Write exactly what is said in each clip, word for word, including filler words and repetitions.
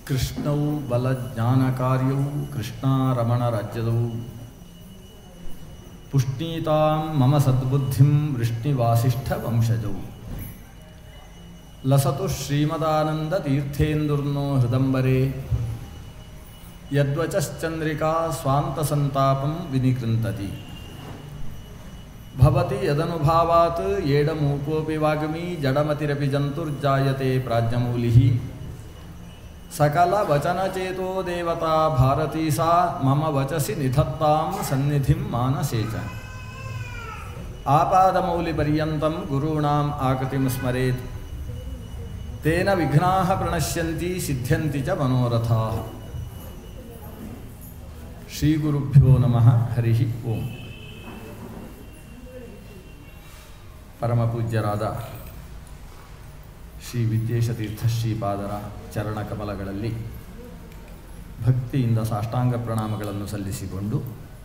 ಕೃಷ್ಣವು ಬಲಜ್ಞಾನಕಾರ್ಯವು ಕೃಷ್ಣಾರಮಣ ರಾಜ್ಯದವು ಪುಷ್ಣೀತಾಂ ಮಮ ಸದ್ಬುದ್ಧಿಂ ವೃಷ್ಣಿವಾಸಿಷ್ಠ ವಂಶಜವು ಲಸತು ಶ್ರೀಮದಾನಂದ ತೀರ್ಥೇಂದುರ್ನೋ ಹೃದಂಬರೇ ಯದ್ವಚಶ್ಚಂದ್ರಿಕಾ ಸ್ವಾಂತಸಂತಾಪಂ ವಿನಿಕೃಂತತಿ ಭವತಿ ಯದನುಭಾವಾತ್ ಏಡಮೂಕೋಪಿ ವಾಗ್ಮಿ ಜಡಮತಿರಪಿ ಜಂತುರ್ಜಾಯತೆ ಪ್ರಾಜ್ಞಮೂಲಿಃ ಸಕಲ ವಚನಚೇತೋ ದೇವತಾ ಭಾರತೀ ಸಾ ಮಮ ವಚಸಿ ನಿಧತ್ತಾಂ ಸನ್ನಿಧಿಂ ಮಾನಸೇ ಚ ಆಪಾದಮೌಲಿಪರ್ಯಂತಂ ಗುರುಣಾಂ ಆಕೃತಿಂ ಸ್ಮರೇತ್ ತೇನ ವಿಘ್ನಾಃ ಪ್ರಣಶ್ಯಂತಿ ಸಿದ್ಧ್ಯಂತಿ ಚ ಮನೋರಥಾಃ. ಶ್ರೀ ಗುರುಭ್ಯೋ ನಮಃ. ಹರಿ ಓಂ. ಪರಮಪೂಜ್ಯರಾದ ಶ್ರೀ ವಿದ್ಯೇಶತೀರ್ಥ ಶ್ರೀಪಾದರ ಚರಣಕಮಲಗಳಲ್ಲಿ ಭಕ್ತಿಯಿಂದ ಸಾಷ್ಟಾಂಗ ಪ್ರಣಾಮಗಳನ್ನು ಸಲ್ಲಿಸಿಕೊಂಡು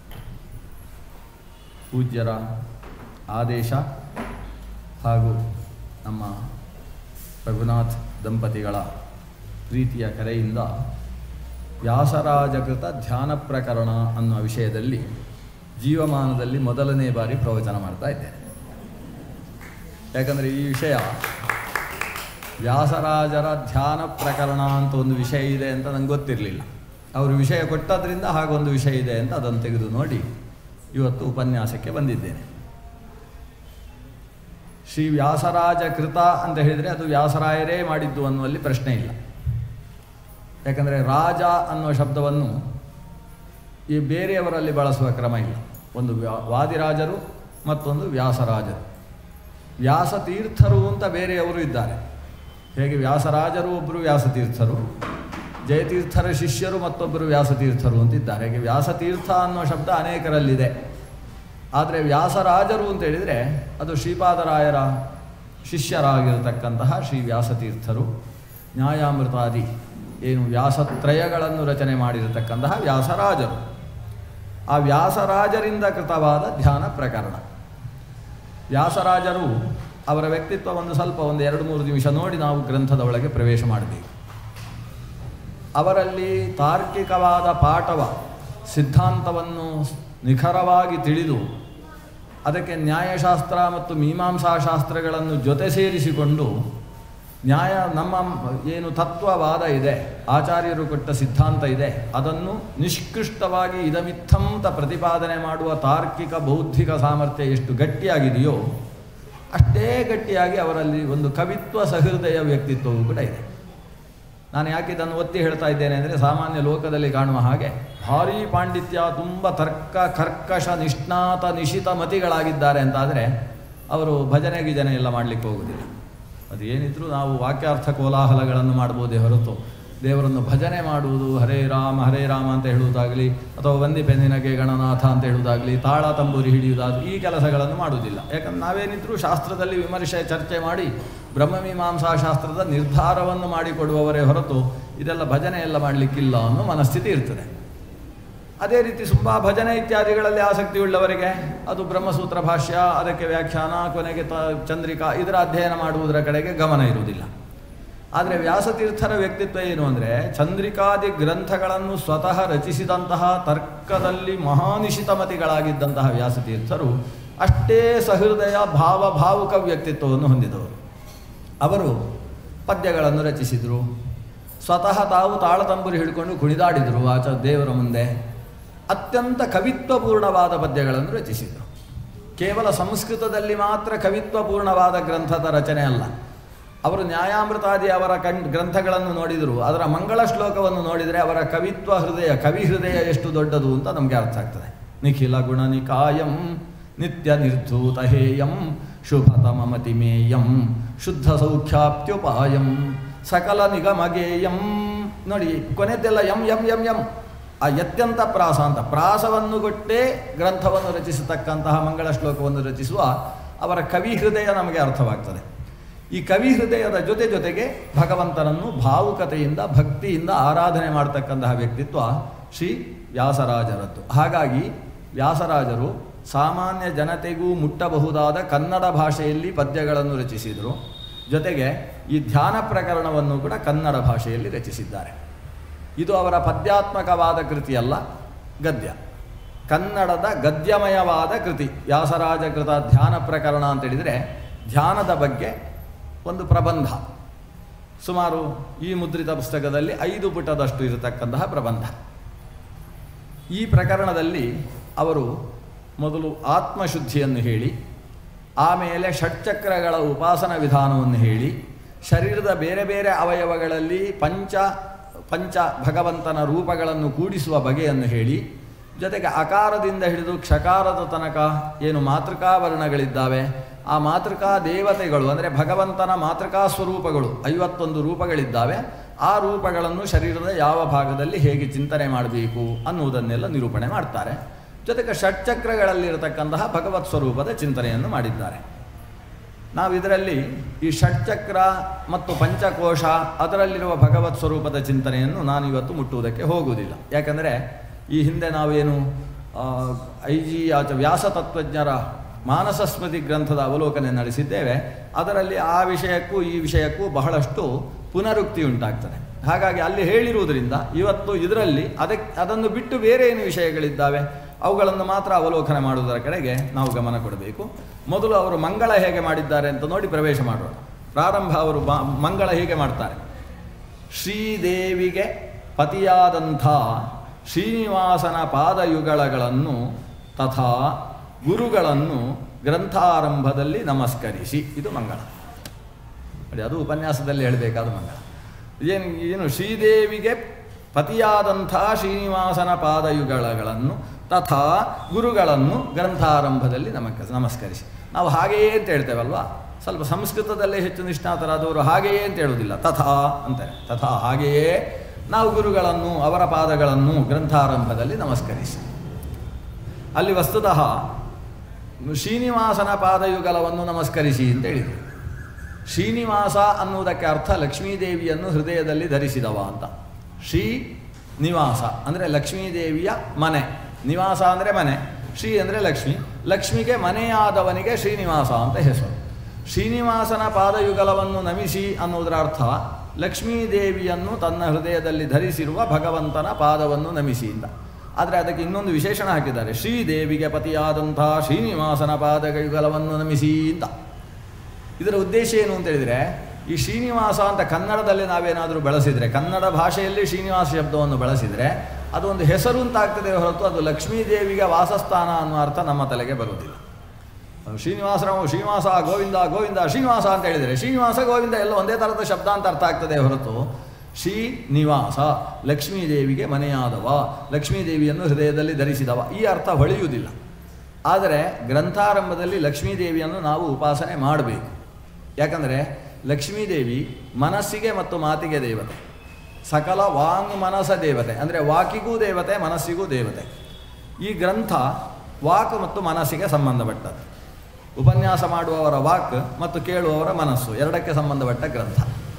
ಪೂಜ್ಯರ ಆದೇಶ ಹಾಗೂ ನಮ್ಮ ರಘುನಾಥ್ ದಂಪತಿಗಳ ಪ್ರೀತಿಯ ಕರೆಯಿಂದ ವ್ಯಾಸರಾಜಕೃತ ಧ್ಯಾನ ಪ್ರಕರಣ ಅನ್ನುವ ವಿಷಯದಲ್ಲಿ ಜೀವಮಾನದಲ್ಲಿ ಮೊದಲನೇ ಬಾರಿ ಪ್ರವಚನ ಮಾಡ್ತಾ ಇದ್ದೇನೆ. ಯಾಕಂದರೆ ಈ ವಿಷಯ ವ್ಯಾಸರಾಜರ ಧ್ಯಾನ ಪ್ರಕರಣ ಅಂತ ಒಂದು ವಿಷಯ ಇದೆ ಅಂತ ನಂಗೆ ಗೊತ್ತಿರಲಿಲ್ಲ. ಅವರು ವಿಷಯ ಕೊಟ್ಟದ್ರಿಂದ ಹಾಗೊಂದು ವಿಷಯ ಇದೆ ಅಂತ ಅದನ್ನು ತೆಗೆದು ನೋಡಿ ಇವತ್ತು ಉಪನ್ಯಾಸಕ್ಕೆ ಬಂದಿದ್ದೇನೆ. ಶ್ರೀ ವ್ಯಾಸರಾಜ ಕೃತ ಅಂತ ಹೇಳಿದರೆ ಅದು ವ್ಯಾಸರಾಯರೇ ಮಾಡಿದ್ದು ಅನ್ನುವಲ್ಲಿ ಪ್ರಶ್ನೆ ಇಲ್ಲ. ಯಾಕಂದರೆ ರಾಜ ಅನ್ನುವ ಶಬ್ದವನ್ನು ಈ ಬೇರೆಯವರಲ್ಲಿ ಬಳಸುವ ಕ್ರಮ ಇಲ್ಲ. ಒಂದು ವ್ಯಾ ವಾದಿರಾಜರು ಮತ್ತೊಂದು ವ್ಯಾಸರಾಜರು. ವ್ಯಾಸತೀರ್ಥರು ಅಂತ ಬೇರೆಯವರು ಇದ್ದಾರೆ. ಹೇಗೆ ವ್ಯಾಸರಾಜರು ಒಬ್ಬರು ವ್ಯಾಸತೀರ್ಥರು, ಜಯತೀರ್ಥರ ಶಿಷ್ಯರು ಮತ್ತೊಬ್ಬರು ವ್ಯಾಸತೀರ್ಥರು ಅಂತಿದ್ದಾರೆ. ಹೇಗೆ ವ್ಯಾಸತೀರ್ಥ ಅನ್ನೋ ಶಬ್ದ ಅನೇಕರಲ್ಲಿದೆ. ಆದರೆ ವ್ಯಾಸರಾಜರು ಅಂತ ಹೇಳಿದರೆ ಅದು ಶ್ರೀಪಾದರಾಯರ ಶಿಷ್ಯರಾಗಿರತಕ್ಕಂತಹ ಶ್ರೀ ವ್ಯಾಸತೀರ್ಥರು. ನ್ಯಾಯಾಮೃತಾದಿ ಏನು ವ್ಯಾಸತ್ರಯಗಳನ್ನು ರಚನೆ ಮಾಡಿರತಕ್ಕಂತಹ ವ್ಯಾಸರಾಜರು. ಆ ವ್ಯಾಸರಾಜರಿಂದ ಕೃತವಾದ ಧ್ಯಾನ ಪ್ರಕರಣ. ವ್ಯಾಸರಾಜರು ಅವರ ವ್ಯಕ್ತಿತ್ವವನ್ನು ಸ್ವಲ್ಪ ಒಂದು ಎರಡು ಮೂರು ನಿಮಿಷ ನೋಡಿ ನಾವು ಗ್ರಂಥದ ಒಳಗೆ ಪ್ರವೇಶ ಮಾಡಬೇಕು. ಅವರಲ್ಲಿ ತಾರ್ಕಿಕವಾದ ಪಾಠವ ಸಿದ್ಧಾಂತವನ್ನು ನಿಖರವಾಗಿ ತಿಳಿದು ಅದಕ್ಕೆ ನ್ಯಾಯಶಾಸ್ತ್ರ ಮತ್ತು ಮೀಮಾಂಸಾಶಾಸ್ತ್ರಗಳನ್ನು ಜೊತೆ ಸೇರಿಸಿಕೊಂಡು ನ್ಯಾಯ ನಮ್ಮ ಏನು ತತ್ವವಾದ ಇದೆ, ಆಚಾರ್ಯರು ಕೊಟ್ಟ ಸಿದ್ಧಾಂತ ಇದೆ, ಅದನ್ನು ನಿಷ್ಕೃಷ್ಟವಾಗಿ ಇದಮಿತ್ತಂತ ಪ್ರತಿಪಾದನೆ ಮಾಡುವ ತಾರ್ಕಿಕ ಬೌದ್ಧಿಕ ಸಾಮರ್ಥ್ಯ ಎಷ್ಟು ಗಟ್ಟಿಯಾಗಿದೆಯೋ ಅಷ್ಟೇ ಗಟ್ಟಿಯಾಗಿ ಅವರಲ್ಲಿ ಒಂದು ಕವಿತ್ವ ಸಹೃದಯ ವ್ಯಕ್ತಿತ್ವವೂ ಕೂಡ ಇದೆ. ನಾನು ಯಾಕೆ ಇದನ್ನು ಒತ್ತಿ ಹೇಳ್ತಾ ಇದ್ದೇನೆ ಅಂದರೆ, ಸಾಮಾನ್ಯ ಲೋಕದಲ್ಲಿ ಕಾಣುವ ಹಾಗೆ ಭಾರೀ ಪಾಂಡಿತ್ಯ, ತುಂಬ ತರ್ಕ ಕರ್ಕಶ ನಿಷ್ಣಾತ ನಿಶಿತ ಮತಿಗಳಾಗಿದ್ದಾರೆ ಅಂತಾದರೆ ಅವರು ಭಜನೆ ಗಿಜನೆ ಎಲ್ಲ ಮಾಡಲಿಕ್ಕೆ ಹೋಗುವುದಿಲ್ಲ. ಅದು ಏನಿದ್ರೂ ನಾವು ವಾಕ್ಯಾರ್ಥ ಕೋಲಾಹಲಗಳನ್ನು ಮಾಡ್ಬೋದೇ ಹೊರತು ದೇವರನ್ನು ಭಜನೆ ಮಾಡುವುದು, ಹರೇ ರಾಮ ಹರೇ ರಾಮ ಅಂತ ಹೇಳುವುದಾಗಲಿ ಅಥವಾ ವಂದಿ ಪೆನ್ನಿನಗೆ ಗಣನಾಥ ಅಂತ ಹೇಳುವುದಾಗಲಿ, ತಾಳ ತಂಬೂರಿ ಹಿಡಿಯುವುದಾಗಲಿ ಈ ಕೆಲಸಗಳನ್ನು ಮಾಡುವುದಿಲ್ಲ. ಯಾಕಂದ್ರೆ ನಾವೇನಿದ್ರೂ ಶಾಸ್ತ್ರದಲ್ಲಿ ವಿಮರ್ಶೆ ಚರ್ಚೆ ಮಾಡಿ ಬ್ರಹ್ಮಮೀಮಾಂಸಾ ಶಾಸ್ತ್ರದ ನಿರ್ಧಾರವನ್ನು ಮಾಡಿಕೊಡುವವರೇ ಹೊರತು ಇದೆಲ್ಲ ಭಜನೆ ಎಲ್ಲ ಮಾಡಲಿಕ್ಕಿಲ್ಲ ಅನ್ನೋ ಮನಸ್ಥಿತಿ ಇರ್ತದೆ. ಅದೇ ರೀತಿ ತುಂಬ ಭಜನೆ ಇತ್ಯಾದಿಗಳಲ್ಲಿ ಆಸಕ್ತಿ ಉಳ್ಳವರಿಗೆ ಅದು ಬ್ರಹ್ಮಸೂತ್ರ ಭಾಷ್ಯ, ಅದಕ್ಕೆ ವ್ಯಾಖ್ಯಾನ, ಕೊನೆಗೆ ತ ಚಂದ್ರಿಕಾ ಇದರ ಅಧ್ಯಯನ ಮಾಡುವುದರ ಕಡೆಗೆ ಗಮನ ಇರುವುದಿಲ್ಲ. ಆದರೆ ವ್ಯಾಸತೀರ್ಥರ ವ್ಯಕ್ತಿತ್ವ ಏನು ಅಂದರೆ, ಚಂದ್ರಿಕಾದಿ ಗ್ರಂಥಗಳನ್ನು ಸ್ವತಃ ರಚಿಸಿದಂತಹ ತರ್ಕದಲ್ಲಿ ಮಹಾನಿಶಿತಮತಿಗಳಾಗಿದ್ದಂತಹ ವ್ಯಾಸತೀರ್ಥರು ಅಷ್ಟೇ ಸಹೃದಯ ಭಾವ ಭಾವುಕ ವ್ಯಕ್ತಿತ್ವವನ್ನು ಹೊಂದಿದವರು. ಅವರು ಪದ್ಯಗಳನ್ನು ರಚಿಸಿದರು. ಸ್ವತಃ ತಾವು ತಾಳತಂಬೂರಿ ಹಿಡ್ಕೊಂಡು ಕುಣಿದಾಡಿದರು ಆಚ ದೇವರ ಮುಂದೆ. ಅತ್ಯಂತ ಕವಿತ್ವಪೂರ್ಣವಾದ ಪದ್ಯಗಳನ್ನು ರಚಿಸಿದರು. ಕೇವಲ ಸಂಸ್ಕೃತದಲ್ಲಿ ಮಾತ್ರ ಕವಿತ್ವಪೂರ್ಣವಾದ ಗ್ರಂಥದ ರಚನೆ ಅಲ್ಲ. ಅವರು ನ್ಯಾಯಾಮೃತಾದಿ ಅವರ ಕಣ್ ಗ್ರಂಥಗಳನ್ನು ನೋಡಿದರು, ಅದರ ಮಂಗಳ ಶ್ಲೋಕವನ್ನು ನೋಡಿದರೆ ಅವರ ಕವಿತ್ವ ಹೃದಯ ಕವಿ ಹೃದಯ ಎಷ್ಟು ದೊಡ್ಡದು ಅಂತ ನಮಗೆ ಅರ್ಥ ಆಗ್ತದೆ. ನಿಖಿಲ ಗುಣನಿಕಾಯಂ ನಿತ್ಯ ನಿರ್ಧೂತ ಹೇಯಂ ಶುಭತಮಮತಿಮೇಯಂ ಶುದ್ಧ ಸೌಖ್ಯಾಪ್ತ್ಯುಪಾಯಂ ಸಕಲ ನಿಗಮಗೇಯಂ. ನೋಡಿ, ಕೊನೆದ್ದೆಲ್ಲ ಎಂ ಎಂ ಎಂ ಎಂ ಆ ಅತ್ಯಂತ ಪ್ರಾಸ ಅಂತ ಪ್ರಾಸವನ್ನು ಕೊಟ್ಟೇ ಗ್ರಂಥವನ್ನು ರಚಿಸತಕ್ಕಂತಹ ಮಂಗಳ ಶ್ಲೋಕವನ್ನು ರಚಿಸುವ ಅವರ ಕವಿ ಹೃದಯ ನಮಗೆ ಅರ್ಥವಾಗ್ತದೆ. ಈ ಕವಿ ಹೃದಯದ ಜೊತೆ ಜೊತೆಗೆ ಭಗವಂತನನ್ನು ಭಾವುಕತೆಯಿಂದ ಭಕ್ತಿಯಿಂದ ಆರಾಧನೆ ಮಾಡತಕ್ಕಂತಹ ವ್ಯಕ್ತಿತ್ವ ಶ್ರೀ ವ್ಯಾಸರಾಜರದ್ದು. ಹಾಗಾಗಿ ವ್ಯಾಸರಾಜರು ಸಾಮಾನ್ಯ ಜನತೆಗೂ ಮುಟ್ಟಬಹುದಾದ ಕನ್ನಡ ಭಾಷೆಯಲ್ಲಿ ಪದ್ಯಗಳನ್ನು ರಚಿಸಿದರು. ಜೊತೆಗೆ ಈ ಧ್ಯಾನ ಪ್ರಕರಣವನ್ನು ಕೂಡ ಕನ್ನಡ ಭಾಷೆಯಲ್ಲಿ ರಚಿಸಿದ್ದಾರೆ. ಇದು ಅವರ ಪದ್ಯಾತ್ಮಕವಾದ ಕೃತಿಯಲ್ಲ, ಗದ್ಯ. ಕನ್ನಡದ ಗದ್ಯಮಯವಾದ ಕೃತಿ ವ್ಯಾಸರಾಜಕೃತ ಧ್ಯಾನ ಪ್ರಕರಣ ಅಂತೇಳಿದರೆ ಧ್ಯಾನದ ಬಗ್ಗೆ ಒಂದು ಪ್ರಬಂಧ. ಸುಮಾರು ಈ ಮುದ್ರಿತ ಪುಸ್ತಕದಲ್ಲಿ ಐದು ಪುಟದಷ್ಟು ಇರತಕ್ಕಂತಹ ಪ್ರಬಂಧ. ಈ ಪ್ರಕರಣದಲ್ಲಿ ಅವರು ಮೊದಲು ಆತ್ಮಶುದ್ಧಿಯನ್ನು ಹೇಳಿ, ಆಮೇಲೆ ಷಟ್ಚಕ್ರಗಳ ಉಪಾಸನ ವಿಧಾನವನ್ನು ಹೇಳಿ, ಶರೀರದ ಬೇರೆ ಬೇರೆ ಅವಯವಗಳಲ್ಲಿ ಪಂಚ ಪಂಚ ಭಗವಂತನ ರೂಪಗಳನ್ನು ಕೂಡಿಸುವ ಬಗೆಯನ್ನು ಹೇಳಿ, ಜೊತೆಗೆ ಅಕಾರದಿಂದ ಹಿಡಿದು ಕ್ಷಕಾರದ ತನಕ ಏನು ಮಾತೃಕಾವರ್ಣಗಳಿದ್ದಾವೆ ಆ ಮಾತೃಕಾ ದೇವತೆಗಳು ಅಂದರೆ ಭಗವಂತನ ಮಾತೃಕಾ ಸ್ವರೂಪಗಳು ಐವತ್ತೊಂದು ರೂಪಗಳಿದ್ದಾವೆ, ಆ ರೂಪಗಳನ್ನು ಶರೀರದ ಯಾವ ಭಾಗದಲ್ಲಿ ಹೇಗೆ ಚಿಂತನೆ ಮಾಡಬೇಕು ಅನ್ನುವುದನ್ನೆಲ್ಲ ನಿರೂಪಣೆ ಮಾಡ್ತಾರೆ. ಜೊತೆಗೆ ಷಟ್ಚಕ್ರಗಳಲ್ಲಿರತಕ್ಕಂತಹ ಭಗವತ್ ಸ್ವರೂಪದ ಚಿಂತನೆಯನ್ನು ಮಾಡಿದ್ದಾರೆ. ನಾವು ಇದರಲ್ಲಿ ಈ ಷಟ್ಚಕ್ರ ಮತ್ತು ಪಂಚಕೋಶ ಅದರಲ್ಲಿರುವ ಭಗವತ್ ಸ್ವರೂಪದ ಚಿಂತನೆಯನ್ನು ನಾನು ಇವತ್ತು ಮುಟ್ಟುವುದಕ್ಕೆ ಹೋಗುವುದಿಲ್ಲ. ಯಾಕಂದರೆ ಈ ಹಿಂದೆ ನಾವೇನು ಐ ಜಿ ಆಚ ವ್ಯಾಸ ತತ್ವಜ್ಞರ ಮಾನಸ ಸ್ಮೃತಿ ಗ್ರಂಥದ ಅವಲೋಕನೆ ನಡೆಸಿದ್ದೇವೆ, ಅದರಲ್ಲಿ ಆ ವಿಷಯಕ್ಕೂ ಈ ವಿಷಯಕ್ಕೂ ಬಹಳಷ್ಟು ಪುನರುಕ್ತಿ ಉಂಟಾಗ್ತದೆ. ಹಾಗಾಗಿ ಅಲ್ಲಿ ಹೇಳಿರುವುದರಿಂದ ಇವತ್ತು ಇದರಲ್ಲಿ ಅದಕ್ಕೆ ಅದನ್ನು ಬಿಟ್ಟು ಬೇರೆ ಏನು ವಿಷಯಗಳಿದ್ದಾವೆ ಅವುಗಳನ್ನು ಮಾತ್ರ ಅವಲೋಕನ ಮಾಡುವುದರ ಕಡೆಗೆ ನಾವು ಗಮನ ಕೊಡಬೇಕು. ಮೊದಲು ಅವರು ಮಂಗಳ ಹೇಗೆ ಮಾಡಿದ್ದಾರೆ ಅಂತ ನೋಡಿ ಪ್ರವೇಶ ಮಾಡೋಣ. ಪ್ರಾರಂಭ ಅವರು ಮಂಗಳ ಹೀಗೆ ಮಾಡ್ತಾರೆ. ಶ್ರೀದೇವಿಗೆ ಪತಿಯಾದಂಥ ಶ್ರೀನಿವಾಸನ ಪಾದಯುಗಳಗಳನ್ನು ತಥಾ ಗುರುಗಳನ್ನು ಗ್ರಂಥಾರಂಭದಲ್ಲಿ ನಮಸ್ಕರಿಸಿ. ಇದು ಮಂಗಳ. ನೋಡಿ, ಅದು ಉಪನ್ಯಾಸದಲ್ಲಿ ಹೇಳಬೇಕಾದ ಮಂಗಳ. ಏನು ಏನು ಶ್ರೀದೇವಿಗೆ ಪತಿಯಾದಂಥ ಶ್ರೀನಿವಾಸನ ಪಾದಯುಗಳಗಳನ್ನು ತಥಾ ಗುರುಗಳನ್ನು ಗ್ರಂಥಾರಂಭದಲ್ಲಿ ನಮಕ ನಮಸ್ಕರಿಸಿ. ನಾವು ಹಾಗೆಯೇ ಅಂತ ಹೇಳ್ತೇವಲ್ವಾ, ಸ್ವಲ್ಪ ಸಂಸ್ಕೃತದಲ್ಲೇ ಹೆಚ್ಚು ನಿಷ್ಣಾತರಾದವರು ಹಾಗೆಯೇ ಅಂತ ಹೇಳುವುದಿಲ್ಲ, ತಥಾ ಅಂತಾರೆ. ತಥಾ ಹಾಗೆಯೇ ನಾವು ಗುರುಗಳನ್ನು ಅವರ ಪಾದಗಳನ್ನು ಗ್ರಂಥಾರಂಭದಲ್ಲಿ ನಮಸ್ಕರಿಸಿ. ಅಲ್ಲಿ ವಸ್ತುತಃ ಶ್ರೀನಿವಾಸನ ಪಾದಯುಗಲವನ್ನು ನಮಸ್ಕರಿಸಿ ಅಂತ ಹೇಳಿದರು. ಶ್ರೀನಿವಾಸ ಅನ್ನುವುದಕ್ಕೆ ಅರ್ಥ ಲಕ್ಷ್ಮೀದೇವಿಯನ್ನು ಹೃದಯದಲ್ಲಿ ಧರಿಸಿದವ ಅಂತ. ಶ್ರೀ ನಿವಾಸ ಅಂದರೆ ಲಕ್ಷ್ಮೀದೇವಿಯ ಮನೆ, ನಿವಾಸ ಅಂದರೆ ಮನೆ, ಶ್ರೀ ಅಂದರೆ ಲಕ್ಷ್ಮಿ, ಲಕ್ಷ್ಮಿಗೆ ಮನೆಯಾದವನಿಗೆ ಶ್ರೀನಿವಾಸ ಅಂತ ಹೆಸರು. ಶ್ರೀನಿವಾಸನ ಪಾದಯುಗಲವನ್ನು ನಮಿಸಿ ಅನ್ನುವುದರ ಅರ್ಥ ಲಕ್ಷ್ಮೀದೇವಿಯನ್ನು ತನ್ನ ಹೃದಯದಲ್ಲಿ ಧರಿಸಿರುವ ಭಗವಂತನ ಪಾದವನ್ನು ನಮಿಸಿ ಅಂತ. ಆದರೆ ಅದಕ್ಕೆ ಇನ್ನೊಂದು ವಿಶೇಷಣ ಹಾಕಿದ್ದಾರೆ, ಶ್ರೀದೇವಿಗೆ ಪತಿಯಾದಂಥ ಶ್ರೀನಿವಾಸನ ಪಾದಯುಗಲವನ್ನು ನಮಿಸಿ ಅಂತ. ಇದರ ಉದ್ದೇಶ ಏನು ಅಂತ ಹೇಳಿದರೆ, ಈ ಶ್ರೀನಿವಾಸ ಅಂತ ಕನ್ನಡದಲ್ಲಿ ನಾವೇನಾದರೂ ಬಳಸಿದರೆ, ಕನ್ನಡ ಭಾಷೆಯಲ್ಲಿ ಶ್ರೀನಿವಾಸ ಶಬ್ದವನ್ನು ಬಳಸಿದರೆ ಅದೊಂದು ಹೆಸರು ಅಂತಾಗ್ತದೆ ಹೊರತು ಅದು ಲಕ್ಷ್ಮೀದೇವಿಗೆ ವಾಸಸ್ಥಾನ ಅನ್ನೋ ಅರ್ಥ ನಮ್ಮ ತಲೆಗೆ ಬರುವುದಿಲ್ಲ. ಶ್ರೀನಿವಾಸರಾವ್ ಶ್ರೀನಿವಾಸ ಗೋವಿಂದ ಗೋವಿಂದ ಶ್ರೀನಿವಾಸ ಅಂತ ಹೇಳಿದರೆ ಶ್ರೀನಿವಾಸ ಗೋವಿಂದ ಎಲ್ಲ ಒಂದೇ ಥರದ ಶಬ್ದ ಅಂತ ಅರ್ಥ ಆಗ್ತದೆ ಹೊರತು ಶ್ರೀನಿವಾಸ ಲಕ್ಷ್ಮೀದೇವಿಗೆ ಮನೆಯಾದವ, ಲಕ್ಷ್ಮೀದೇವಿಯನ್ನು ಹೃದಯದಲ್ಲಿ ಧರಿಸಿದವ ಈ ಅರ್ಥ ಹೊಳೆಯುವುದಿಲ್ಲ. ಆದರೆ ಗ್ರಂಥಾರಂಭದಲ್ಲಿ ಲಕ್ಷ್ಮೀದೇವಿಯನ್ನು ನಾವು ಉಪಾಸನೆ ಮಾಡಬೇಕು. ಯಾಕಂದರೆ ಲಕ್ಷ್ಮೀದೇವಿ ಮನಸ್ಸಿಗೆ ಮತ್ತು ಮಾತಿಗೆ ದೇವತೆ, ಸಕಲ ವಾಂಗ್ ಮನಸ ದೇವತೆ, ಅಂದರೆ ವಾಕಿಗೂ ದೇವತೆ ಮನಸ್ಸಿಗೂ ದೇವತೆ. ಈ ಗ್ರಂಥ ವಾಕ್ ಮತ್ತು ಮನಸ್ಸಿಗೆ ಸಂಬಂಧಪಟ್ಟದ್ದು. ಉಪನ್ಯಾಸ ಮಾಡುವವರ ವಾಕ್ ಮತ್ತು ಕೇಳುವವರ ಮನಸ್ಸು ಎರಡಕ್ಕೆ ಸಂಬಂಧಪಟ್ಟ ಗ್ರಂಥ.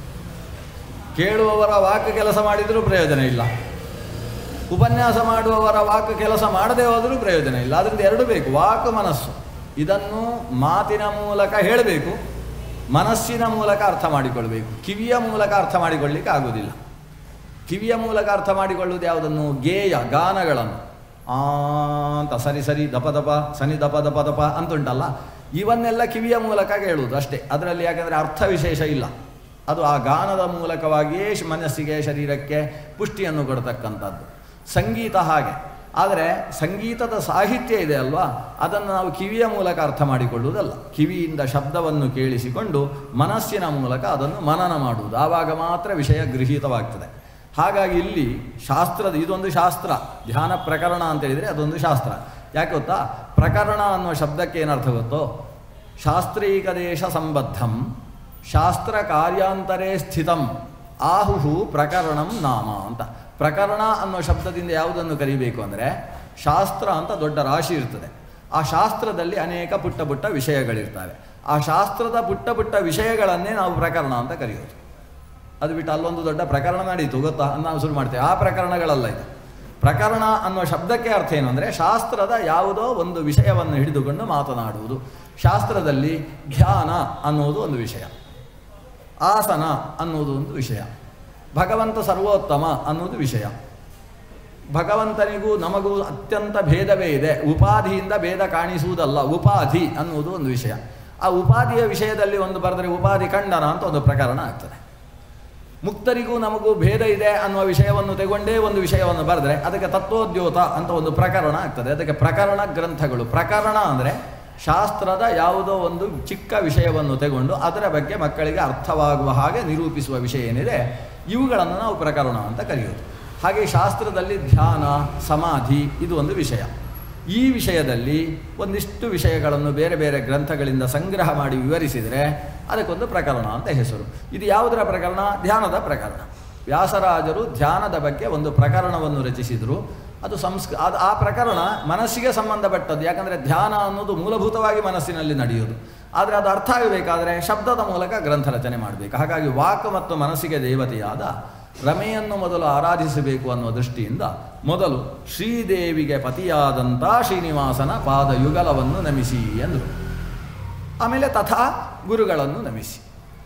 ಕೇಳುವವರ ವಾಕ್ ಕೆಲಸ ಮಾಡಿದರೂ ಪ್ರಯೋಜನ ಇಲ್ಲ, ಉಪನ್ಯಾಸ ಮಾಡುವವರ ವಾಕ್ ಕೆಲಸ ಮಾಡದೇ ಹೋದರೂ ಪ್ರಯೋಜನ ಇಲ್ಲ. ಅದರಿಂದ ಎರಡು ಬೇಕು, ವಾಕ್ ಮನಸ್ಸು. ಇದನ್ನು ಮಾತಿನ ಮೂಲಕ ಹೇಳಬೇಕು, ಮನಸ್ಸಿನ ಮೂಲಕ ಅರ್ಥ ಮಾಡಿಕೊಳ್ಬೇಕು. ಕಿವಿಯ ಮೂಲಕ ಅರ್ಥ ಮಾಡಿಕೊಳ್ಳಿಕ್ಕೆ ಆಗುವುದಿಲ್ಲ. ಕಿವಿಯ ಮೂಲಕ ಅರ್ಥ ಮಾಡಿಕೊಳ್ಳುವುದು ಯಾವುದನ್ನು? ಗೇಯ ಗಾನಗಳನ್ನು ಆ ಅಂತ ಸರಿ ಸರಿ ದಪ ದಪ ಸನಿ ದಪ ದಪ ದಪ ಅಂತುಂಟಲ್ಲ, ಇವನ್ನೆಲ್ಲ ಕಿವಿಯ ಮೂಲಕ ಕೇಳುವುದು ಅಷ್ಟೇ. ಅದರಲ್ಲಿ ಯಾಕಂದರೆ ಅರ್ಥ ವಿಶೇಷ ಇಲ್ಲ. ಅದು ಆ ಗಾನದ ಮೂಲಕವಾಗಿಯೇ ಮನಸ್ಸಿಗೆ ಶರೀರಕ್ಕೆ ಪುಷ್ಟಿಯನ್ನು ಕೊಡ್ತಕ್ಕಂಥದ್ದು. ಸಂಗೀತ ಹಾಗೆ. ಆದರೆ ಸಂಗೀತದ ಸಾಹಿತ್ಯ ಇದೆ ಅಲ್ವಾ, ಅದನ್ನು ನಾವು ಕಿವಿಯ ಮೂಲಕ ಅರ್ಥ ಮಾಡಿಕೊಳ್ಳುವುದಲ್ಲ, ಕಿವಿಯಿಂದ ಶಬ್ದವನ್ನು ಕೇಳಿಸಿಕೊಂಡು ಮನಸ್ಸಿನ ಮೂಲಕ ಅದನ್ನು ಮನನ ಮಾಡುವುದು. ಆವಾಗ ಮಾತ್ರ ವಿಷಯ ಗೃಹೀತವಾಗ್ತದೆ. ಹಾಗಾಗಿ ಇಲ್ಲಿ ಶಾಸ್ತ್ರದ ಇದೊಂದು ಶಾಸ್ತ್ರ, ಧ್ಯಾನ ಪ್ರಕರಣ ಅಂತೇಳಿದರೆ ಅದೊಂದು ಶಾಸ್ತ್ರ. ಯಾಕೆ ಗೊತ್ತಾ? ಪ್ರಕರಣ ಅನ್ನುವ ಶಬ್ದಕ್ಕೆ ಏನರ್ಥ ಗೊತ್ತೋ? ಶಾಸ್ತ್ರೀಕ ದೇಶ ಸಂಬದ್ಧಂ ಶಾಸ್ತ್ರ ಕಾರ್ಯಾಂತರೇ ಸ್ಥಿತಂ ಆಹುಹು ಪ್ರಕರಣಂ ನಾಮ ಅಂತ. ಪ್ರಕರಣ ಅನ್ನೋ ಶಬ್ದದಿಂದ ಯಾವುದನ್ನು ಕರಿಬೇಕು ಅಂದರೆ, ಶಾಸ್ತ್ರ ಅಂತ ದೊಡ್ಡ ರಾಶಿ ಇರ್ತದೆ. ಆ ಶಾಸ್ತ್ರದಲ್ಲಿ ಅನೇಕ ಪುಟ್ಟ ಪುಟ್ಟ ವಿಷಯಗಳಿರ್ತವೆ. ಆ ಶಾಸ್ತ್ರದ ಪುಟ್ಟ ಪುಟ್ಟ ವಿಷಯಗಳನ್ನೇ ನಾವು ಪ್ರಕರಣ ಅಂತ ಕರೆಯೋದು. ಅದು ಬಿಟ್ಟು ಅಲ್ಲೊಂದು ದೊಡ್ಡ ಪ್ರಕರಣ ನಡೀತು ಗೊತ್ತಾ ನಾವು ಶುರು ಮಾಡ್ತೇವೆ, ಆ ಪ್ರಕರಣಗಳಲ್ಲ ಇದು. ಪ್ರಕರಣ ಅನ್ನೋ ಶಬ್ದಕ್ಕೆ ಅರ್ಥ ಏನು ಅಂದರೆ, ಶಾಸ್ತ್ರದ ಯಾವುದೋ ಒಂದು ವಿಷಯವನ್ನು ಹಿಡಿದುಕೊಂಡು ಮಾತನಾಡುವುದು. ಶಾಸ್ತ್ರದಲ್ಲಿ ಧ್ಯಾನ ಅನ್ನೋದು ಒಂದು ವಿಷಯ, ಆಸನ ಅನ್ನೋದು ಒಂದು ವಿಷಯ, ಭಗವಂತ ಸರ್ವೋತ್ತಮ ಅನ್ನೋದು ವಿಷಯ. ಭಗವಂತನಿಗೂ ನಮಗೂ ಅತ್ಯಂತ ಭೇದವೇ ಇದೆ. ಉಪಾಧಿಯಿಂದ ಭೇದ ಕಾಣಿಸುವುದಲ್ಲ, ಉಪಾಧಿ ಅನ್ನುವುದು ಒಂದು ವಿಷಯ. ಆ ಉಪಾಧಿಯ ವಿಷಯದಲ್ಲಿ ಒಂದು ಬರೆದರೆ ಉಪಾಧಿ ಖಂಡನ ಅಂತ ಒಂದು ಪ್ರಕರಣ ಆಗ್ತದೆ. ಮುಕ್ತರಿಗೂ ನಮಗೂ ಭೇದ ಇದೆ ಅನ್ನುವ ವಿಷಯವನ್ನು ತಗೊಂಡೇ ಒಂದು ವಿಷಯವನ್ನು ಬರೆದರೆ ಅದಕ್ಕೆ ತತ್ವೋದ್ಯೋತ ಅಂತ ಒಂದು ಪ್ರಕರಣ ಆಗ್ತದೆ. ಅದಕ್ಕೆ ಪ್ರಕರಣ ಗ್ರಂಥಗಳು. ಪ್ರಕರಣ ಅಂದರೆ ಶಾಸ್ತ್ರದ ಯಾವುದೋ ಒಂದು ಚಿಕ್ಕ ವಿಷಯವನ್ನು ತಗೊಂಡು ಅದರ ಬಗ್ಗೆ ಮಕ್ಕಳಿಗೆ ಅರ್ಥವಾಗುವ ಹಾಗೆ ನಿರೂಪಿಸುವ ವಿಷಯ ಏನಿದೆ ಇವುಗಳನ್ನು ನಾವು ಪ್ರಕರಣ ಅಂತ ಕರೆಯೋದು. ಹಾಗೆ ಶಾಸ್ತ್ರದಲ್ಲಿ ಧ್ಯಾನ, ಸಮಾಧಿ ಇದು ಒಂದು ವಿಷಯ. ಈ ವಿಷಯದಲ್ಲಿ ಒಂದಿಷ್ಟು ವಿಷಯಗಳನ್ನು ಬೇರೆ ಬೇರೆ ಗ್ರಂಥಗಳಿಂದ ಸಂಗ್ರಹ ಮಾಡಿ ವಿವರಿಸಿದರೆ ಅದಕ್ಕೊಂದು ಪ್ರಕರಣ ಅಂತ ಹೆಸರು. ಇದು ಯಾವುದರ ಪ್ರಕರಣ? ಧ್ಯಾನದ ಪ್ರಕರಣ. ವ್ಯಾಸರಾಜರು ಧ್ಯಾನದ ಬಗ್ಗೆ ಒಂದು ಪ್ರಕರಣವನ್ನು ರಚಿಸಿದರು. ಅದು ಸಂಸ್ಕ ಅದು ಆ ಪ್ರಕರಣ ಮನಸ್ಸಿಗೆ ಸಂಬಂಧಪಟ್ಟದ್ದು. ಯಾಕಂದರೆ ಧ್ಯಾನ ಅನ್ನೋದು ಮೂಲಭೂತವಾಗಿ ಮನಸ್ಸಿನಲ್ಲಿ ನಡೆಯೋದು. ಆದರೆ ಅದು ಅರ್ಥ ಆಗಬೇಕಾದರೆ ಶಬ್ದದ ಮೂಲಕ ಗ್ರಂಥ ರಚನೆ ಮಾಡಬೇಕು. ಹಾಗಾಗಿ ವಾಕ್ ಮತ್ತು ಮನಸ್ಸಿಗೆ ದೇವತೆಯಾದ ರಮೆಯನ್ನು ಮೊದಲು ಆರಾಧಿಸಬೇಕು ಅನ್ನುವ ದೃಷ್ಟಿಯಿಂದ ಮೊದಲು ಶ್ರೀದೇವಿಗೆ ಪತಿಯಾದಂಥ ಶ್ರೀನಿವಾಸನ ಪಾದಯುಗಲವನ್ನು ನಮಿಸಿ ಎಂದರು. ಆಮೇಲೆ ತಥಾ ಗುರುಗಳನ್ನು ನಮಿಸಿ.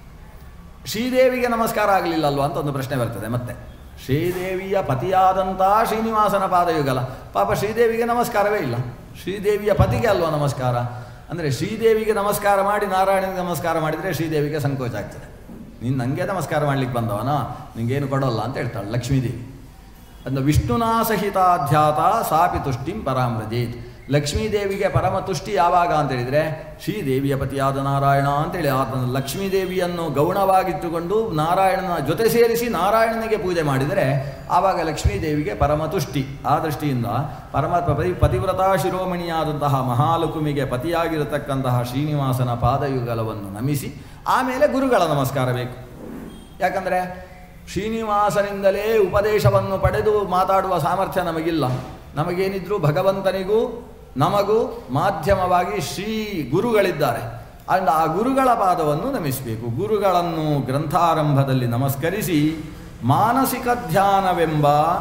ಶ್ರೀದೇವಿಗೆ ನಮಸ್ಕಾರ ಆಗಲಿಲ್ಲಲ್ವ ಅಂತ ಒಂದು ಪ್ರಶ್ನೆ ಬರ್ತದೆ. ಮತ್ತೆ ಶ್ರೀದೇವಿಯ ಪತಿಯಾದಂಥ ಶ್ರೀನಿವಾಸನ ಪಾದಯುಗಲ, ಪಾಪ ಶ್ರೀದೇವಿಗೆ ನಮಸ್ಕಾರವೇ ಇಲ್ಲ. ಶ್ರೀದೇವಿಯ ಪತಿಗೆ ಅಲ್ವ ನಮಸ್ಕಾರ. ಅಂದರೆ ಶ್ರೀದೇವಿಗೆ ನಮಸ್ಕಾರ ಮಾಡಿ ನಾರಾಯಣನಿಗೆ ನಮಸ್ಕಾರ ಮಾಡಿದರೆ ಶ್ರೀದೇವಿಗೆ ಸಂಕೋಚ ಆಗ್ತದೆ. ನೀನು ನನಗೆ ನಮಸ್ಕಾರ ಮಾಡಲಿಕ್ಕೆ ಬಂದವನ, ನಿನಗೇನು ಕೊಡೋಲ್ಲ ಅಂತ ಹೇಳ್ತಾಳೆ ಲಕ್ಷ್ಮೀದೇವಿ. ಅದನ್ನು ವಿಷ್ಣುನಾ ಸಹಿತಾಧ್ಯಾತ ಸಾಪಿ ತುಷ್ಟಿಂ ಪರಾಮ್ರಜೇತ್. ಲಕ್ಷ್ಮೀದೇವಿಗೆ ಪರಮ ತುಷ್ಟಿ ಯಾವಾಗ ಅಂತೇಳಿದರೆ ಶ್ರೀದೇವಿಯ ಪತಿಯಾದ ನಾರಾಯಣ ಅಂತೇಳಿ ಆತನ ಲಕ್ಷ್ಮೀದೇವಿಯನ್ನು ಗೌಣವಾಗಿಟ್ಟುಕೊಂಡು ನಾರಾಯಣನ ಜೊತೆ ಸೇರಿಸಿ ನಾರಾಯಣನಿಗೆ ಪೂಜೆ ಮಾಡಿದರೆ ಆವಾಗ ಲಕ್ಷ್ಮೀದೇವಿಗೆ ಪರಮ ತುಷ್ಟಿ. ಆ ದೃಷ್ಟಿಯಿಂದ ಪರಮ ಪತಿ ಪತಿವ್ರತಾ ಶಿರೋಮಣಿಯಾದಂತಹ ಮಹಾಲಕುಮಿಗೆ ಪತಿಯಾಗಿರತಕ್ಕಂತಹ ಶ್ರೀನಿವಾಸನ ಪಾದಯುಗಲವನ್ನು ನಮಿಸಿ ಆಮೇಲೆ ಗುರುಗಳ ನಮಸ್ಕಾರ ಬೇಕು. ಯಾಕಂದರೆ ಶ್ರೀನಿವಾಸನಿಂದಲೇ ಉಪದೇಶವನ್ನು ಪಡೆದು ಮಾತಾಡುವ ಸಾಮರ್ಥ್ಯ ನಮಗಿಲ್ಲ. ನಮಗೇನಿದ್ರೂ ಭಗವಂತನಿಗೂ ನಮಗೂ ಮಾಧ್ಯಮವಾಗಿ ಶ್ರೀ ಗುರುಗಳಿದ್ದಾರೆ. ಅಂಡ್ ಆ ಗುರುಗಳ ಪಾದವನ್ನು ನಮಿಸಬೇಕು. ಗುರುಗಳನ್ನು ಗ್ರಂಥಾರಂಭದಲ್ಲಿ ನಮಸ್ಕರಿಸಿ ಮಾನಸಿಕ ಧ್ಯಾನವೆಂಬ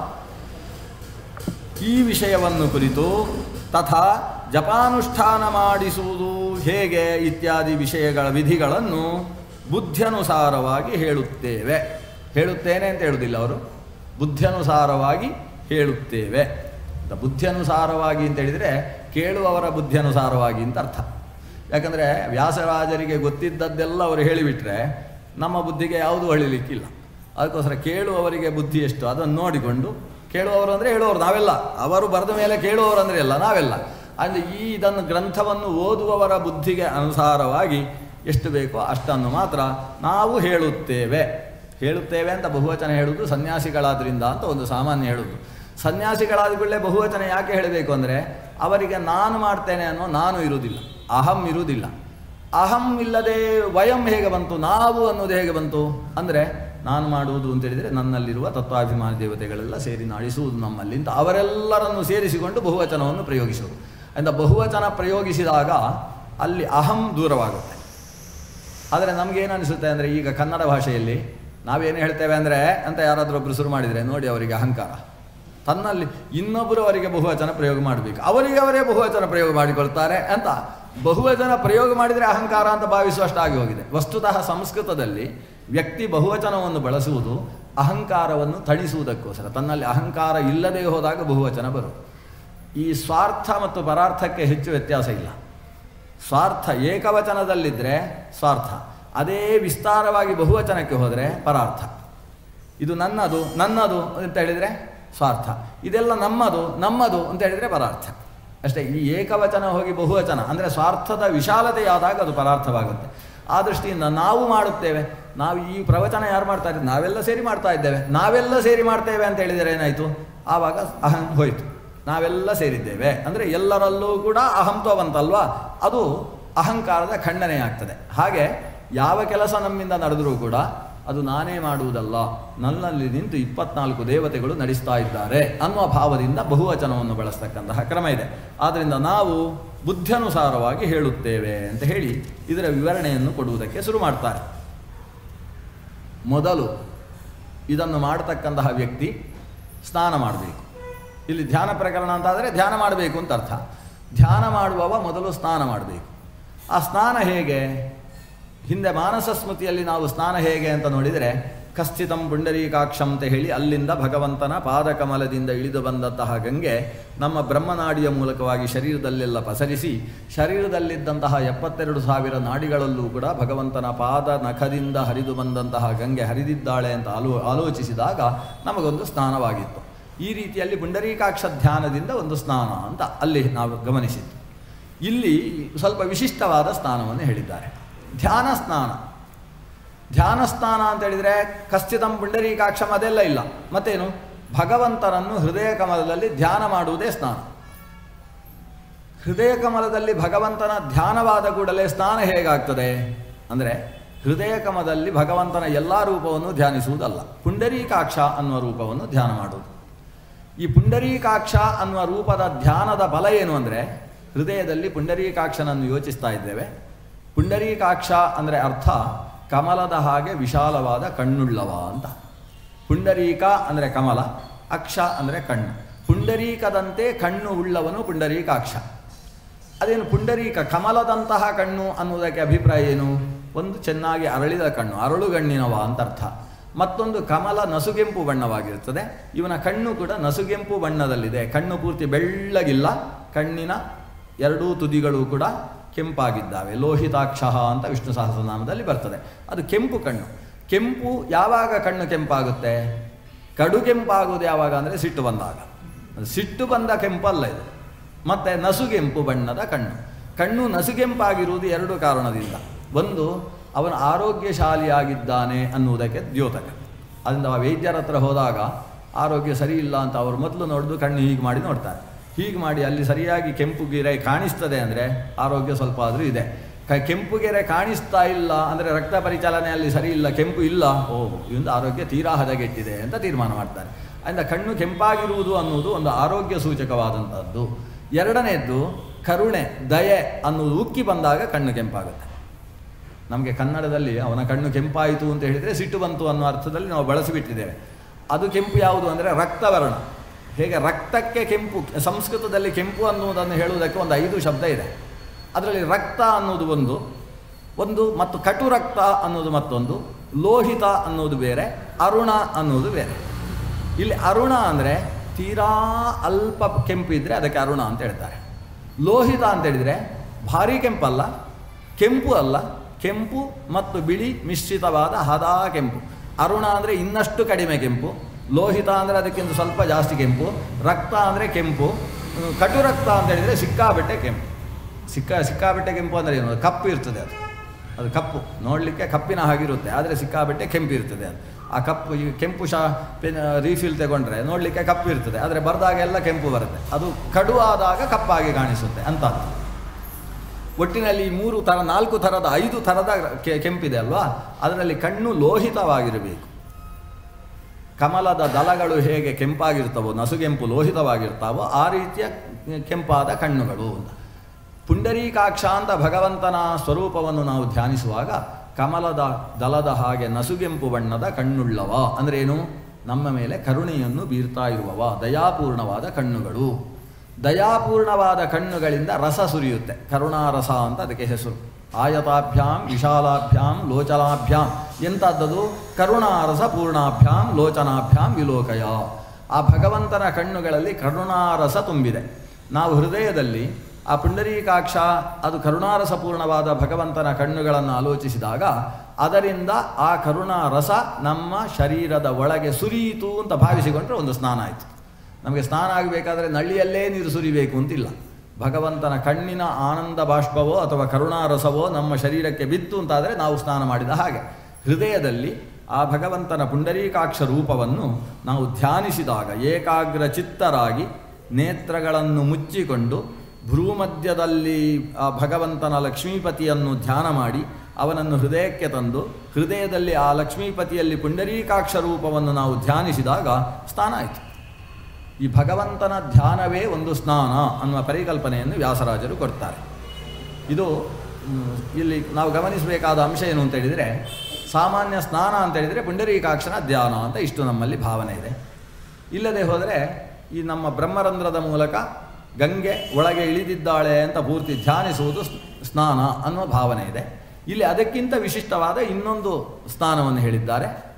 ಈ ವಿಷಯವನ್ನು ಕುರಿತು ತಥಾ ಜಪಾನುಷ್ಠಾನ ಮಾಡಿಸುವುದು ಹೇಗೆ ಇತ್ಯಾದಿ ವಿಷಯಗಳ ವಿಧಿಗಳನ್ನು ಬುದ್ಧ್ಯನುಸಾರವಾಗಿ ಹೇಳುತ್ತೇವೆ. ಹೇಳುತ್ತೇನೆ ಅಂತ ಹೇಳುವುದಿಲ್ಲ ಅವರು, ಬುದ್ಧ್ಯನುಸಾರವಾಗಿ ಹೇಳುತ್ತೇವೆ. ಬುದ್ಧ್ಯನುಸಾರವಾಗಿ ಅಂತ ಹೇಳಿದರೆ ಕೇಳುವವರ ಬುದ್ಧ್ಯನುಸಾರವಾಗಿ ಅಂತ ಅರ್ಥ. ಯಾಕಂದರೆ ವ್ಯಾಸರಾಜರಿಗೆ ಗೊತ್ತಿದ್ದದ್ದೆಲ್ಲ ಅವರು ಹೇಳಿಬಿಟ್ರೆ ನಮ್ಮ ಬುದ್ಧಿಗೆ ಯಾವುದೂ ಹೊಳಿಲಿಕ್ಕಿಲ್ಲ. ಅದಕ್ಕೋಸ್ಕರ ಕೇಳುವವರಿಗೆ ಬುದ್ಧಿ ಎಷ್ಟು ಅದನ್ನು ನೋಡಿಕೊಂಡು, ಕೇಳುವವರು ಅಂದರೆ ಹೇಳುವವರು ನಾವೆಲ್ಲ, ಅವರು ಬರೆದ ಮೇಲೆ ಕೇಳುವವರು ಅಂದರೆ ಎಲ್ಲ ನಾವೆಲ್ಲ. ಅಂದರೆ ಈ ಇದನ್ನು ಗ್ರಂಥವನ್ನು ಓದುವವರ ಬುದ್ಧಿಗೆ ಅನುಸಾರವಾಗಿ ಎಷ್ಟು ಬೇಕೋ ಅಷ್ಟನ್ನು ಮಾತ್ರ ನಾವು ಹೇಳುತ್ತೇವೆ. ಹೇಳುತ್ತೇವೆ ಅಂತ ಬಹುವಚನ ಹೇಳುವುದು ಸನ್ಯಾಸಿಗಳಾದ್ರಿಂದ ಅಂತ ಒಂದು ಸಾಮಾನ್ಯ ಹೇಳುವುದು. ಸನ್ಯಾಸಿಗಳಾದ ಕೂಡಲೇ ಬಹುವಚನ ಯಾಕೆ ಹೇಳಬೇಕು ಅಂದರೆ ಅವರಿಗೆ ನಾನು ಮಾಡ್ತೇನೆ ಅನ್ನೋ ನಾನು ಇರುವುದಿಲ್ಲ, ಅಹಂ ಇರುವುದಿಲ್ಲ. ಅಹಂ ಇಲ್ಲದೆ ವಯಂ ಹೇಗೆ ಬಂತು, ನಾವು ಅನ್ನೋದು ಹೇಗೆ ಬಂತು ಅಂದರೆ ನಾನು ಮಾಡುವುದು ಅಂತೇಳಿದರೆ ನನ್ನಲ್ಲಿರುವ ತತ್ವಾಭಿಮಾನಿ ದೇವತೆಗಳೆಲ್ಲ ಸೇರಿ ನಾಡಿಸುವುದು ನಮ್ಮಲ್ಲಿ ಅಂತ ಅವರೆಲ್ಲರನ್ನು ಸೇರಿಸಿಕೊಂಡು ಬಹುವಚನವನ್ನು ಪ್ರಯೋಗಿಸುವುದು. ಅಂತ ಬಹುವಚನ ಪ್ರಯೋಗಿಸಿದಾಗ ಅಲ್ಲಿ ಅಹಂ ದೂರವಾಗುತ್ತೆ. ಆದರೆ ನಮಗೇನು ಅನಿಸುತ್ತೆ ಅಂದರೆ ಈಗ ಕನ್ನಡ ಭಾಷೆಯಲ್ಲಿ ನಾವೇನು ಹೇಳ್ತೇವೆ ಅಂದರೆ ಅಂತ ಯಾರಾದರೂ ಒಬ್ಬರು ಶುರು ಮಾಡಿದರೆ ನೋಡಿ ಅವರಿಗೆ ಅಹಂಕಾರ. ತನ್ನಲ್ಲಿ ಇನ್ನೊಬ್ಬರು ಅವರಿಗೆ ಬಹುವಚನ ಪ್ರಯೋಗ ಮಾಡಬೇಕು, ಅವರಿಗೆ ಅವರೇ ಬಹುವಚನ ಪ್ರಯೋಗ ಮಾಡಿಕೊಳ್ತಾರೆ ಅಂತ ಬಹುವಚನ ಪ್ರಯೋಗ ಮಾಡಿದರೆ ಅಹಂಕಾರ ಅಂತ ಭಾವಿಸುವಷ್ಟಾಗಿ ಹೋಗಿದೆ. ವಸ್ತುತಃ ಸಂಸ್ಕೃತದಲ್ಲಿ ವ್ಯಕ್ತಿ ಬಹುವಚನವನ್ನು ಬಳಸುವುದು ಅಹಂಕಾರವನ್ನು ತಣಿಸುವುದಕ್ಕೋಸ್ಕರ. ತನ್ನಲ್ಲಿ ಅಹಂಕಾರ ಇಲ್ಲದೇ ಹೋದಾಗ ಬಹುವಚನ ಬರುವುದು. ಈ ಸ್ವಾರ್ಥ ಮತ್ತು ಪರಾರ್ಥಕ್ಕೆ ಹೆಚ್ಚು ವ್ಯತ್ಯಾಸ ಇಲ್ಲ. ಸ್ವಾರ್ಥ ಏಕವಚನದಲ್ಲಿದ್ದರೆ ಸ್ವಾರ್ಥ, ಅದೇ ವಿಸ್ತಾರವಾಗಿ ಬಹುವಚನಕ್ಕೆ ಹೋದರೆ ಪರಾರ್ಥ. ಇದು ನನ್ನದು ನನ್ನದು ಅಂತ ಹೇಳಿದರೆ ಸ್ವಾರ್ಥ, ಇದೆಲ್ಲ ನಮ್ಮದು ನಮ್ಮದು ಅಂತ ಹೇಳಿದರೆ ಪರಾರ್ಥ ಅಷ್ಟೇ. ಈ ಏಕವಚನ ಹೋಗಿ ಬಹುವಚನ ಅಂದರೆ ಸ್ವಾರ್ಥದ ವಿಶಾಲತೆಯಾದಾಗ ಅದು ಪರಾರ್ಥವಾಗುತ್ತೆ. ಆ ದೃಷ್ಟಿಯಿಂದ ನಾವು ಮಾಡುತ್ತೇವೆ, ನಾವು ಈ ಪ್ರವಚನ ಯಾರು ಮಾಡ್ತಾ ಇದ್ದೀವಿ, ನಾವೆಲ್ಲ ಸೇರಿ ಮಾಡ್ತಾ ಇದ್ದೇವೆ. ನಾವೆಲ್ಲ ಸೇರಿ ಮಾಡ್ತೇವೆ ಅಂತ ಹೇಳಿದರೆ ಏನಾಯಿತು, ಆವಾಗ ಅಹಂ ಹೋಯಿತು. ನಾವೆಲ್ಲ ಸೇರಿದ್ದೇವೆ ಅಂದರೆ ಎಲ್ಲರಲ್ಲೂ ಕೂಡ ಅಹಂತ್ವ ಬಂತಲ್ವ, ಅದು ಅಹಂಕಾರದ ಖಂಡನೆ ಆಗ್ತದೆ. ಹಾಗೆ ಯಾವ ಕೆಲಸ ನಮ್ಮಿಂದ ನಡೆದರೂ ಕೂಡ ಅದು ನಾನೇ ಮಾಡುವುದಲ್ಲ, ನನ್ನಲ್ಲಿ ನಿಂತು ಇಪ್ಪತ್ನಾಲ್ಕು ದೇವತೆಗಳು ನಡೆಸ್ತಾ ಇದ್ದಾರೆ ಅನ್ನುವ ಭಾವದಿಂದ ಬಹುವಚನವನ್ನು ಬಳಸ್ತಕ್ಕಂತಹ ಕ್ರಮ ಇದೆ. ಆದ್ದರಿಂದ ನಾವು ಬುದ್ಧ್ಯನುಸಾರವಾಗಿ ಹೇಳುತ್ತೇವೆ ಅಂತ ಹೇಳಿ ಇದರ ವಿವರಣೆಯನ್ನು ಕೊಡುವುದಕ್ಕೆ ಶುರು ಮಾಡ್ತಾರೆ. ಮೊದಲು ಇದನ್ನು ಮಾಡತಕ್ಕಂತಹ ವ್ಯಕ್ತಿ ಸ್ನಾನ ಮಾಡಬೇಕು. ಇಲ್ಲಿ ಧ್ಯಾನ ಪ್ರಕರಣ ಅಂತಾದರೆ ಧ್ಯಾನ ಮಾಡಬೇಕು ಅಂತ ಅರ್ಥ. ಧ್ಯಾನ ಮಾಡುವವ ಮೊದಲು ಸ್ನಾನ ಮಾಡಬೇಕು. ಆ ಸ್ನಾನ ಹೇಗೆ? ಹಿಂದೆ ಮಾನಸ ಸ್ಮೃತಿಯಲ್ಲಿ ನಾವು ಸ್ನಾನ ಹೇಗೆ ಅಂತ ನೋಡಿದರೆ ಕಸ್ಥಿತಂ ಪುಂಡರೀಕಾಕ್ಷಂ ಅಂತ ಹೇಳಿ ಅಲ್ಲಿಂದ ಭಗವಂತನ ಪಾದಕಮಲದಿಂದ ಇಳಿದು ಬಂದಂತಹ ಗಂಗೆ ನಮ್ಮ ಬ್ರಹ್ಮನಾಡಿಯ ಮೂಲಕವಾಗಿ ಶರೀರದಲ್ಲೆಲ್ಲ ಪಸರಿಸಿ ಶರೀರದಲ್ಲಿದ್ದಂತಹ ಎಪ್ಪತ್ತೆರಡು ಸಾವಿರ ನಾಡಿಗಳಲ್ಲೂ ಕೂಡ ಭಗವಂತನ ಪಾದ ನಖದಿಂದ ಹರಿದು ಬಂದಂತಹ ಗಂಗೆ ಹರಿದಿದ್ದಾಳೆ ಅಂತ ಆಲೋ ಆಲೋಚಿಸಿದಾಗ ನಮಗೊಂದು ಸ್ನಾನವಾಗಿತ್ತು. ಈ ರೀತಿಯಲ್ಲಿ ಪುಂಡರೀಕಾಕ್ಷ ಧ್ಯಾನದಿಂದ ಒಂದು ಸ್ನಾನ ಅಂತ ಅಲ್ಲಿ ನಾವು ಗಮನಿಸಿದ್ದು. ಇಲ್ಲಿ ಸ್ವಲ್ಪ ವಿಶಿಷ್ಟವಾದ ಸ್ನಾನವನ್ನು ಹೇಳಿದ್ದಾರೆ, ಧ್ಯಾನ ಸ್ನಾನ. ಧ್ಯಾನ ಸ್ನಾನ ಅಂತ ಹೇಳಿದರೆ ಕಸ್ಥಿತಂ ಪುಂಡರೀಕಾಕ್ಷಂ ಅದೆಲ್ಲ ಇಲ್ಲ. ಮತ್ತೇನು? ಭಗವಂತನನ್ನು ಹೃದಯ ಕಮಲದಲ್ಲಿ ಧ್ಯಾನ ಮಾಡುವುದೇ ಸ್ನಾನ. ಹೃದಯ ಕಮಲದಲ್ಲಿ ಭಗವಂತನ ಧ್ಯಾನವಾದ ಕೂಡಲೇ ಸ್ನಾನ ಹೇಗಾಗ್ತದೆ ಅಂದರೆ, ಹೃದಯ ಕಮಲದಲ್ಲಿ ಭಗವಂತನ ಎಲ್ಲ ರೂಪವನ್ನು ಧ್ಯಾನಿಸುವುದಲ್ಲ, ಪುಂಡರೀಕಾಕ್ಷ ಅನ್ನುವ ರೂಪವನ್ನು ಧ್ಯಾನ ಮಾಡುವುದು. ಈ ಪುಂಡರೀಕಾಕ್ಷ ಅನ್ನುವ ರೂಪದ ಧ್ಯಾನದ ಬಲ ಏನು ಅಂದರೆ, ಹೃದಯದಲ್ಲಿ ಪುಂಡರೀಕಾಕ್ಷನನ್ನು ಯೋಚಿಸ್ತಾ ಇದ್ದೇವೆ. ಪುಂಡರೀಕಾಕ್ಷ ಅಂದರೆ ಅರ್ಥ ಕಮಲದ ಹಾಗೆ ವಿಶಾಲವಾದ ಕಣ್ಣುಳ್ಳವ ಅಂತ. ಪುಂಡರೀಕ ಅಂದರೆ ಕಮಲ, ಅಕ್ಷ ಅಂದರೆ ಕಣ್ಣು. ಪುಂಡರೀಕದಂತೆ ಕಣ್ಣು ಉಳ್ಳವನು ಪುಂಡರೀಕಾಕ್ಷ. ಅದೇನು ಪುಂಡರೀಕ ಕಮಲದಂತಹ ಕಣ್ಣು ಅನ್ನುವುದಕ್ಕೆ ಅಭಿಪ್ರಾಯ ಏನು? ಒಂದು ಚೆನ್ನಾಗಿ ಅರಳಿದ ಕಣ್ಣು, ಅರಳುಗಣ್ಣಿನವ ಅಂತ ಅರ್ಥ. ಮತ್ತೊಂದು ಕಮಲ ನಸುಗೆಂಪು ಬಣ್ಣವಾಗಿರ್ತದೆ. ಇವನ ಕಣ್ಣು ಕೂಡ ನಸುಗೆಂಪು ಬಣ್ಣದಲ್ಲಿದೆ. ಕಣ್ಣು ಪೂರ್ತಿ ಬೆಳ್ಳಗಿಲ್ಲ, ಕಣ್ಣಿನ ಎರಡೂ ತುದಿಗಳು ಕೂಡ ಕೆಂಪಾಗಿದ್ದಾವೆ. ಲೋಹಿತಾಕ್ಷ ಅಂತ ವಿಷ್ಣು ಸಹಸ್ರನಾಮದಲ್ಲಿ ಬರ್ತದೆ. ಅದು ಕೆಂಪು ಕಣ್ಣು. ಕೆಂಪು ಯಾವಾಗ ಕಣ್ಣು ಕೆಂಪಾಗುತ್ತೆ? ಕಡು ಕೆಂಪಾಗುವುದು ಯಾವಾಗ ಅಂದರೆ ಸಿಟ್ಟು ಬಂದಾಗ. ಸಿಟ್ಟು ಬಂದ ಕೆಂಪಲ್ಲ ಇದು. ಮತ್ತು ನಸುಗೆಂಪು ಬಣ್ಣದ ಕಣ್ಣು. ಕಣ್ಣು ನಸುಗೆಂಪಾಗಿರುವುದು ಎರಡು ಕಾರಣದಿಂದ. ಒಂದು, ಅವನು ಆರೋಗ್ಯಶಾಲಿಯಾಗಿದ್ದಾನೆ ಅನ್ನುವುದಕ್ಕೆ ದ್ಯೋತಕ. ಅದರಿಂದ ವೈದ್ಯರ ಹತ್ರ ಹೋದಾಗ ಆರೋಗ್ಯ ಸರಿ ಇಲ್ಲ ಅಂತ ಅವರು ಮೊದಲು ನೋಡಿದು ಕಣ್ಣು ಹೀಗೆ ಮಾಡಿ ನೋಡ್ತಾರೆ. ಹೀಗೆ ಮಾಡಿ ಅಲ್ಲಿ ಸರಿಯಾಗಿ ಕೆಂಪು ಗೆರೆ ಕಾಣಿಸ್ತದೆ ಅಂದರೆ ಆರೋಗ್ಯ ಸ್ವಲ್ಪ ಆದರೂ ಇದೆ. ಕ ಕೆಂಪು ಗೆರೆ ಕಾಣಿಸ್ತಾ ಇಲ್ಲ ಅಂದರೆ ರಕ್ತ ಪರಿಚಲನೆ ಅಲ್ಲಿ ಸರಿ ಇಲ್ಲ, ಕೆಂಪು ಇಲ್ಲ, ಓಹ್ ಇವೊಂದು ಆರೋಗ್ಯ ತೀರಾ ಹದಗೆಟ್ಟಿದೆ ಅಂತ ತೀರ್ಮಾನ ಮಾಡ್ತಾರೆ. ಅದರಿಂದ ಕಣ್ಣು ಕೆಂಪಾಗಿರುವುದು ಅನ್ನುವುದು ಒಂದು ಆರೋಗ್ಯ ಸೂಚಕವಾದಂಥದ್ದು. ಎರಡನೇದ್ದು ಕರುಣೆ, ದಯೆ ಅನ್ನುವುದು ಉಕ್ಕಿ ಬಂದಾಗ ಕಣ್ಣು ಕೆಂಪಾಗುತ್ತೆ. ನಮಗೆ ಕನ್ನಡದಲ್ಲಿ ಅವನ ಕಣ್ಣು ಕೆಂಪಾಯಿತು ಅಂತ ಹೇಳಿದರೆ ಸಿಟ್ಟು ಬಂತು ಅನ್ನೋ ಅರ್ಥದಲ್ಲಿ ನಾವು ಬಳಸಿಬಿಟ್ಟಿದ್ದೇವೆ. ಅದು ಕೆಂಪು ಯಾವುದು ಅಂದರೆ ರಕ್ತವರ್ಣ. ಹೇಗೆ ರಕ್ತಕ್ಕೆ ಕೆಂಪು, ಸಂಸ್ಕೃತದಲ್ಲಿ ಕೆಂಪು ಅನ್ನುವುದನ್ನು ಹೇಳುವುದಕ್ಕೆ ಒಂದು ಐದು ಶಬ್ದ ಇದೆ. ಅದರಲ್ಲಿ ರಕ್ತ ಅನ್ನೋದು ಒಂದು ಒಂದು ಮತ್ತು ಕಟು ರಕ್ತ ಅನ್ನೋದು ಮತ್ತೊಂದು, ಲೋಹಿತ ಅನ್ನೋದು ಬೇರೆ, ಅರುಣ ಅನ್ನೋದು ಬೇರೆ. ಇಲ್ಲಿ ಅರುಣ ಅಂದರೆ ತೀರಾ ಅಲ್ಪ ಕೆಂಪು ಇದ್ದರೆ ಅದಕ್ಕೆ ಅರುಣ ಅಂತ ಹೇಳ್ತಾರೆ. ಲೋಹಿತ ಅಂತ ಹೇಳಿದರೆ ಭಾರಿ ಕೆಂಪಲ್ಲ, ಕೆಂಪು ಅಲ್ಲ, ಕೆಂಪು ಮತ್ತು ಬಿಳಿ ಮಿಶ್ರಿತವಾದ ಹದಾ ಕೆಂಪು. ಅರುಣ ಅಂದರೆ ಇನ್ನಷ್ಟು ಕಡಿಮೆ ಕೆಂಪು, ಲೋಹಿತ ಅಂದರೆ ಅದಕ್ಕಿಂತ ಸ್ವಲ್ಪ ಜಾಸ್ತಿ ಕೆಂಪು, ರಕ್ತ ಅಂದರೆ ಕೆಂಪು, ಕಟು ರಕ್ತ ಅಂತ ಹೇಳಿದರೆ ಸಿಕ್ಕಾಬಟ್ಟೆ ಕೆಂಪು. ಸಿಕ್ಕಾ ಸಿಕ್ಕಾಬಟ್ಟೆ ಕೆಂಪು ಅಂದರೆ ಏನು? ಕಪ್ಪು ಇರ್ತದೆ ಅದು. ಅದು ಕಪ್ಪು ನೋಡಲಿಕ್ಕೆ ಕಪ್ಪಿನ ಹಾಗಿರುತ್ತೆ, ಆದರೆ ಸಿಕ್ಕಾಬಟ್ಟೆ ಕೆಂಪು ಇರ್ತದೆ ಅದು. ಆ ಕಪ್ಪು ಈ ಕೆಂಪು ಶಾ ಪೆನ್ ರೀಫಿಲ್ ತಗೊಂಡ್ರೆ ನೋಡಲಿಕ್ಕೆ ಕಪ್ಪು ಇರ್ತದೆ, ಆದರೆ ಬರೆದಾಗೆಲ್ಲ ಕೆಂಪು ಬರುತ್ತೆ. ಅದು ಕಡುವಾದಾಗ ಕಪ್ಪಾಗಿ ಕಾಣಿಸುತ್ತೆ ಅಂತ. ಒಟ್ಟಿನಲ್ಲಿ ಮೂರು ಥರ ನಾಲ್ಕು ಥರದ ಐದು ಥರದ ಕೆಂಪಿದೆ ಅಲ್ವಾ? ಅದರಲ್ಲಿ ಕಣ್ಣು ಲೋಹಿತವಾಗಿರಬೇಕು. ಕಮಲದ ದಳಗಳು ಹೇಗೆ ಕೆಂಪಾಗಿರ್ತವೋ, ನಸುಗೆಂಪು ಲೋಹಿತವಾಗಿರ್ತಾವೋ ಆ ರೀತಿಯ ಕೆಂಪಾದ ಕಣ್ಣುಗಳು. ಪುಂಡರೀಕಾಕ್ಷ ಅಂತ ಭಗವಂತನ ಸ್ವರೂಪವನ್ನು ನಾವು ಧ್ಯಾನಿಸುವಾಗ ಕಮಲದ ದಳದ ಹಾಗೆ ನಸುಗೆಂಪು ಬಣ್ಣದ ಕಣ್ಣುಳ್ಳವ ಅಂದ್ರೇನು? ನಮ್ಮ ಮೇಲೆ ಕರುಣೆಯನ್ನು ಬೀರ್ತಾ ಇರುವವ, ದಯಾಪೂರ್ಣವಾದ ಕಣ್ಣುಗಳು. ದಯಾಪೂರ್ಣವಾದ ಕಣ್ಣುಗಳಿಂದ ರಸ ಸುರಿಯುತ್ತೆ, ಕರುಣಾರಸ ಅಂತ ಅದಕ್ಕೆ ಹೆಸರು. ಆಯತಾಭ್ಯಾಂ ವಿಶಾಲಾಭ್ಯಾಂ ಲೋಚನಾಭ್ಯಾಂ ಎಂಥದ್ದದು? ಕರುಣಾರಸ ಪೂರ್ಣಾಭ್ಯಾಂ ಲೋಚನಾಭ್ಯಾಂ ವಿಲೋಕಯ. ಆ ಭಗವಂತನ ಕಣ್ಣುಗಳಲ್ಲಿ ಕರುಣಾರಸ ತುಂಬಿದೆ. ನಾವು ಹೃದಯದಲ್ಲಿ ಆ ಪುಂಡರೀಕಾಕ್ಷ ಅದು ಕರುಣಾರಸಪೂರ್ಣವಾದ ಭಗವಂತನ ಕಣ್ಣುಗಳನ್ನು ಆಲೋಚಿಸಿದಾಗ ಅದರಿಂದ ಆ ಕರುಣಾರಸ ನಮ್ಮ ಶರೀರದ ಒಳಗೆ ಸುರಿಯಿತು ಅಂತ ಭಾವಿಸಿಕೊಂಡ್ರೆ ಒಂದು ಸ್ನಾನ ಆಯಿತು. ನಮಗೆ ಸ್ನಾನ ಆಗಬೇಕಾದ್ರೆ ನಳ್ಳಿಯಲ್ಲೇ ನೀರು ಸುರಿಬೇಕು ಅಂತಿಲ್ಲ. ಭಗವಂತನ ಕಣ್ಣಿನ ಆನಂದ ಬಾಷ್ಪವೋ ಅಥವಾ ಕರುಣಾರಸವೋ ನಮ್ಮ ಶರೀರಕ್ಕೆ ಬಿತ್ತು ಅಂತಾದರೆ ನಾವು ಸ್ನಾನ ಮಾಡಿದ ಹಾಗೆ. ಹೃದಯದಲ್ಲಿ ಆ ಭಗವಂತನ ಪುಂಡರೀಕಾಕ್ಷ ರೂಪವನ್ನು ನಾವು ಧ್ಯಾನಿಸಿದಾಗ ಏಕಾಗ್ರ ಚಿತ್ತರಾಗಿ ನೇತ್ರಗಳನ್ನು ಮುಚ್ಚಿಕೊಂಡು ಭ್ರೂಮಧ್ಯದಲ್ಲಿ ಆ ಭಗವಂತನ ಲಕ್ಷ್ಮೀಪತಿಯನ್ನು ಧ್ಯಾನ ಮಾಡಿ ಅವನನ್ನು ಹೃದಯಕ್ಕೆ ತಂದು ಹೃದಯದಲ್ಲಿ ಆ ಲಕ್ಷ್ಮೀಪತಿಯಲ್ಲಿ ಪುಂಡರೀಕಾಕ್ಷ ರೂಪವನ್ನು ನಾವು ಧ್ಯಾನಿಸಿದಾಗ ಸ್ನಾನ ಆಯಿತು. ಈ ಭಗವಂತನ ಧ್ಯಾನವೇ ಒಂದು ಸ್ನಾನ ಅನ್ನುವ ಪರಿಕಲ್ಪನೆಯನ್ನು ವ್ಯಾಸರಾಜರು ಕೊಡ್ತಾರೆ. ಇದು ಇಲ್ಲಿ ನಾವು ಗಮನಿಸಬೇಕಾದ ಅಂಶ ಏನು ಅಂತ ಹೇಳಿದರೆ, ಸಾಮಾನ್ಯ ಸ್ನಾನ ಅಂತ ಹೇಳಿದರೆ ಪುಂಡರೀಕಾಕ್ಷನ ಧ್ಯಾನ ಅಂತ ಇಷ್ಟು ನಮ್ಮಲ್ಲಿ ಭಾವನೆ ಇದೆ. ಇಲ್ಲದೆ ಹೋದರೆ ಈ ನಮ್ಮ ಬ್ರಹ್ಮರಂಧ್ರದ ಮೂಲಕ ಗಂಗೆ ಒಳಗೆ ಇಳಿದಿದ್ದಾಳೆ ಅಂತ ಪೂರ್ತಿ ಧ್ಯಾನಿಸುವುದು ಸ್ನಾನ ಅನ್ನುವ ಭಾವನೆ ಇದೆ. ಇಲ್ಲಿ ಅದಕ್ಕಿಂತ ವಿಶಿಷ್ಟವಾದ ಇನ್ನೊಂದು ಸ್ನಾನವನ್ನು ಹೇಳಿದ್ದಾರೆ,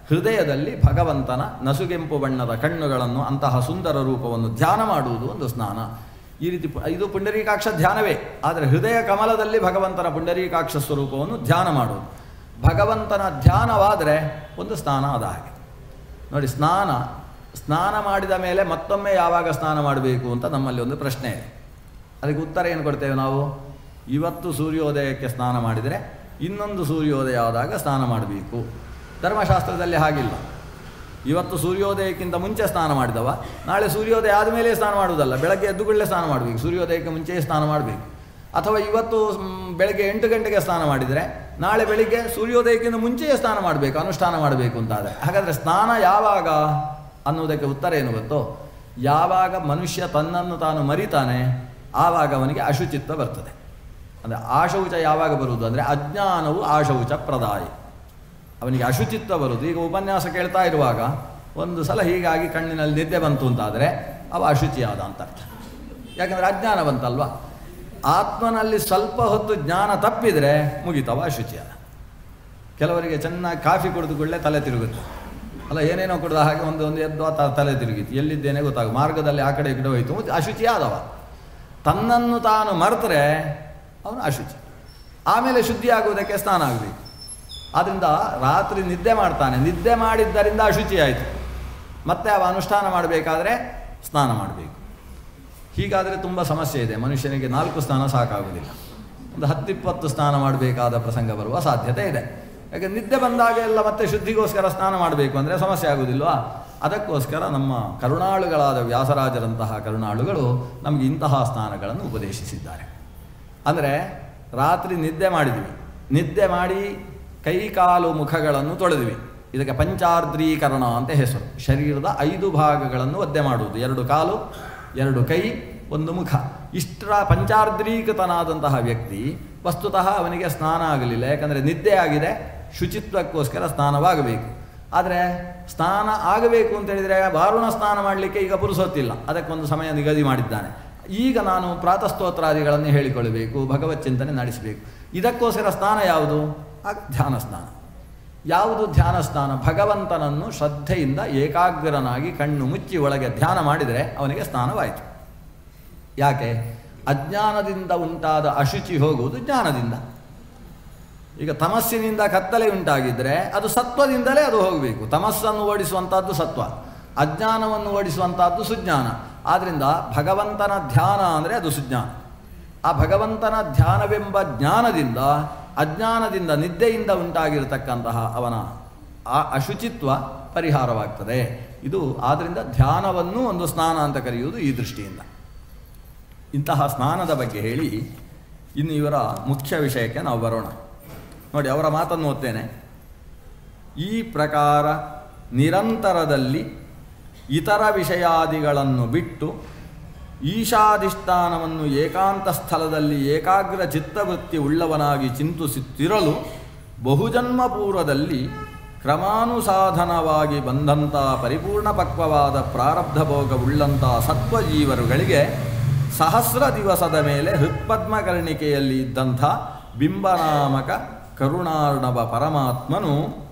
ಹೃದಯದಲ್ಲಿ ಭಗವಂತನ ನಸುಗೆಂಪು ಬಣ್ಣದ ಕಣ್ಣುಗಳನ್ನು ಅಂತಹ ಸುಂದರ ರೂಪವನ್ನು ಧ್ಯಾನ ಮಾಡುವುದು ಒಂದು ಸ್ನಾನ. ಈ ರೀತಿ ಇದು ಪುಂಡರೀಕಾಕ್ಷ ಧ್ಯಾನವೇ. ಆದರೆ ಹೃದಯ ಕಮಲದಲ್ಲಿ ಭಗವಂತನ ಪುಂಡರೀಕಾಕ್ಷ ಸ್ವರೂಪವನ್ನು ಧ್ಯಾನ ಮಾಡುವುದು ಭಗವಂತನ ಧ್ಯಾನವಾದರೆ ಒಂದು ಸ್ನಾನ ಆದ ಹಾಗೆ. ನೋಡಿ, ಸ್ನಾನ ಸ್ನಾನ ಮಾಡಿದ ಮೇಲೆ ಮತ್ತೊಮ್ಮೆ ಯಾವಾಗ ಸ್ನಾನ ಮಾಡಬೇಕು ಅಂತ ನಮ್ಮಲ್ಲಿ ಒಂದು ಪ್ರಶ್ನೆ ಇದೆ. ಅದಕ್ಕೆ ಉತ್ತರ ಏನು ಕೊಡ್ತೇವೆ ನಾವು? ಇವತ್ತು ಸೂರ್ಯೋದಯಕ್ಕೆ ಸ್ನಾನ ಮಾಡಿದರೆ ಇನ್ನೊಂದು ಸೂರ್ಯೋದಯ ಆದಾಗ ಸ್ನಾನ ಮಾಡಬೇಕು. ಧರ್ಮಶಾಸ್ತ್ರದಲ್ಲಿ ಹಾಗಿಲ್ಲ. ಇವತ್ತು ಸೂರ್ಯೋದಯಕ್ಕಿಂತ ಮುಂಚೆ ಸ್ನಾನ ಮಾಡಿದವ ನಾಳೆ ಸೂರ್ಯೋದಯ ಆದಮೇಲೆ ಸ್ನಾನ ಮಾಡುವುದಲ್ಲ, ಬೆಳಗ್ಗೆ ಎದ್ದುಗಳೇ ಸ್ನಾನ ಮಾಡಬೇಕು, ಸೂರ್ಯೋದಯಕ್ಕೆ ಮುಂಚೆಯೇ ಸ್ನಾನ ಮಾಡಬೇಕು. ಅಥವಾ ಇವತ್ತು ಬೆಳಗ್ಗೆ ಎಂಟು ಗಂಟೆಗೆ ಸ್ನಾನ ಮಾಡಿದರೆ ನಾಳೆ ಬೆಳಿಗ್ಗೆ ಸೂರ್ಯೋದಯಕ್ಕಿಂತ ಮುಂಚೆಯೇ ಸ್ನಾನ ಮಾಡಬೇಕು, ಅನುಷ್ಠಾನ ಮಾಡಬೇಕು ಅಂತಾದರೆ. ಹಾಗಾದರೆ ಸ್ನಾನ ಯಾವಾಗ ಅನ್ನೋದಕ್ಕೆ ಉತ್ತರ ಏನು ಗೊತ್ತೋ? ಯಾವಾಗ ಮನುಷ್ಯ ತನ್ನನ್ನು ತಾನು ಮರಿತಾನೆ ಆವಾಗ ಅವನಿಗೆ ಅಶುಚಿತ್ವ ಬರ್ತದೆ. ಅಂದರೆ ಆಶೌಚ ಯಾವಾಗ ಬರುವುದು ಅಂದರೆ ಅಜ್ಞಾನವು ಆಶೌಚ ಪ್ರದಾಯ. ಅವನಿಗೆ ಅಶುಚಿತ್ವ ಬರುವುದು. ಈಗ ಉಪನ್ಯಾಸ ಕೇಳ್ತಾ ಇರುವಾಗ ಒಂದು ಸಲ ಹೀಗಾಗಿ ಕಣ್ಣಿನಲ್ಲಿ ನಿದ್ದೆ ಬಂತು ಅಂತಾದರೆ ಅವ ಅಶುಚಿಯಾದ ಅಂತ ಅರ್ಥ. ಯಾಕಂದರೆ ಅಜ್ಞಾನ ಬಂತಲ್ವ. ಆತ್ಮನಲ್ಲಿ ಸ್ವಲ್ಪ ಹೊತ್ತು ಜ್ಞಾನ ತಪ್ಪಿದರೆ ಮುಗಿತವ ಅಶುಚಿಯಾದ. ಕೆಲವರಿಗೆ ಚೆನ್ನಾಗಿ ಕಾಫಿ ಕುಡಿದು ಕೂಡಲೇ ತಲೆ ತಿರುಗುತ್ತೆ ಅಲ್ಲ, ಏನೇನೋ ಕುಡಿದ ಹಾಗೆ ಒಂದು ಒಂದು ಎದ್ದು ಆ ತಲೆ ತಿರುಗಿತು, ಎಲ್ಲಿದ್ದೇನೆ ಗೊತ್ತಾಗ ಮಾರ್ಗದಲ್ಲಿ ಆ ಕಡೆ ಈ ಕಡೆ ಹೋಯಿತು, ಅಶುಚಿಯಾದವ. ತನ್ನನ್ನು ತಾನು ಮರೆತರೆ ಅವನು ಅಶುಚಿ. ಆಮೇಲೆ ಶುದ್ಧಿ ಆಗುವುದಕ್ಕೆ ಸ್ನಾನ ಆಗಬೇಕು. ಆದ್ದರಿಂದ ರಾತ್ರಿ ನಿದ್ದೆ ಮಾಡ್ತಾನೆ, ನಿದ್ದೆ ಮಾಡಿದ್ದರಿಂದ ಅಶುಚಿ ಆಯಿತು, ಮತ್ತೆ ಅವ ಅನುಷ್ಠಾನ ಮಾಡಬೇಕಾದ್ರೆ ಸ್ನಾನ ಮಾಡಬೇಕು. ಹೀಗಾದರೆ ತುಂಬ ಸಮಸ್ಯೆ ಇದೆ. ಮನುಷ್ಯನಿಗೆ ನಾಲ್ಕು ಸ್ನಾನ ಸಾಕಾಗುವುದಿಲ್ಲ, ಒಂದು ಹತ್ತಿಪ್ಪತ್ತು ಸ್ನಾನ ಮಾಡಬೇಕಾದ ಪ್ರಸಂಗ ಬರುವ ಸಾಧ್ಯತೆ ಇದೆ. ಯಾಕೆ ನಿದ್ದೆ ಬಂದಾಗ ಎಲ್ಲ ಮತ್ತೆ ಶುದ್ಧಿಗೋಸ್ಕರ ಸ್ನಾನ ಮಾಡಬೇಕು ಅಂದರೆ ಸಮಸ್ಯೆ ಆಗುವುದಿಲ್ವಾ? ಅದಕ್ಕೋಸ್ಕರ ನಮ್ಮ ಕರುಣಾಳುಗಳಾದ ವ್ಯಾಸರಾಜರಂತಹ ಕರುಣಾಳುಗಳು ನಮಗೆ ಇಂತಹ ಸ್ನಾನಗಳನ್ನು ಉಪದೇಶಿಸಿದ್ದಾರೆ. ಅಂದರೆ ರಾತ್ರಿ ನಿದ್ದೆ ಮಾಡಿದ್ವಿ, ನಿದ್ದೆ ಮಾಡಿ ಕೈ ಕಾಲು ಮುಖಗಳನ್ನು ತೊಳೆದ್ವಿ, ಇದಕ್ಕೆ ಪಂಚಾರ್ದ್ರೀಕರಣ ಅಂತ ಹೆಸರು. ಶರೀರದ ಐದು ಭಾಗಗಳನ್ನು ಒದ್ದೆ ಮಾಡುವುದು, ಎರಡು ಕಾಲು, ಎರಡು ಕೈ, ಒಂದು ಮುಖ. ಇಷ್ಟರ ಪಂಚಾರ್ದ್ರೀಕೃತನಾದಂತಹ ವ್ಯಕ್ತಿ ವಸ್ತುತಃ ಅವನಿಗೆ ಸ್ನಾನ ಆಗಲಿಲ್ಲ. ಯಾಕಂದರೆ ನಿದ್ದೆ ಆಗಿದೆ, ಶುಚಿತ್ವಕ್ಕೋಸ್ಕರ ಸ್ನಾನವಾಗಬೇಕು. ಆದರೆ ಸ್ನಾನ ಆಗಬೇಕು ಅಂತೇಳಿದರೆ ವಾರುಣ ಸ್ನಾನ ಮಾಡಲಿಕ್ಕೆ ಈಗ ಪುರುಸೊತ್ತಿಲ್ಲ, ಅದಕ್ಕೊಂದು ಸಮಯ ನಿಗದಿ ಮಾಡಿದ್ದಾನೆ. ಈಗ ನಾನು ಪ್ರಾತಸ್ತೋತ್ರಾದಿಗಳನ್ನು ಹೇಳಿಕೊಳ್ಳಬೇಕು, ಭಗವತ್ ಚಿಂತನೆ ನಡೆಸಬೇಕು. ಇದಕ್ಕೋಸ್ಕರ ಸ್ನಾನ ಯಾವುದು? ಧ್ಯಾನ ಸ್ನಾನ. ಯಾವುದು ಧ್ಯಾನ ಸ್ನಾನ? ಭಗವಂತನನ್ನು ಶ್ರದ್ಧೆಯಿಂದ ಏಕಾಗ್ರನಾಗಿ ಕಣ್ಣು ಮುಚ್ಚಿ ಒಳಗೆ ಧ್ಯಾನ ಮಾಡಿದರೆ ಅವನಿಗೆ ಸ್ನಾನವಾಯಿತು. ಯಾಕೆ? ಅಜ್ಞಾನದಿಂದ ಉಂಟಾದ ಅಶುಚಿ ಹೋಗುವುದು ಜ್ಞಾನದಿಂದ. ಈಗ ತಮಸ್ಸಿನಿಂದ ಕತ್ತಲೆ ಉಂಟಾಗಿದ್ದರೆ ಅದು ಸತ್ವದಿಂದಲೇ ಅದು ಹೋಗಬೇಕು. ತಮಸ್ಸನ್ನು ಓಡಿಸುವಂಥದ್ದು ಸತ್ವ, ಅಜ್ಞಾನವನ್ನು ಓಡಿಸುವಂಥದ್ದು ಸುಜ್ಞಾನ. ಆದ್ದರಿಂದ ಭಗವಂತನ ಧ್ಯಾನ ಅಂದರೆ ಅದು ಸುಜ್ಞಾನ. ಆ ಭಗವಂತನ ಧ್ಯಾನವೆಂಬ ಜ್ಞಾನದಿಂದ, ಅಜ್ಞಾನದಿಂದ, ನಿದ್ದೆಯಿಂದ ಉಂಟಾಗಿರತಕ್ಕಂತಹ ಅವನ ಆ ಅಶುಚಿತ್ವ ಪರಿಹಾರವಾಗ್ತದೆ. ಇದು ಆದ್ದರಿಂದ ಧ್ಯಾನವನ್ನು ಒಂದು ಸ್ನಾನ ಅಂತ ಕರೆಯುವುದು ಈ ದೃಷ್ಟಿಯಿಂದ. ಇಂತಹ ಸ್ನಾನದ ಬಗ್ಗೆ ಹೇಳಿ ಇನ್ನು ಇವರ ಮುಖ್ಯ ವಿಷಯಕ್ಕೆ ನಾವು ಬರೋಣ. ನೋಡಿ, ಅವರ ಮಾತನ್ನು ಓದ್ತೇನೆ. ಈ ಪ್ರಕಾರ ನಿರಂತರದಲ್ಲಿ ಇತರ ವಿಷಯಾದಿಗಳನ್ನು ಬಿಟ್ಟು ಈಶಾಧಿಷ್ಠಾನವನ್ನು ಏಕಾಂತ ಸ್ಥಳದಲ್ಲಿ ಏಕಾಗ್ರ ಚಿತ್ತವೃತ್ತಿ ಉಳ್ಳವನಾಗಿ ಚಿಂತಿಸುತ್ತಿರಲು ಬಹುಜನ್ಮ ಪೂರ್ವದಲ್ಲಿ ಕ್ರಮಾನುಸಾಧನವಾಗಿ ಬಂದಂಥ ಪರಿಪೂರ್ಣ ಪಕ್ವವಾದ ಪ್ರಾರಬ್ಧ ಭೋಗವುಳ್ಳಂಥ ಸತ್ವಜೀವರುಗಳಿಗೆ ಸಹಸ್ರ ದಿವಸದ ಮೇಲೆ ಹೃತ್ಪದ್ಮಕರ್ಣಿಕೆಯಲ್ಲಿ ಇದ್ದಂಥ ಬಿಂಬನಾಮಕ ಕರುಣಾರ್ಣವ ಪರಮಾತ್ಮನು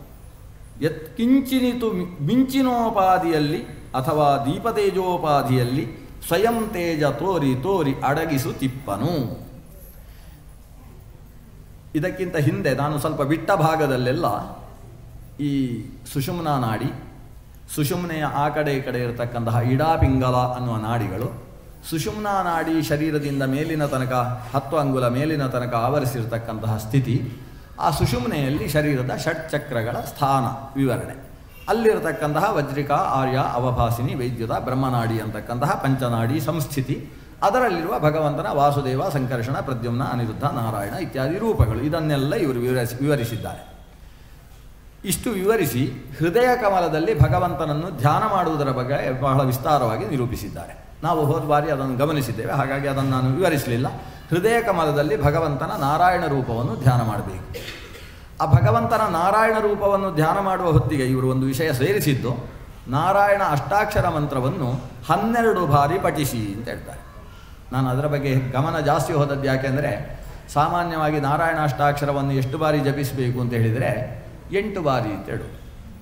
ಯತ್ಕಿಂಚಿನಿತು ಮಿಂಚಿನೋಪಾದಿಯಲ್ಲಿ ಅಥವಾ ದೀಪತೇಜೋಪಾದಿಯಲ್ಲಿ ಸ್ವಯಂ ತೇಜ ತೋರಿ ತೋರಿ ಅಡಗಿಸುತ್ತಿಪ್ಪನು. ಇದಕ್ಕಿಂತ ಹಿಂದೆ ನಾನು ಸ್ವಲ್ಪ ಬಿಟ್ಟ ಭಾಗದಲ್ಲೆಲ್ಲ ಈ ಸುಷುಮ್ನಾ ನಾಡಿ, ಸುಷುಮ್ನೆಯ ಆ ಕಡೆ ಈ ಕಡೆ ಇರತಕ್ಕಂತಹ ಇಡಾಪಿಂಗಲ ಅನ್ನುವ ನಾಡಿಗಳು, ಸುಷುಮ್ನಾ ನಾಡಿ ಶರೀರದಿಂದ ಮೇಲಿನ ತನಕ ಹತ್ತು ಅಂಗುಲ ಮೇಲಿನ ತನಕ ಆವರಿಸಿರ್ತಕ್ಕಂತಹ ಸ್ಥಿತಿ, ಆ ಸುಷುಮ್ನೆಯಲ್ಲಿ ಶರೀರದ ಷಟ್ಚಕ್ರಗಳ ಸ್ಥಾನ ವಿವರಣೆ, ಅಲ್ಲಿರತಕ್ಕಂತಹ ವಜ್ರಿಕಾ, ಆರ್ಯ, ಅವಭಾಸಿನಿ, ವೈದ್ಯುತ, ಬ್ರಹ್ಮನಾಡಿ ಅಂತಕ್ಕಂತಹ ಪಂಚನಾಡಿ ಸಂಸ್ಥಿತಿ, ಅದರಲ್ಲಿರುವ ಭಗವಂತನ ವಾಸುದೇವ, ಸಂಕರ್ಷಣ, ಪ್ರದ್ಯುಮ್ನ, ಅನಿರುದ್ಧ, ನಾರಾಯಣ ಇತ್ಯಾದಿ ರೂಪಗಳು, ಇದನ್ನೆಲ್ಲ ಇವರು ವಿವರಿಸಿ ವಿವರಿಸಿದ್ದಾರೆ. ಇಷ್ಟು ವಿವರಿಸಿ ಹೃದಯ ಕಮಲದಲ್ಲಿ ಭಗವಂತನನ್ನು ಧ್ಯಾನ ಮಾಡುವುದರ ಬಗ್ಗೆ ಬಹಳ ವಿಸ್ತಾರವಾಗಿ ನಿರೂಪಿಸಿದ್ದಾರೆ. ನಾವು ಹೋದ ಬಾರಿ ಅದನ್ನು ಗಮನಿಸಿದ್ದೇವೆ, ಹಾಗಾಗಿ ಅದನ್ನು ನಾನು ವಿವರಿಸಲಿಲ್ಲ. ಹೃದಯ ಕಮಲದಲ್ಲಿ ಭಗವಂತನ ನಾರಾಯಣ ರೂಪವನ್ನು ಧ್ಯಾನ ಮಾಡಬೇಕು. ಆ ಭಗವಂತನ ನಾರಾಯಣ ರೂಪವನ್ನು ಧ್ಯಾನ ಮಾಡುವ ಹೊತ್ತಿಗೆ ಇವರು ಒಂದು ವಿಷಯ ಸೇರಿಸಿದ್ದು, ನಾರಾಯಣ ಅಷ್ಟಾಕ್ಷರ ಮಂತ್ರವನ್ನು ಹನ್ನೆರಡು ಬಾರಿ ಪಠಿಸಿ ಅಂತ ಹೇಳ್ತಾರೆ. ನಾನು ಅದರ ಬಗ್ಗೆ ಗಮನ ಜಾಸ್ತಿ ಹೋದದ್ದು ಯಾಕೆಂದರೆ, ಸಾಮಾನ್ಯವಾಗಿ ನಾರಾಯಣ ಅಷ್ಟಾಕ್ಷರವನ್ನು ಎಷ್ಟು ಬಾರಿ ಜಪಿಸಬೇಕು ಅಂತ ಹೇಳಿದರೆ ಎಂಟು ಬಾರಿ ಅಂತ ಹೇಳೋದು.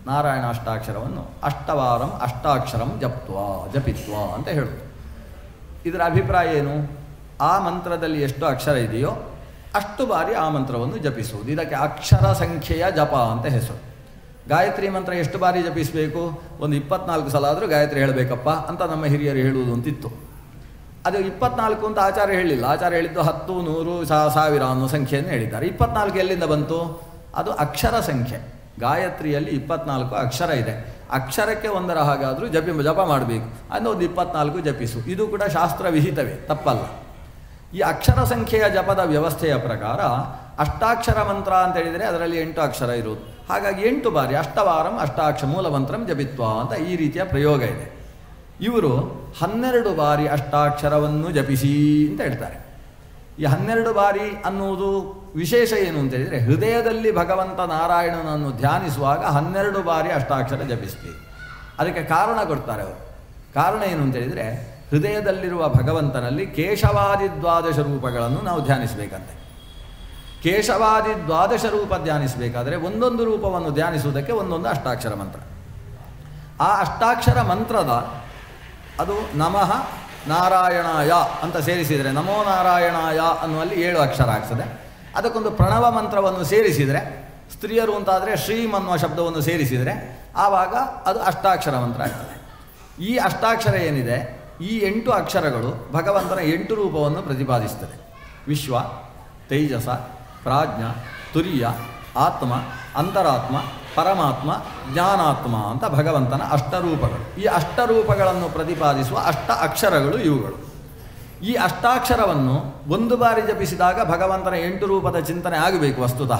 ನಾರಾಯಣ ಅಷ್ಟಾಕ್ಷರವನ್ನು ಅಷ್ಟವಾರಂ ಅಷ್ಟಾಕ್ಷರಂ ಜಪ್ತ್ವಾ ಜಪಿತ್ವಾ ಅಂತ ಹೇಳೋದು. ಇದರ ಅಭಿಪ್ರಾಯ ಏನು? ಆ ಮಂತ್ರದಲ್ಲಿ ಎಷ್ಟು ಅಕ್ಷರ ಇದೆಯೋ ಅಷ್ಟು ಬಾರಿ ಆ ಮಂತ್ರವನ್ನು ಜಪಿಸುವುದು. ಇದಕ್ಕೆ ಅಕ್ಷರ ಸಂಖ್ಯೆಯ ಜಪ ಅಂತ ಹೆಸರು. ಗಾಯತ್ರಿ ಮಂತ್ರ ಎಷ್ಟು ಬಾರಿ ಜಪಿಸಬೇಕು? ಒಂದು ಇಪ್ಪತ್ನಾಲ್ಕು ಸಲ ಆದರೂ ಗಾಯತ್ರಿ ಹೇಳಬೇಕಪ್ಪ ಅಂತ ನಮ್ಮ ಹಿರಿಯರು ಹೇಳುವುದು ಅಂತಿತ್ತು. ಅದು ಇಪ್ಪತ್ನಾಲ್ಕು ಅಂತ ಆಚಾರ್ಯ ಹೇಳಿಲ್ಲ. ಆಚಾರ್ಯ ಹೇಳಿದ್ದು ಹತ್ತು, ನೂರು, ಸಾವಿರ ಅನ್ನೋ ಸಂಖ್ಯೆಯನ್ನು ಹೇಳಿದ್ದಾರೆ. ಇಪ್ಪತ್ನಾಲ್ಕು ಎಲ್ಲಿಂದ ಬಂತು? ಅದು ಅಕ್ಷರ ಸಂಖ್ಯೆ. ಗಾಯತ್ರಿಯಲ್ಲಿ ಇಪ್ಪತ್ನಾಲ್ಕು ಅಕ್ಷರ ಇದೆ. ಅಕ್ಷರಕ್ಕೆ ಒಂದರ ಹಾಗಾದರೂ ಜಪಿ ಜಪ ಮಾಡಬೇಕು. ಅದನ್ನು ಒಂದು ಇಪ್ಪತ್ನಾಲ್ಕು ಜಪಿಸು. ಇದು ಕೂಡ ಶಾಸ್ತ್ರ ವಿಹಿತವೇ, ತಪ್ಪಲ್ಲ. ಈ ಅಕ್ಷರ ಸಂಖ್ಯೆಯ ಜಪದ ವ್ಯವಸ್ಥೆಯ ಪ್ರಕಾರ ಅಷ್ಟಾಕ್ಷರ ಮಂತ್ರ ಅಂತ ಹೇಳಿದರೆ ಅದರಲ್ಲಿ ಎಂಟು ಅಕ್ಷರ ಇರುವುದು. ಹಾಗಾಗಿ ಎಂಟು ಬಾರಿ ಅಷ್ಟವಾರಂ ಅಷ್ಟಾಕ್ಷ ಮೂಲ ಮಂತ್ರಂ ಜಪಿತ್ವಾ ಅಂತ ಈ ರೀತಿಯ ಪ್ರಯೋಗ ಇದೆ. ಇವರು ಹನ್ನೆರಡು ಬಾರಿ ಅಷ್ಟಾಕ್ಷರವನ್ನು ಜಪಿಸಿ ಅಂತ ಹೇಳ್ತಾರೆ. ಈ ಹನ್ನೆರಡು ಬಾರಿ ಅನ್ನುವುದು ವಿಶೇಷ ಏನು ಅಂತ ಹೇಳಿದರೆ, ಹೃದಯದಲ್ಲಿ ಭಗವಂತ ನಾರಾಯಣನನ್ನು ಧ್ಯಾನಿಸುವಾಗ ಹನ್ನೆರಡು ಬಾರಿ ಅಷ್ಟಾಕ್ಷರ ಜಪಿಸ್ತೀವಿ. ಅದಕ್ಕೆ ಕಾರಣ ಕೊಡ್ತಾರೆ ಅವರು. ಕಾರಣ ಏನು ಅಂತ ಹೇಳಿದರೆ, ಹೃದಯದಲ್ಲಿರುವ ಭಗವಂತನಲ್ಲಿ ಕೇಶವಾದಿ ದ್ವಾದಶ ರೂಪಗಳನ್ನು ನಾವು ಧ್ಯಾನಿಸಬೇಕಂತೆ. ಕೇಶವಾದಿ ದ್ವಾದಶ ರೂಪ ಧ್ಯಾನಿಸಬೇಕಾದರೆ ಒಂದೊಂದು ರೂಪವನ್ನು ಧ್ಯಾನಿಸುವುದಕ್ಕೆ ಒಂದೊಂದು ಅಷ್ಟಾಕ್ಷರ ಮಂತ್ರ. ಆ ಅಷ್ಟಾಕ್ಷರ ಮಂತ್ರದ ಅದು ನಮಃ ನಾರಾಯಣಾಯ ಅಂತ ಸೇರಿಸಿದರೆ, ನಮೋ ನಾರಾಯಣಾಯ ಅನ್ನುವಲ್ಲಿ ಏಳು ಅಕ್ಷರ ಆಗ್ತದೆ. ಅದಕ್ಕೊಂದು ಪ್ರಣವ ಮಂತ್ರವನ್ನು ಸೇರಿಸಿದರೆ, ಸ್ತ್ರೀಯರು ಅಂತಾದರೆ ಶ್ರೀಂ ಅನ್ನುವ ಶಬ್ದವನ್ನು ಸೇರಿಸಿದರೆ ಆವಾಗ ಅದು ಅಷ್ಟಾಕ್ಷರ ಮಂತ್ರ ಆಗ್ತದೆ. ಈ ಅಷ್ಟಾಕ್ಷರ ಏನಿದೆ, ಈ ಎಂಟು ಅಕ್ಷರಗಳು ಭಗವಂತನ ಎಂಟು ರೂಪವನ್ನು ಪ್ರತಿಪಾದಿಸ್ತದೆ. ವಿಶ್ವ, ತೇಜಸ, ಪ್ರಾಜ್ಞ, ತುರಿಯ, ಆತ್ಮ, ಅಂತರಾತ್ಮ, ಪರಮಾತ್ಮ, ಜ್ಞಾನಾತ್ಮ ಅಂತ ಭಗವಂತನ ಅಷ್ಟರೂಪಗಳು. ಈ ಅಷ್ಟರೂಪಗಳನ್ನು ಪ್ರತಿಪಾದಿಸುವ ಅಷ್ಟ ಅಕ್ಷರಗಳು ಇವುಗಳು. ಈ ಅಷ್ಟಾಕ್ಷರವನ್ನು ಒಂದು ಬಾರಿ ಜಪಿಸಿದಾಗ ಭಗವಂತನ ಎಂಟು ರೂಪದ ಚಿಂತನೆ ಆಗಬೇಕು ವಸ್ತುತಃ.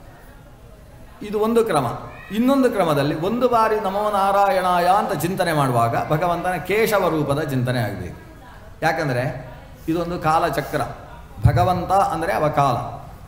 ಇದು ಒಂದು ಕ್ರಮ. ಇನ್ನೊಂದು ಕ್ರಮದಲ್ಲಿ ಒಂದು ಬಾರಿ ನಮೋ ನಾರಾಯಣಾಯ ಅಂತ ಚಿಂತನೆ ಮಾಡುವಾಗ ಭಗವಂತನ ಕೇಶವ ರೂಪದ ಚಿಂತನೆ ಆಗಬೇಕು. ಯಾಕಂದರೆ ಇದೊಂದು ಕಾಲಚಕ್ರ. ಭಗವಂತ ಅಂದರೆ ಅವ ಕಾಲ.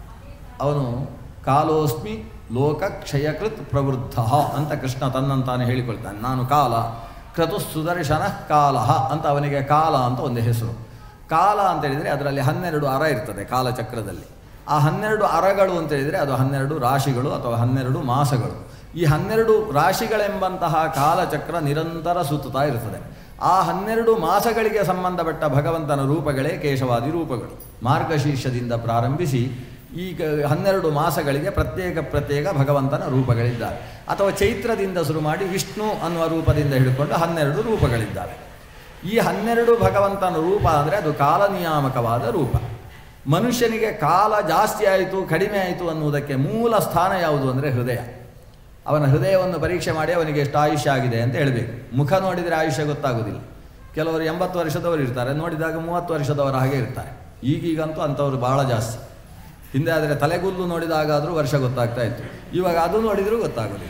ಅವನು ಕಾಲೋಸ್ಮಿ ಲೋಕ ಕ್ಷಯಕೃತ್ ಪ್ರವೃದ್ಧ ಅಂತ ಕೃಷ್ಣ ತನ್ನಂತಾನೆ ಹೇಳಿಕೊಳ್ತಾನೆ. ನಾನು ಕಾಲ, ಕ್ರತು ಸುದರ್ಶನ ಕಾಲ ಅಂತ ಅವನಿಗೆ ಕಾಲ ಅಂತ ಒಂದು ಹೆಸರು. ಕಾಲ ಅಂತ ಹೇಳಿದರೆ ಅದರಲ್ಲಿ ಹನ್ನೆರಡು ಅರ ಇರ್ತದೆ ಕಾಲಚಕ್ರದಲ್ಲಿ. ಆ ಹನ್ನೆರಡು ಅರಗಳು ಅಂತ ಹೇಳಿದರೆ ಅದು ಹನ್ನೆರಡು ರಾಶಿಗಳು ಅಥವಾ ಹನ್ನೆರಡು ಮಾಸಗಳು. ಈ ಹನ್ನೆರಡು ರಾಶಿಗಳೆಂಬಂತಹ ಕಾಲಚಕ್ರ ನಿರಂತರ ಸುತ್ತುತ್ತಾ ಇರ್ತದೆ. ಆ ಹನ್ನೆರಡು ಮಾಸಗಳಿಗೆ ಸಂಬಂಧಪಟ್ಟ ಭಗವಂತನ ರೂಪಗಳೇ ಕೇಶವಾದಿ ರೂಪಗಳು. ಮಾರ್ಗಶೀರ್ಷದಿಂದ ಪ್ರಾರಂಭಿಸಿ ಈಗ ಹನ್ನೆರಡು ಮಾಸಗಳಿಗೆ ಪ್ರತ್ಯೇಕ ಪ್ರತ್ಯೇಕ ಭಗವಂತನ ರೂಪಗಳಿದ್ದಾರೆ. ಅಥವಾ ಚೈತ್ರದಿಂದ ಶುರು ಮಾಡಿ ವಿಷ್ಣು ಅನ್ನುವ ರೂಪದಿಂದ ಹಿಡ್ಕೊಂಡು ಹನ್ನೆರಡು ರೂಪಗಳಿದ್ದಾವೆ. ಈ ಹನ್ನೆರಡು ಭಗವಂತನ ರೂಪ ಅಂದರೆ ಅದು ಕಾಲನಿಯಾಮಕವಾದ ರೂಪ. ಮನುಷ್ಯನಿಗೆ ಕಾಲ ಜಾಸ್ತಿ ಆಯಿತು ಕಡಿಮೆ ಆಯಿತು ಅನ್ನುವುದಕ್ಕೆ ಮೂಲ ಸ್ಥಾನ ಯಾವುದು ಅಂದರೆ ಹೃದಯ. ಅವನ ಹೃದಯವನ್ನು ಪರೀಕ್ಷೆ ಮಾಡಿ ಅವನಿಗೆ ಎಷ್ಟು ಆಯುಷ್ಯ ಆಗಿದೆ ಅಂತ ಹೇಳಬೇಕು. ಮುಖ ನೋಡಿದರೆ ಆಯುಷ್ಯ ಗೊತ್ತಾಗೋದಿಲ್ಲ. ಕೆಲವರು ಎಂಬತ್ತು ವರ್ಷದವರು ಇರ್ತಾರೆ, ನೋಡಿದಾಗ ಮೂವತ್ತು ವರ್ಷದವರ ಹಾಗೆ ಇರ್ತಾರೆ. ಈಗೀಗಂತೂ ಅಂಥವ್ರು ಭಾಳ ಜಾಸ್ತಿ. ಹಿಂದೆ ಆದರೆ ತಲೆಗುಲ್ಲು ನೋಡಿದಾಗಾದರೂ ವರ್ಷ ಗೊತ್ತಾಗ್ತಾ ಇತ್ತು. ಇವಾಗ ಅದು ನೋಡಿದರೂ ಗೊತ್ತಾಗೋದಿಲ್ಲ.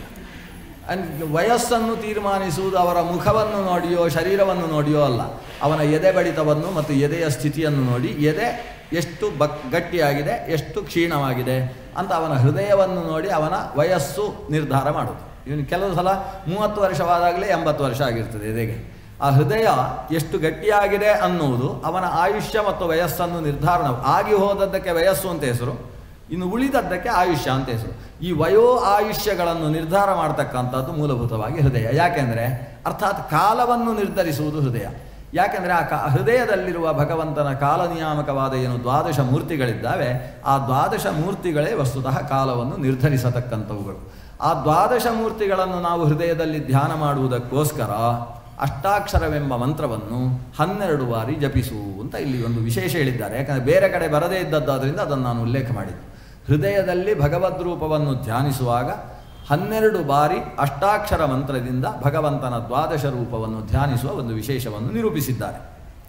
ಅಂಡ್ ವಯಸ್ಸನ್ನು ತೀರ್ಮಾನಿಸುವುದು ಅವರ ಮುಖವನ್ನು ನೋಡಿಯೋ ಶರೀರವನ್ನು ನೋಡಿಯೋ ಅಲ್ಲ, ಅವನ ಎದೆ ಬಡಿತವನ್ನು ಮತ್ತು ಎದೆಯ ಸ್ಥಿತಿಯನ್ನು ನೋಡಿ ಎದೆ ಎಷ್ಟು ಬಕ್ ಗಟ್ಟಿಯಾಗಿದೆ ಎಷ್ಟು ಕ್ಷೀಣವಾಗಿದೆ ಅಂತ ಅವನ ಹೃದಯವನ್ನು ನೋಡಿ ಅವನ ವಯಸ್ಸು ನಿರ್ಧಾರ ಮಾಡೋದು. ಇವನು ಕೆಲವು ಸಲ ಮೂವತ್ತು ವರ್ಷವಾದಾಗಲೇ ಎಂಬತ್ತು ವರ್ಷ ಆಗಿರ್ತದೆ ಎದೆಗೆ. ಆ ಹೃದಯ ಎಷ್ಟು ಗಟ್ಟಿಯಾಗಿದೆ ಅನ್ನುವುದು ಅವನ ಆಯುಷ್ಯ ಮತ್ತು ವಯಸ್ಸನ್ನು ನಿರ್ಧಾರ. ಆಗಿ ಹೋದದ್ದಕ್ಕೆ ವಯಸ್ಸು ಅಂತ ಹೆಸರು, ಇನ್ನು ಉಳಿದದ್ದಕ್ಕೆ ಆಯುಷ್ಯ ಅಂತ ಹೆಸರು. ಈ ವಯೋ ಆಯುಷ್ಯಗಳನ್ನು ನಿರ್ಧಾರ ಮಾಡ್ತಕ್ಕಂಥದ್ದು ಮೂಲಭೂತವಾಗಿ ಹೃದಯ. ಯಾಕೆಂದರೆ ಅರ್ಥಾತ್ ಕಾಲವನ್ನು ನಿರ್ಧರಿಸುವುದು ಹೃದಯ. ಯಾಕೆಂದರೆ ಆ ಕಾ ಹೃದಯದಲ್ಲಿರುವ ಭಗವಂತನ ಕಾಲನಿಯಾಮಕವಾದ ಏನು ದ್ವಾದಶ ಮೂರ್ತಿಗಳಿದ್ದಾವೆ, ಆ ದ್ವಾದಶ ಮೂರ್ತಿಗಳೇ ವಸ್ತುತಃ ಕಾಲವನ್ನು ನಿರ್ಧರಿಸತಕ್ಕಂಥವುಗಳು. ಆ ದ್ವಾದಶ ಮೂರ್ತಿಗಳನ್ನು ನಾವು ಹೃದಯದಲ್ಲಿ ಧ್ಯಾನ ಮಾಡುವುದಕ್ಕೋಸ್ಕರ ಅಷ್ಟಾಕ್ಷರವೆಂಬ ಮಂತ್ರವನ್ನು ಹನ್ನೆರಡು ಬಾರಿ ಜಪಿಸು ಅಂತ ಇಲ್ಲಿ ಒಂದು ವಿಶೇಷ ಹೇಳಿದ್ದಾರೆ. ಯಾಕಂದರೆ ಬೇರೆ ಕಡೆ ಬರದೇ ಇದ್ದದ್ದಾದ್ದರಿಂದ ಅದನ್ನು ನಾನು ಉಲ್ಲೇಖ ಮಾಡಿದ್ದೆ. ಹೃದಯದಲ್ಲಿ ಭಗವದ್ರೂಪವನ್ನು ಧ್ಯಾನಿಸುವಾಗ ಹನ್ನೆರಡು ಬಾರಿ ಅಷ್ಟಾಕ್ಷರ ಮಂತ್ರದಿಂದ ಭಗವಂತನ ದ್ವಾದಶ ರೂಪವನ್ನು ಧ್ಯಾನಿಸುವ ಒಂದು ವಿಶೇಷವನ್ನು ನಿರೂಪಿಸಿದ್ದಾರೆ.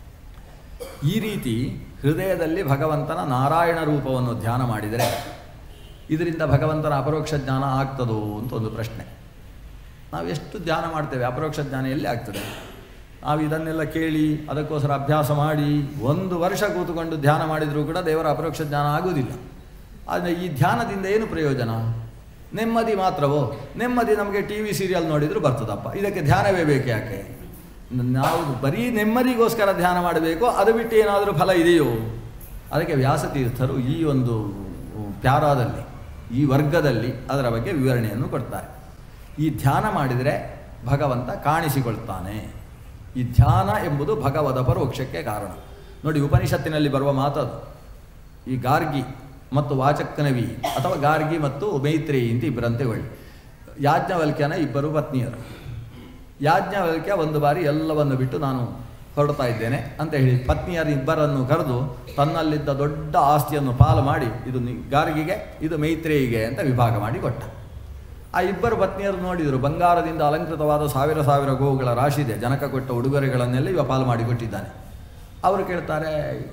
ಈ ರೀತಿ ಹೃದಯದಲ್ಲಿ ಭಗವಂತನ ನಾರಾಯಣ ರೂಪವನ್ನು ಧ್ಯಾನ ಮಾಡಿದರೆ ಇದರಿಂದ ಭಗವಂತನ ಅಪರೋಕ್ಷ ಜ್ಞಾನ ಆಗ್ತದೋ ಅಂತ ಒಂದು ಪ್ರಶ್ನೆ. ನಾವು ಎಷ್ಟು ಧ್ಯಾನ ಮಾಡ್ತೇವೆ, ಅಪರೋಕ್ಷ ಜ್ಞಾನ ಎಲ್ಲಿ ಆಗ್ತದೆ? ನಾವು ಇದನ್ನೆಲ್ಲ ಕೇಳಿ ಅದಕ್ಕೋಸ್ಕರ ಅಭ್ಯಾಸ ಮಾಡಿ ಒಂದು ವರ್ಷ ಕೂತುಕೊಂಡು ಧ್ಯಾನ ಮಾಡಿದರೂ ಕೂಡ ದೇವರ ಅಪರೋಕ್ಷ ಜ್ಞಾನ ಆಗುವುದಿಲ್ಲ. ಆದರೆ ಈ ಧ್ಯಾನದಿಂದ ಏನು ಪ್ರಯೋಜನ? ನೆಮ್ಮದಿ ಮಾತ್ರವೋ? ನೆಮ್ಮದಿ ನಮಗೆ ಟಿ ವಿ ಸೀರಿಯಲ್ ನೋಡಿದರೂ ಬರ್ತದಪ್ಪ, ಇದಕ್ಕೆ ಧ್ಯಾನವೇ ಬೇಕು ಯಾಕೆ? ನಾವು ಬರೀ ನೆಮ್ಮದಿಗೋಸ್ಕರ ಧ್ಯಾನ ಮಾಡಬೇಕು, ಅದು ಬಿಟ್ಟು ಏನಾದರೂ ಫಲ ಇದೆಯೋ? ಅದಕ್ಕೆ ವ್ಯಾಸತೀರ್ಥರು ಈ ಒಂದು ಪ್ಯಾರಾದಲ್ಲಿ ಈ ವರ್ಗದಲ್ಲಿ ಅದರ ಬಗ್ಗೆ ವಿವರಣೆಯನ್ನು ಕೊಡ್ತಾರೆ. ಈ ಧ್ಯಾನ ಮಾಡಿದರೆ ಭಗವಂತ ಕಾಣಿಸಿಕೊಳ್ತಾನೆ. ಈ ಧ್ಯಾನ ಎಂಬುದು ಭಗವದ ಪರೋಕ್ಷಕ್ಕೆ ಕಾರಣ. ನೋಡಿ, ಉಪನಿಷತ್ತಿನಲ್ಲಿ ಬರುವ ಮಾತದು. ಈ ಗಾರ್ಗಿ ಮತ್ತು ವಾಚಕ್ಕನವಿ ಅಥವಾ ಗಾರ್ಗಿ ಮತ್ತು ಮೈತ್ರೇಯಿ ಅಂತ ಇಬ್ಬರಂತೆ ಒಳ್ಳೆ. ಯಾಜ್ಞವಲ್ಕ್ಯನ ಇಬ್ಬರು ಪತ್ನಿಯರು. ಯಾಜ್ಞವಲ್ಕ್ಯ ಒಂದು ಬಾರಿ ಎಲ್ಲವನ್ನು ಬಿಟ್ಟು ನಾನು ಹೊರಡ್ತಾ ಇದ್ದೇನೆ ಅಂತ ಹೇಳಿ ಪತ್ನಿಯರು ಇಬ್ಬರನ್ನು ಕರೆದು ತನ್ನಲ್ಲಿದ್ದ ದೊಡ್ಡ ಆಸ್ತಿಯನ್ನು ಪಾಲು ಮಾಡಿ ಇದು ಗಾರ್ಗಿಗೆ, ಇದು ಮೈತ್ರೇಯಿಗೆ ಅಂತ ವಿಭಾಗ ಮಾಡಿ ಕೊಟ್ಟ. ಆ ಇಬ್ಬರು ಪತ್ನಿಯರು ನೋಡಿದರು, ಬಂಗಾರದಿಂದ ಅಲಂಕೃತವಾದ ಸಾವಿರ ಸಾವಿರ ಗೋವುಗಳ ರಾಶಿ ಇದೆ, ಜನಕ ಕೊಟ್ಟ ಉಡುಗೊರೆಗಳನ್ನೆಲ್ಲ ಇವ ಪಾಲು ಮಾಡಿ ಕೊಟ್ಟಿದ್ದಾನೆ. ಅವರು ಕೇಳ್ತಾರೆ,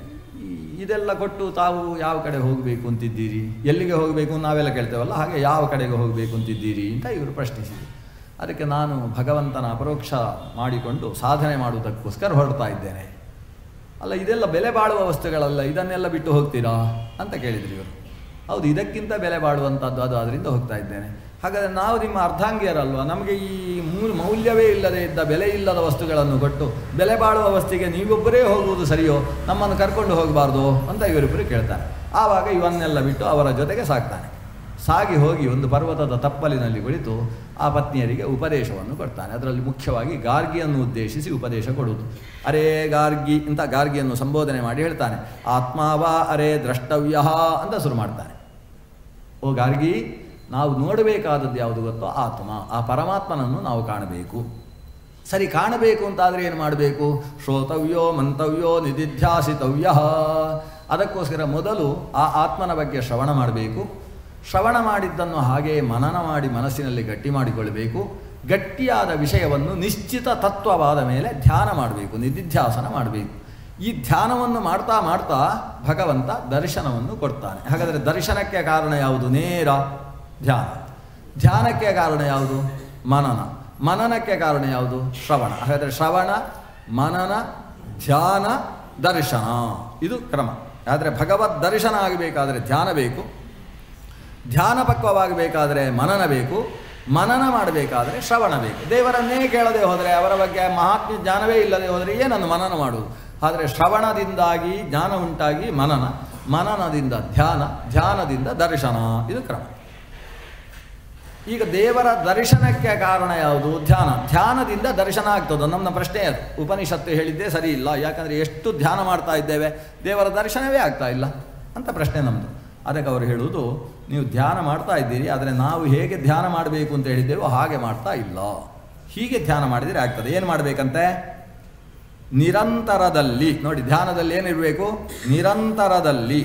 ಇದೆಲ್ಲ ಕೊಟ್ಟು ತಾವು ಯಾವ ಕಡೆ ಹೋಗಬೇಕು ಅಂತಿದ್ದೀರಿ, ಎಲ್ಲಿಗೆ ಹೋಗಬೇಕು ನಾವೆಲ್ಲ ಕೇಳ್ತೇವಲ್ಲ, ಹಾಗೆ ಯಾವ ಕಡೆಗೆ ಹೋಗಬೇಕು ಅಂತಿದ್ದೀರಿ ಅಂತ ಇವರು ಪ್ರಶ್ನಿಸಿದರು. ಅದಕ್ಕೆ ನಾನು ಭಗವಂತನ ಅಪರೋಕ್ಷ ಮಾಡಿಕೊಂಡು ಸಾಧನೆ ಮಾಡುವುದಕ್ಕೋಸ್ಕರ ಹೊರಡ್ತಾ ಇದ್ದೇನೆ. ಅಲ್ಲ, ಇದೆಲ್ಲ ಬೆಲೆ ಬಾಳುವ ವಸ್ತುಗಳಲ್ಲ, ಇದನ್ನೆಲ್ಲ ಬಿಟ್ಟು ಹೋಗ್ತೀರಾ ಅಂತ ಕೇಳಿದ್ರು ಇವರು. ಹೌದು, ಇದಕ್ಕಿಂತ ಬೆಲೆ ಬಾಳುವಂಥದ್ದು ಅದು, ಅದರಿಂದ ಹೋಗ್ತಾ ಇದ್ದೇನೆ. ಹಾಗಾದರೆ ನಾವು ನಿಮ್ಮ ಅರ್ಧಾಂಗಿಯರಲ್ವ, ನಮಗೆ ಈ ಮೂಲ ಮೌಲ್ಯವೇ ಇಲ್ಲದೆ ಇದ್ದ ಬೆಲೆ ಇಲ್ಲದ ವಸ್ತುಗಳನ್ನು ಕೊಟ್ಟು ಬೆಲೆ ಬಾಳುವ ವಸ್ತುವಿಗೆ ನೀವೊಬ್ಬರೇ ಹೋಗುವುದು ಸರಿಯೋ, ನಮ್ಮನ್ನು ಕರ್ಕೊಂಡು ಹೋಗಬಾರ್ದು ಅಂತ ಇವರಿಬ್ಬರು ಕೇಳ್ತಾರೆ. ಆವಾಗ ಇವನ್ನೆಲ್ಲ ಬಿಟ್ಟು ಅವರ ಜೊತೆಗೆ ಸಾಕ್ತಾನೆ. ಸಾಗಿ ಹೋಗಿ ಒಂದು ಪರ್ವತದ ತಪ್ಪಲಿನಲ್ಲಿ ಕುಳಿತು ಆ ಪತ್ನಿಯರಿಗೆ ಉಪದೇಶವನ್ನು ಕೊಡ್ತಾನೆ. ಅದರಲ್ಲಿ ಮುಖ್ಯವಾಗಿ ಗಾರ್ಗಿಯನ್ನು ಉದ್ದೇಶಿಸಿ ಉಪದೇಶ ಕೊಡುವುದು. ಅರೇ ಗಾರ್ಗಿ ಅಂತ ಗಾರ್ಗಿಯನ್ನು ಸಂಬೋಧನೆ ಮಾಡಿ ಹೇಳ್ತಾನೆ. ಆತ್ಮಾವಾ ಅರೇ ದ್ರಷ್ಟವ್ಯ ಅಂತ ಶುರು ಮಾಡ್ತಾನೆ. ಓ ಗಾರ್ಗಿ, ನಾವು ನೋಡಬೇಕಾದದ್ದು ಯಾವುದು ಗೊತ್ತೋ ಆತ್ಮ, ಆ ಪರಮಾತ್ಮನನ್ನು ನಾವು ಕಾಣಬೇಕು. ಸರಿ, ಕಾಣಬೇಕು ಅಂತಾದರೆ ಏನು ಮಾಡಬೇಕು? ಶ್ರೋತವ್ಯೋ ಮಂತವ್ಯೋ ನಿಧಿಧ್ಯಾಸಿತವ್ಯ. ಅದಕ್ಕೋಸ್ಕರ ಮೊದಲು ಆ ಆತ್ಮನ ಬಗ್ಗೆ ಶ್ರವಣ ಮಾಡಬೇಕು. ಶ್ರವಣ ಮಾಡಿದ್ದನ್ನು ಹಾಗೆಯೇ ಮನನ ಮಾಡಿ ಮನಸ್ಸಿನಲ್ಲಿ ಗಟ್ಟಿ ಮಾಡಿಕೊಳ್ಳಬೇಕು. ಗಟ್ಟಿಯಾದ ವಿಷಯವನ್ನು ನಿಶ್ಚಿತ ತತ್ವವಾದ ಮೇಲೆ ಧ್ಯಾನ ಮಾಡಬೇಕು, ನಿಧಿಧ್ಯಾಸನ ಮಾಡಬೇಕು. ಈ ಧ್ಯಾನವನ್ನು ಮಾಡ್ತಾ ಮಾಡ್ತಾ ಭಗವಂತ ದರ್ಶನವನ್ನು ಕೊಡ್ತಾನೆ. ಹಾಗಾದರೆ ದರ್ಶನಕ್ಕೆ ಕಾರಣ ಯಾವುದು? ನೇರ ಧ್ಯಾನ. ಧ್ಯಾನಕ್ಕೆ ಕಾರಣ ಯಾವುದು? ಮನನ. ಮನನಕ್ಕೆ ಕಾರಣ ಯಾವುದು? ಶ್ರವಣ. ಹಾಗಾದರೆ ಶ್ರವಣ, ಮನನ, ಧ್ಯಾನ, ದರ್ಶನ, ಇದು ಕ್ರಮ. ಆದರೆ ಭಗವದ್ ದರ್ಶನ ಆಗಬೇಕಾದರೆ ಧ್ಯಾನ ಬೇಕು, ಧ್ಯಾನ ಪಕ್ವವಾಗಬೇಕಾದರೆ ಮನನ ಬೇಕು, ಮನನ ಮಾಡಬೇಕಾದರೆ ಶ್ರವಣ ಬೇಕು. ದೇವರನ್ನೇ ಕೇಳದೆ ಹೋದರೆ, ಅವರ ಬಗ್ಗೆ ಮಹಾತ್ಮ ಜ್ಞಾನವೇ ಇಲ್ಲದೆ ಹೋದರೆ ಏನನ್ನು ಮನನ ಮಾಡುವುದು? ಆದರೆ ಶ್ರವಣದಿಂದಾಗಿ ಜ್ಞಾನ ಉಂಟಾಗಿ ಮನನ, ಮನನದಿಂದ ಧ್ಯಾನ, ಧ್ಯಾನದಿಂದ ದರ್ಶನ, ಇದು ಕ್ರಮ. ಈಗ ದೇವರ ದರ್ಶನಕ್ಕೆ ಕಾರಣ ಯಾವುದು? ಧ್ಯಾನ. ಧ್ಯಾನದಿಂದ ದರ್ಶನ ಆಗ್ತದೆ. ನಮ್ಮ ಪ್ರಶ್ನೆ ಅದು. ಉಪನಿಷತ್ತು ಹೇಳಿದ್ದೇ ಸರಿ ಇಲ್ಲ, ಯಾಕಂದರೆ ಎಷ್ಟು ಧ್ಯಾನ ಮಾಡ್ತಾ ಇದ್ದೇವೆ, ದೇವರ ದರ್ಶನವೇ ಆಗ್ತಾ ಇಲ್ಲ ಅಂತ ಪ್ರಶ್ನೆ ನಮ್ಮದು. ಅದಕ್ಕೆ ಅವರು ಹೇಳುವುದು, ನೀವು ಧ್ಯಾನ ಮಾಡ್ತಾ ಇದ್ದೀರಿ, ಆದರೆ ನಾವು ಹೇಗೆ ಧ್ಯಾನ ಮಾಡಬೇಕು ಅಂತ ಹೇಳಿದ್ದೇವೋ ಹಾಗೆ ಮಾಡ್ತಾ ಇಲ್ಲ. ಹೀಗೆ ಧ್ಯಾನ ಮಾಡಿದರೆ ಆಗ್ತದೆ. ಏನು ಮಾಡಬೇಕಂತೆ? ನಿರಂತರದಲ್ಲಿ. ನೋಡಿ, ಧ್ಯಾನದಲ್ಲಿ ಏನಿರಬೇಕು? ನಿರಂತರದಲ್ಲಿ,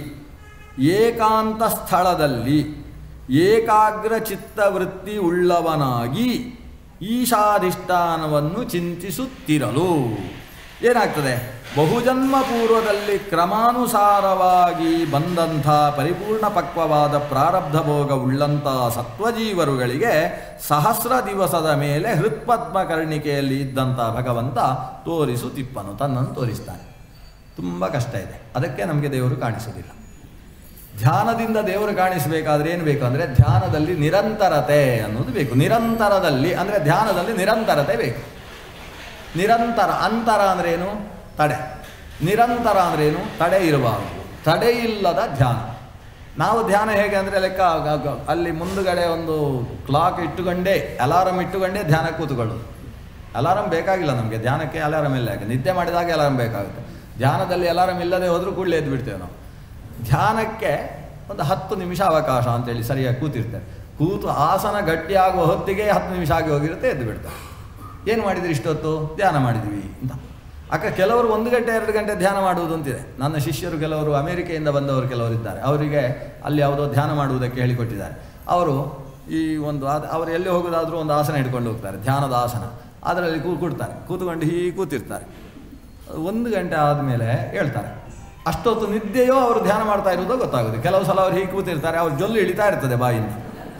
ಏಕಾಂತ ಸ್ಥಳದಲ್ಲಿ, ಏಕಾಗ್ರ ಚಿತ್ತವೃತ್ತಿ ಉಳ್ಳವನಾಗಿ ಈಶಾಧಿಷ್ಠಾನವನ್ನು ಚಿಂತಿಸುತ್ತಿರಲು ಏನಾಗ್ತದೆ? ಬಹುಜನ್ಮ ಪೂರ್ವದಲ್ಲಿ ಕ್ರಮಾನುಸಾರವಾಗಿ ಬಂದಂಥ ಪರಿಪೂರ್ಣ ಪಕ್ವವಾದ ಪ್ರಾರಬ್ಧ ಭೋಗ ಉಳ್ಳಂಥ ಸತ್ವಜೀವರುಗಳಿಗೆ ಸಹಸ್ರ ದಿವಸದ ಮೇಲೆ ಹೃತ್ಪದ್ಮ ಕರ್ಣಿಕೆಯಲ್ಲಿ ಇದ್ದಂಥ ಭಗವಂತ ತೋರಿಸುತ್ತಿಪ್ಪನು, ತನ್ನನ್ನು ತೋರಿಸ್ತಾನೆ. ತುಂಬ ಕಷ್ಟ ಇದೆ, ಅದಕ್ಕೆ ನಮಗೆ ದೇವರು ಕಾಣಿಸೋದಿಲ್ಲ. ಧ್ಯಾನದಿಂದ ದೇವರು ಕಾಣಿಸಬೇಕಾದ್ರೆ ಏನು ಬೇಕು ಅಂದರೆ ಧ್ಯಾನದಲ್ಲಿ ನಿರಂತರತೆ ಅನ್ನೋದು ಬೇಕು. ನಿರಂತರದಲ್ಲಿ ಅಂದರೆ ಧ್ಯಾನದಲ್ಲಿ ನಿರಂತರತೆ ಬೇಕು. ನಿರಂತರ, ಅಂತರ ಅಂದ್ರೇನು? ತಡೆ. ನಿರಂತರ ಅಂದ್ರೇನು? ತಡೆ ಇರಬಾರದು. ತಡೆ ಇಲ್ಲದ ಧ್ಯಾನ. ನಾವು ಧ್ಯಾನ ಹೇಗೆ ಅಂದರೆ ಲೆಕ್ಕ ಅಲ್ಲಿ ಮುಂದುಗಡೆ ಒಂದು ಕ್ಲಾಕ್ ಇಟ್ಟುಕೊಂಡೇ, ಅಲಾರಮ್ ಇಟ್ಟುಕೊಂಡೇ ಧ್ಯಾನಕ್ಕೆ ಕೂತ್ಕೊಳ್ಳೋದು. ಅಲಾರಮ್ ಬೇಕಾಗಿಲ್ಲ ನಮಗೆ ಧ್ಯಾನಕ್ಕೆ. ಅಲಾರಮ್ ಇಲ್ಲ, ಯಾಕೆ ನಿದ್ದೆ ಮಾಡಿದಾಗ ಅಲಾರಮ್ ಬೇಕಾಗುತ್ತೆ. ಧ್ಯಾನದಲ್ಲಿ ಅಲಾರಮ್ ಇಲ್ಲದೆ ಹೋದರೂ ಕೂಡಲೇ ಎದ್ದು ಬಿಡ್ತೇವೆ ನಾವು. ಧ್ಯಾನಕ್ಕೆ ಒಂದು ಹತ್ತು ನಿಮಿಷ ಅವಕಾಶ ಅಂತೇಳಿ ಸರಿಯಾಗಿ ಕೂತಿರ್ತೇವೆ. ಕೂತು ಆಸನ ಗಟ್ಟಿಯಾಗುವ ಹೊತ್ತಿಗೆ ಹತ್ತು ನಿಮಿಷ ಆಗಿ ಹೋಗಿರುತ್ತೆ, ಎದ್ದು ಬಿಡ್ತಾರೆ. ಏನು ಮಾಡಿದ್ರಿ ಇಷ್ಟೊತ್ತು? ಧ್ಯಾನ ಮಾಡಿದ್ವಿ ಅಂತ. ಅಕ್ಕ ಕೆಲವರು ಒಂದು ಗಂಟೆ ಎರಡು ಗಂಟೆ ಧ್ಯಾನ ಮಾಡುವುದು ಅಂತಿದೆ. ನನ್ನ ಶಿಷ್ಯರು ಕೆಲವರು ಅಮೇರಿಕೆಯಿಂದ ಬಂದವರು ಕೆಲವರು ಇದ್ದಾರೆ. ಅವರಿಗೆ ಅಲ್ಲಿ ಯಾವುದೋ ಧ್ಯಾನ ಮಾಡುವುದಕ್ಕೆ ಹೇಳಿಕೊಟ್ಟಿದ್ದಾರೆ. ಅವರು ಈ ಒಂದು ಅದು ಅವರು ಎಲ್ಲಿ ಹೋಗೋದಾದರೂ ಒಂದು ಆಸನ ಹಿಡ್ಕೊಂಡು ಹೋಗ್ತಾರೆ, ಧ್ಯಾನದ ಆಸನ. ಅದರಲ್ಲಿ ಕೂ ಕೂಡ್ತಾರೆ ಕೂತ್ಕೊಂಡು ಹೀಗೆ ಕೂತಿರ್ತಾರೆ. ಒಂದು ಗಂಟೆ ಆದಮೇಲೆ ಹೇಳ್ತಾರೆ. ಅಷ್ಟೊತ್ತು ನಿದ್ದೆಯೋ ಅವರು ಧ್ಯಾನ ಮಾಡ್ತಾ ಇರೋದೋ ಗೊತ್ತಾಗುತ್ತೆ. ಕೆಲವು ಸಲ ಅವ್ರು ಹೀಗೆ ಕೂತಿರ್ತಾರೆ, ಅವ್ರ ಜೊಲ್ಲು ಇಳಿತಾ ಇರ್ತದೆ ಬಾಯಿಂದ.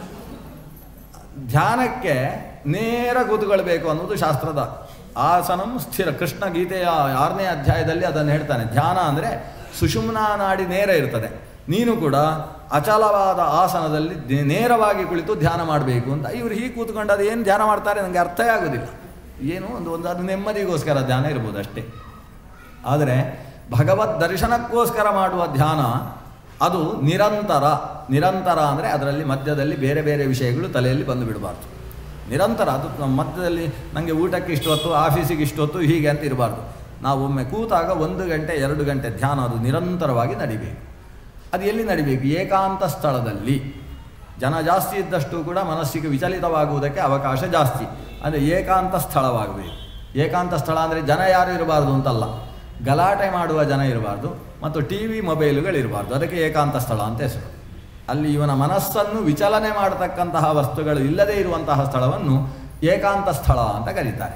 ಧ್ಯಾನಕ್ಕೆ ನೇರ ಕೂತ್ಕೊಳ್ಬೇಕು ಅನ್ನೋದು ಶಾಸ್ತ್ರದ ಆಸನಂ ಸ್ಥಿರ. ಕೃಷ್ಣ ಗೀತೆಯ ಆರನೇ ಅಧ್ಯಾಯದಲ್ಲಿ ಅದನ್ನು ಹೇಳ್ತಾನೆ. ಧ್ಯಾನ ಅಂದರೆ ಸುಷುಮ್ನಾ ನಾಡಿ ನೇರ ಇರ್ತದೆ. ನೀನು ಕೂಡ ಅಚಲವಾದ ಆಸನದಲ್ಲಿ ನೇರವಾಗಿ ಕುಳಿತು ಧ್ಯಾನ ಮಾಡಬೇಕು ಅಂತ. ಇವರು ಹೀಗೆ ಕೂತ್ಕೊಂಡು ಅದು ಏನು ಧ್ಯಾನ ಮಾಡ್ತಾರೆ ನನಗೆ ಅರ್ಥವೇ ಆಗೋದಿಲ್ಲ. ಏನು ಒಂದು ಒಂದು ಅದು ನೆಮ್ಮದಿಗೋಸ್ಕರ ಧ್ಯಾನ ಇರ್ಬೋದು ಅಷ್ಟೇ. ಆದರೆ ಭಗವದ್ ದರ್ಶನಕ್ಕೋಸ್ಕರ ಮಾಡುವ ಧ್ಯಾನ ಅದು ನಿರಂತರ. ನಿರಂತರ ಅಂದರೆ ಅದರಲ್ಲಿ ಮಧ್ಯದಲ್ಲಿ ಬೇರೆ ಬೇರೆ ವಿಷಯಗಳು ತಲೆಯಲ್ಲಿ ಬಂದು ಬಿಡಬಾರ್ದು. ನಿರಂತರ. ಅದು ನಮ್ಮ ಮಧ್ಯದಲ್ಲಿ ನನಗೆ ಊಟಕ್ಕೆ ಇಷ್ಟು ಹೊತ್ತು, ಆಫೀಸಿಗೆ ಇಷ್ಟು ಹೊತ್ತು, ಹೀಗೆ ಅಂತ ಇರಬಾರ್ದು. ನಾವು ಒಮ್ಮೆ ಕೂತಾಗ ಒಂದು ಗಂಟೆ ಎರಡು ಗಂಟೆ ಧ್ಯಾನ ಅದು ನಿರಂತರವಾಗಿ ನಡಿಬೇಕು. ಅದು ಎಲ್ಲಿ ನಡಿಬೇಕು? ಏಕಾಂತ ಸ್ಥಳದಲ್ಲಿ. ಜನ ಜಾಸ್ತಿ ಇದ್ದಷ್ಟು ಕೂಡ ಮನಸ್ಸಿಗೆ ವಿಚಲಿತವಾಗುವುದಕ್ಕೆ ಅವಕಾಶ ಜಾಸ್ತಿ. ಅಂದರೆ ಏಕಾಂತ ಸ್ಥಳವಾಗಬೇಕು. ಏಕಾಂತ ಸ್ಥಳ ಅಂದರೆ ಜನ ಯಾರು ಇರಬಾರ್ದು ಅಂತಲ್ಲ, ಗಲಾಟೆ ಮಾಡುವ ಜನ ಇರಬಾರ್ದು ಮತ್ತು ಟಿ ವಿ ಮೊಬೈಲುಗಳಿರಬಾರ್ದು. ಅದಕ್ಕೆ ಏಕಾಂತ ಸ್ಥಳ ಅಂತ ಹೆಸರು. ಅಲ್ಲಿ ಇವನ ಮನಸ್ಸನ್ನು ವಿಚಲನೆ ಮಾಡತಕ್ಕಂತಹ ವಸ್ತುಗಳು ಇಲ್ಲದೇ ಇರುವಂತಹ ಸ್ಥಳವನ್ನು ಏಕಾಂತ ಸ್ಥಳ ಅಂತ ಕರೀತಾರೆ.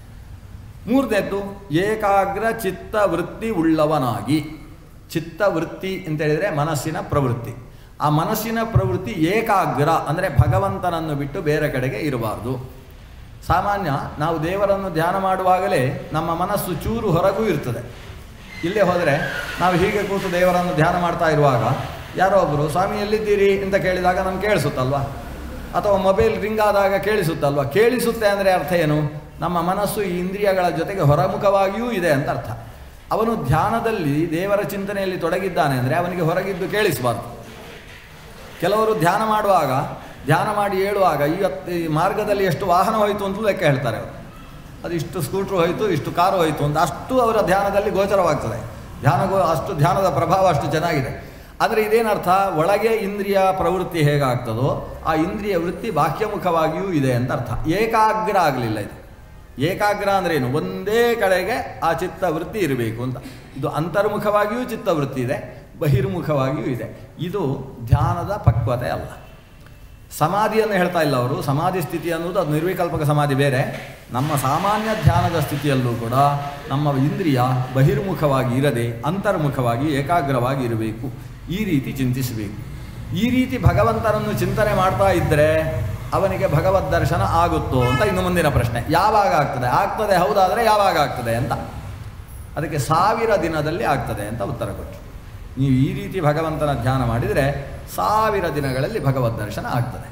ಮೂರನೇದ್ದು ಏಕಾಗ್ರ ಚಿತ್ತವೃತ್ತಿ ಉಳ್ಳವನಾಗಿ. ಚಿತ್ತವೃತ್ತಿ ಅಂತೇಳಿದರೆ ಮನಸ್ಸಿನ ಪ್ರವೃತ್ತಿ. ಆ ಮನಸ್ಸಿನ ಪ್ರವೃತ್ತಿ ಏಕಾಗ್ರ ಅಂದರೆ ಭಗವಂತನನ್ನು ಬಿಟ್ಟು ಬೇರೆ ಕಡೆಗೆ ಇರಬಾರ್ದು. ಸಾಮಾನ್ಯ ನಾವು ದೇವರನ್ನು ಧ್ಯಾನ ಮಾಡುವಾಗಲೇ ನಮ್ಮ ಮನಸ್ಸು ಚೂರು ಹೊರಗೂ ಇರ್ತದೆ. ಇಲ್ಲೇ ಹೋದರೆ ನಾವು ಹೀಗೆ ಕೂತು ದೇವರನ್ನು ಧ್ಯಾನ ಮಾಡ್ತಾ ಇರುವಾಗ ಯಾರೋ ಒಬ್ಬರು ಸ್ವಾಮಿ ಎಲ್ಲಿದ್ದೀರಿ ಅಂತ ಕೇಳಿದಾಗ ನಮ್ಗೆ ಕೇಳಿಸುತ್ತಲ್ವ, ಅಥವಾ ಮೊಬೈಲ್ ರಿಂಗ್ ಆದಾಗ ಕೇಳಿಸುತ್ತಲ್ವ. ಕೇಳಿಸುತ್ತೆ ಅಂದರೆ ಅರ್ಥ ಏನು? ನಮ್ಮ ಮನಸ್ಸು ಈ ಇಂದ್ರಿಯಗಳ ಜೊತೆಗೆ ಹೊರಮುಖವಾಗಿಯೂ ಇದೆ ಅಂತ ಅರ್ಥ. ಅವನು ಧ್ಯಾನದಲ್ಲಿ ದೇವರ ಚಿಂತನೆಯಲ್ಲಿ ತೊಡಗಿದ್ದಾನೆ ಅಂದರೆ ಅವನಿಗೆ ಹೊರಗಿದ್ದು ಕೇಳಿಸಬಾರ್ದು. ಕೆಲವರು ಧ್ಯಾನ ಮಾಡುವಾಗ ಧ್ಯಾನ ಮಾಡಿ ಹೇಳುವಾಗ ಈ ಈ ಮಾರ್ಗದಲ್ಲಿ ಎಷ್ಟು ವಾಹನ ಹೋಯಿತು ಅಂತಲೂ ಲೆಕ್ಕ ಹೇಳ್ತಾರೆ ಅವರು. ಅದು ಇಷ್ಟು ಸ್ಕೂಟ್ರು ಹೋಯಿತು, ಇಷ್ಟು ಕಾರು ಹೋಯಿತು ಅಂತ ಅಷ್ಟು ಅವರ ಧ್ಯಾನದಲ್ಲಿ ಗೋಚರವಾಗ್ತದೆ. ಧ್ಯಾನ ಗೋ ಅಷ್ಟು ಧ್ಯಾನದ ಪ್ರಭಾವ ಅಷ್ಟು ಚೆನ್ನಾಗಿದೆ. ಆದರೆ ಇದೇನರ್ಥ? ಒಳಗೆ ಇಂದ್ರಿಯ ಪ್ರವೃತ್ತಿ ಹೇಗಾಗ್ತದೋ ಆ ಇಂದ್ರಿಯ ವೃತ್ತಿ ಬಾಹ್ಯಮುಖವಾಗಿಯೂ ಇದೆ ಅಂತ ಅರ್ಥ. ಏಕಾಗ್ರ ಆಗಲಿಲ್ಲ ಇದು. ಏಕಾಗ್ರ ಅಂದರೆ ಏನು? ಒಂದೇ ಕಡೆಗೆ ಆ ಚಿತ್ತವೃತ್ತಿ ಇರಬೇಕು ಅಂತ. ಇದು ಅಂತರ್ಮುಖವಾಗಿಯೂ ಚಿತ್ತವೃತ್ತಿ ಇದೆ, ಬಹಿರ್ಮುಖವಾಗಿಯೂ ಇದೆ. ಇದು ಧ್ಯಾನದ ಪಕ್ವತೆ ಅಲ್ಲ. ಸಮಾಧಿಯನ್ನು ಹೇಳ್ತಾ ಇಲ್ಲ ಅವರು. ಸಮಾಧಿ ಸ್ಥಿತಿ ಅನ್ನೋದು ಅದು ನಿರ್ವಿಕಲ್ಪಕ ಸಮಾಧಿ ಬೇರೆ. ನಮ್ಮ ಸಾಮಾನ್ಯ ಧ್ಯಾನದ ಸ್ಥಿತಿಯಲ್ಲೂ ಕೂಡ ನಮ್ಮ ಇಂದ್ರಿಯ ಬಹಿರ್ಮುಖವಾಗಿ ಇರದೆ ಅಂತರ್ಮುಖವಾಗಿ ಏಕಾಗ್ರವಾಗಿ ಇರಬೇಕು. ಈ ರೀತಿ ಚಿಂತಿಸಬೇಕು. ಈ ರೀತಿ ಭಗವಂತನನ್ನು ಚಿಂತನೆ ಮಾಡ್ತಾ ಇದ್ದರೆ ಅವನಿಗೆ ಭಗವದ್ ದರ್ಶನ ಆಗುತ್ತೋ ಅಂತ ಇನ್ನು ಮುಂದಿನ ಪ್ರಶ್ನೆ. ಯಾವಾಗ ಆಗ್ತದೆ? ಆಗ್ತದೆ ಹೌದಾದರೆ ಯಾವಾಗ ಆಗ್ತದೆ ಅಂತ. ಅದಕ್ಕೆ ಸಾವಿರ ದಿನದಲ್ಲಿ ಆಗ್ತದೆ ಅಂತ ಉತ್ತರ ಕೊಟ್ಟರು. ನೀವು ಈ ರೀತಿ ಭಗವಂತನ ಧ್ಯಾನ ಮಾಡಿದರೆ ಸಾವಿರ ದಿನಗಳಲ್ಲಿ ಭಗವದ್ ದರ್ಶನ ಆಗ್ತದೆ.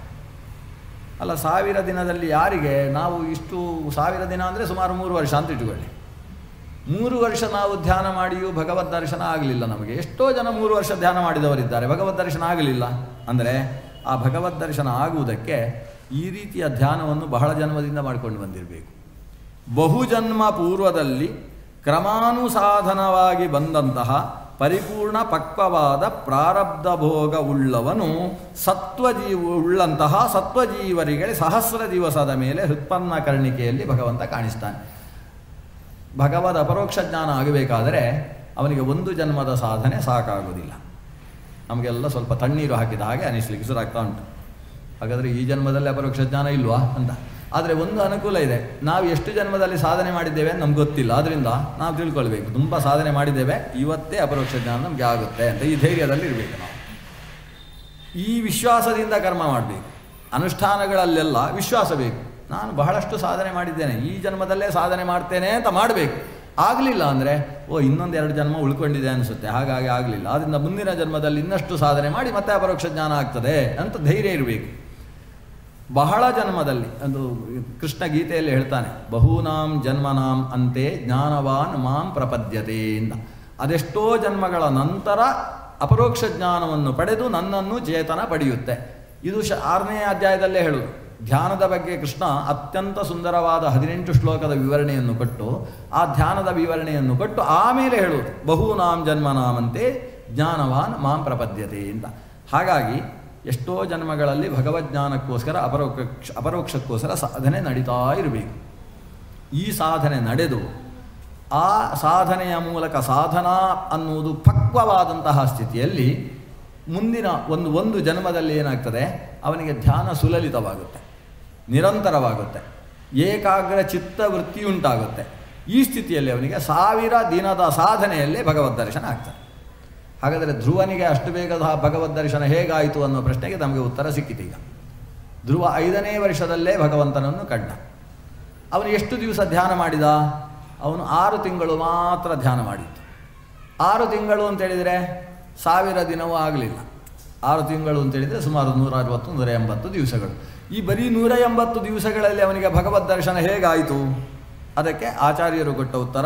ಅಲ್ಲ, ಸಾವಿರ ದಿನದಲ್ಲಿ ಯಾರಿಗೆ? ನಾವು ಇಷ್ಟು ಸಾವಿರ ದಿನ ಅಂದರೆ ಸುಮಾರು ಮೂರು ವರ್ಷ ಅಂತ ಇಟ್ಟುಕೊಳ್ಳಿ. ಮೂರು ವರ್ಷ ನಾವು ಧ್ಯಾನ ಮಾಡಿಯೂ ಭಗವದ್ ದರ್ಶನ ಆಗಲಿಲ್ಲ ನಮಗೆ. ಎಷ್ಟೋ ಜನ ಮೂರು ವರ್ಷ ಧ್ಯಾನ ಮಾಡಿದವರಿದ್ದಾರೆ, ಭಗವದ್ ದರ್ಶನ ಆಗಲಿಲ್ಲ. ಅಂದರೆ ಆ ಭಗವದ್ ದರ್ಶನ ಆಗುವುದಕ್ಕೆ ಈ ರೀತಿಯ ಧ್ಯಾನವನ್ನು ಬಹಳ ಜನ್ಮದಿಂದ ಮಾಡಿಕೊಂಡು ಬಂದಿರಬೇಕು. ಬಹುಜನ್ಮ ಪೂರ್ವದಲ್ಲಿ ಕ್ರಮಾನುಸಾಧನವಾಗಿ ಬಂದಂತಹ ಪರಿಪೂರ್ಣ ಪಕ್ವವಾದ ಪ್ರಾರಬ್ಧ ಭೋಗ ಉಳ್ಳವನು ಸತ್ವಜೀವ ಉಳ್ಳಂತಹ ಸತ್ವಜೀವರಿಗೆ ಸಹಸ್ರ ದಿವಸದ ಮೇಲೆ ಹೃತ್ಪನ್ನ ಕರ್ಣಿಕೆಯಲ್ಲಿ ಭಗವಂತ ಕಾಣಿಸ್ತಾನೆ. ಭಗವದ್ ಅಪರೋಕ್ಷ ಜ್ಞಾನ ಆಗಬೇಕಾದರೆ ಅವನಿಗೆ ಒಂದು ಜನ್ಮದ ಸಾಧನೆ ಸಾಕಾಗುವುದಿಲ್ಲ. ನಮಗೆಲ್ಲ ಸ್ವಲ್ಪ ತಣ್ಣೀರು ಹಾಕಿದ ಹಾಗೆ ಅನಿಸ್ಲಿಕ್ಕೆ ಶುರುವಾಗ್ತಾ ಉಂಟು. ಹಾಗಾದರೆ ಈ ಜನ್ಮದಲ್ಲಿ ಅಪರೋಕ್ಷ ಜ್ಞಾನ ಇಲ್ವಾ ಅಂತ. ಆದರೆ ಒಂದು ಅನುಕೂಲ ಇದೆ, ನಾವು ಎಷ್ಟು ಜನ್ಮದಲ್ಲಿ ಸಾಧನೆ ಮಾಡಿದ್ದೇವೆ ಅಂತ ನಮ್ಗೆ ಗೊತ್ತಿಲ್ಲ. ಆದ್ದರಿಂದ ನಾವು ತಿಳ್ಕೊಳ್ಬೇಕು, ತುಂಬ ಸಾಧನೆ ಮಾಡಿದ್ದೇವೆ, ಇವತ್ತೇ ಅಪರೋಕ್ಷ ಜ್ಞಾನ ನಮಗೆ ಆಗುತ್ತೆ ಅಂತ ಈ ಧೈರ್ಯದಲ್ಲಿ ಇರಬೇಕು. ನಾವು ಈ ವಿಶ್ವಾಸದಿಂದ ಕರ್ಮ ಮಾಡಬೇಕು. ಅನುಷ್ಠಾನಗಳಲ್ಲೆಲ್ಲ ವಿಶ್ವಾಸ ಬೇಕು. ನಾನು ಬಹಳಷ್ಟು ಸಾಧನೆ ಮಾಡಿದ್ದೇನೆ, ಈ ಜನ್ಮದಲ್ಲೇ ಸಾಧನೆ ಮಾಡ್ತೇನೆ ಅಂತ ಮಾಡಬೇಕು. ಆಗಲಿಲ್ಲ ಅಂದರೆ ಓ ಇನ್ನೊಂದು ಎರಡು ಜನ್ಮ ಉಳ್ಕೊಂಡಿದೆ ಅನಿಸುತ್ತೆ, ಹಾಗಾಗಿ ಆಗಲಿಲ್ಲ, ಆದ್ದರಿಂದ ಮುಂದಿನ ಜನ್ಮದಲ್ಲಿ ಇನ್ನಷ್ಟು ಸಾಧನೆ ಮಾಡಿ ಮತ್ತೆ ಅಪರೋಕ್ಷ ಜ್ಞಾನ ಆಗ್ತದೆ ಅಂತ ಧೈರ್ಯ ಇರಬೇಕು. ಬಹಳ ಜನ್ಮದಲ್ಲಿ ಅದು ಕೃಷ್ಣ ಗೀತೆಯಲ್ಲಿ ಹೇಳ್ತಾನೆ, ಬಹೂನಾಂ ಜನ್ಮನಾಂ ಅಂತೆ ಜ್ಞಾನವಾನ್ ಮಾಂ ಪ್ರಪದ್ಯತೆ ಇಂದ. ಅದೆಷ್ಟೋ ಜನ್ಮಗಳ ನಂತರ ಅಪರೋಕ್ಷ ಜ್ಞಾನವನ್ನು ಪಡೆದು ನನ್ನನ್ನು ಚೇತನ ಪಡೆಯುತ್ತೆ. ಇದು ಶ ಆರನೇ ಅಧ್ಯಾಯದಲ್ಲೇ ಹೇಳುವುದು. ಧ್ಯಾನದ ಬಗ್ಗೆ ಕೃಷ್ಣ ಅತ್ಯಂತ ಸುಂದರವಾದ ಹದಿನೆಂಟು ಶ್ಲೋಕದ ವಿವರಣೆಯನ್ನು ಕೊಟ್ಟು ಆ ಧ್ಯಾನದ ವಿವರಣೆಯನ್ನು ಕೊಟ್ಟು ಆಮೇಲೆ ಹೇಳುವುದು ಬಹೂನಾಂ ಜನ್ಮನಾಮಂತೆ ಜ್ಞಾನವಾನ್ ಮಾಂ ಪ್ರಪದ್ಯತೆ ಅಂತ. ಹಾಗಾಗಿ ಎಷ್ಟೋ ಜನ್ಮಗಳಲ್ಲಿ ಭಗವಜ್ಞಾನಕ್ಕೋಸ್ಕರ ಅಪರೋಕ್ಷ ಅಪರೋಕ್ಷಕ್ಕೋಸ್ಕರ ಸಾಧನೆ ನಡೀತಾ ಇರಬೇಕು. ಈ ಸಾಧನೆ ನಡೆದು ಆ ಸಾಧನೆಯ ಮೂಲಕ ಸಾಧನಾ ಅನ್ನುವುದು ಪಕ್ವವಾದಂತಹ ಸ್ಥಿತಿಯಲ್ಲಿ ಮುಂದಿನ ಒಂದು ಒಂದು ಜನ್ಮದಲ್ಲಿ ಏನಾಗ್ತದೆ, ಅವನಿಗೆ ಧ್ಯಾನ ಸುಲಲಿತವಾಗುತ್ತೆ, ನಿರಂತರವಾಗುತ್ತೆ, ಏಕಾಗ್ರ ಚಿತ್ತವೃತ್ತಿ ಉಂಟಾಗುತ್ತೆ. ಈ ಸ್ಥಿತಿಯಲ್ಲಿ ಅವನಿಗೆ ಸಾವಿರ ದಿನದ ಸಾಧನೆಯಲ್ಲೇ ಭಗವದ್ ದರ್ಶನ ಆಗ್ತದೆ. ಹಾಗಾದರೆ ಧ್ರುವನಿಗೆ ಅಷ್ಟು ಬೇಗದ ಭಗವದ್ ದರ್ಶನ ಹೇಗಾಯಿತು ಅನ್ನೋ ಪ್ರಶ್ನೆಗೆ ನಮಗೆ ಉತ್ತರ ಸಿಕ್ಕಿತು. ಈಗ ಧ್ರುವ ಐದನೇ ವರ್ಷದಲ್ಲೇ ಭಗವಂತನನ್ನು ಕಂಡ. ಅವನು ಎಷ್ಟು ದಿವಸ ಧ್ಯಾನ ಮಾಡಿದ? ಅವನು ಆರು ತಿಂಗಳು ಮಾತ್ರ ಧ್ಯಾನ ಮಾಡಿದ್ದು. ಆರು ತಿಂಗಳು ಅಂತೇಳಿದರೆ ಸಾವಿರ ದಿನವೂ ಆಗಲಿಲ್ಲ. ಆರು ತಿಂಗಳು ಅಂತೇಳಿದರೆ ಸುಮಾರು ನೂರ ಅರವತ್ತು ನೂರ ಎಂಬತ್ತು ದಿವಸಗಳು. ಈ ಬರೀ ನೂರ ಎಂಬತ್ತು ದಿವಸಗಳಲ್ಲಿ ಅವನಿಗೆ ಭಗವದ್ ದರ್ಶನ ಹೇಗಾಯಿತು? ಅದಕ್ಕೆ ಆಚಾರ್ಯರು ಕೊಟ್ಟ ಉತ್ತರ,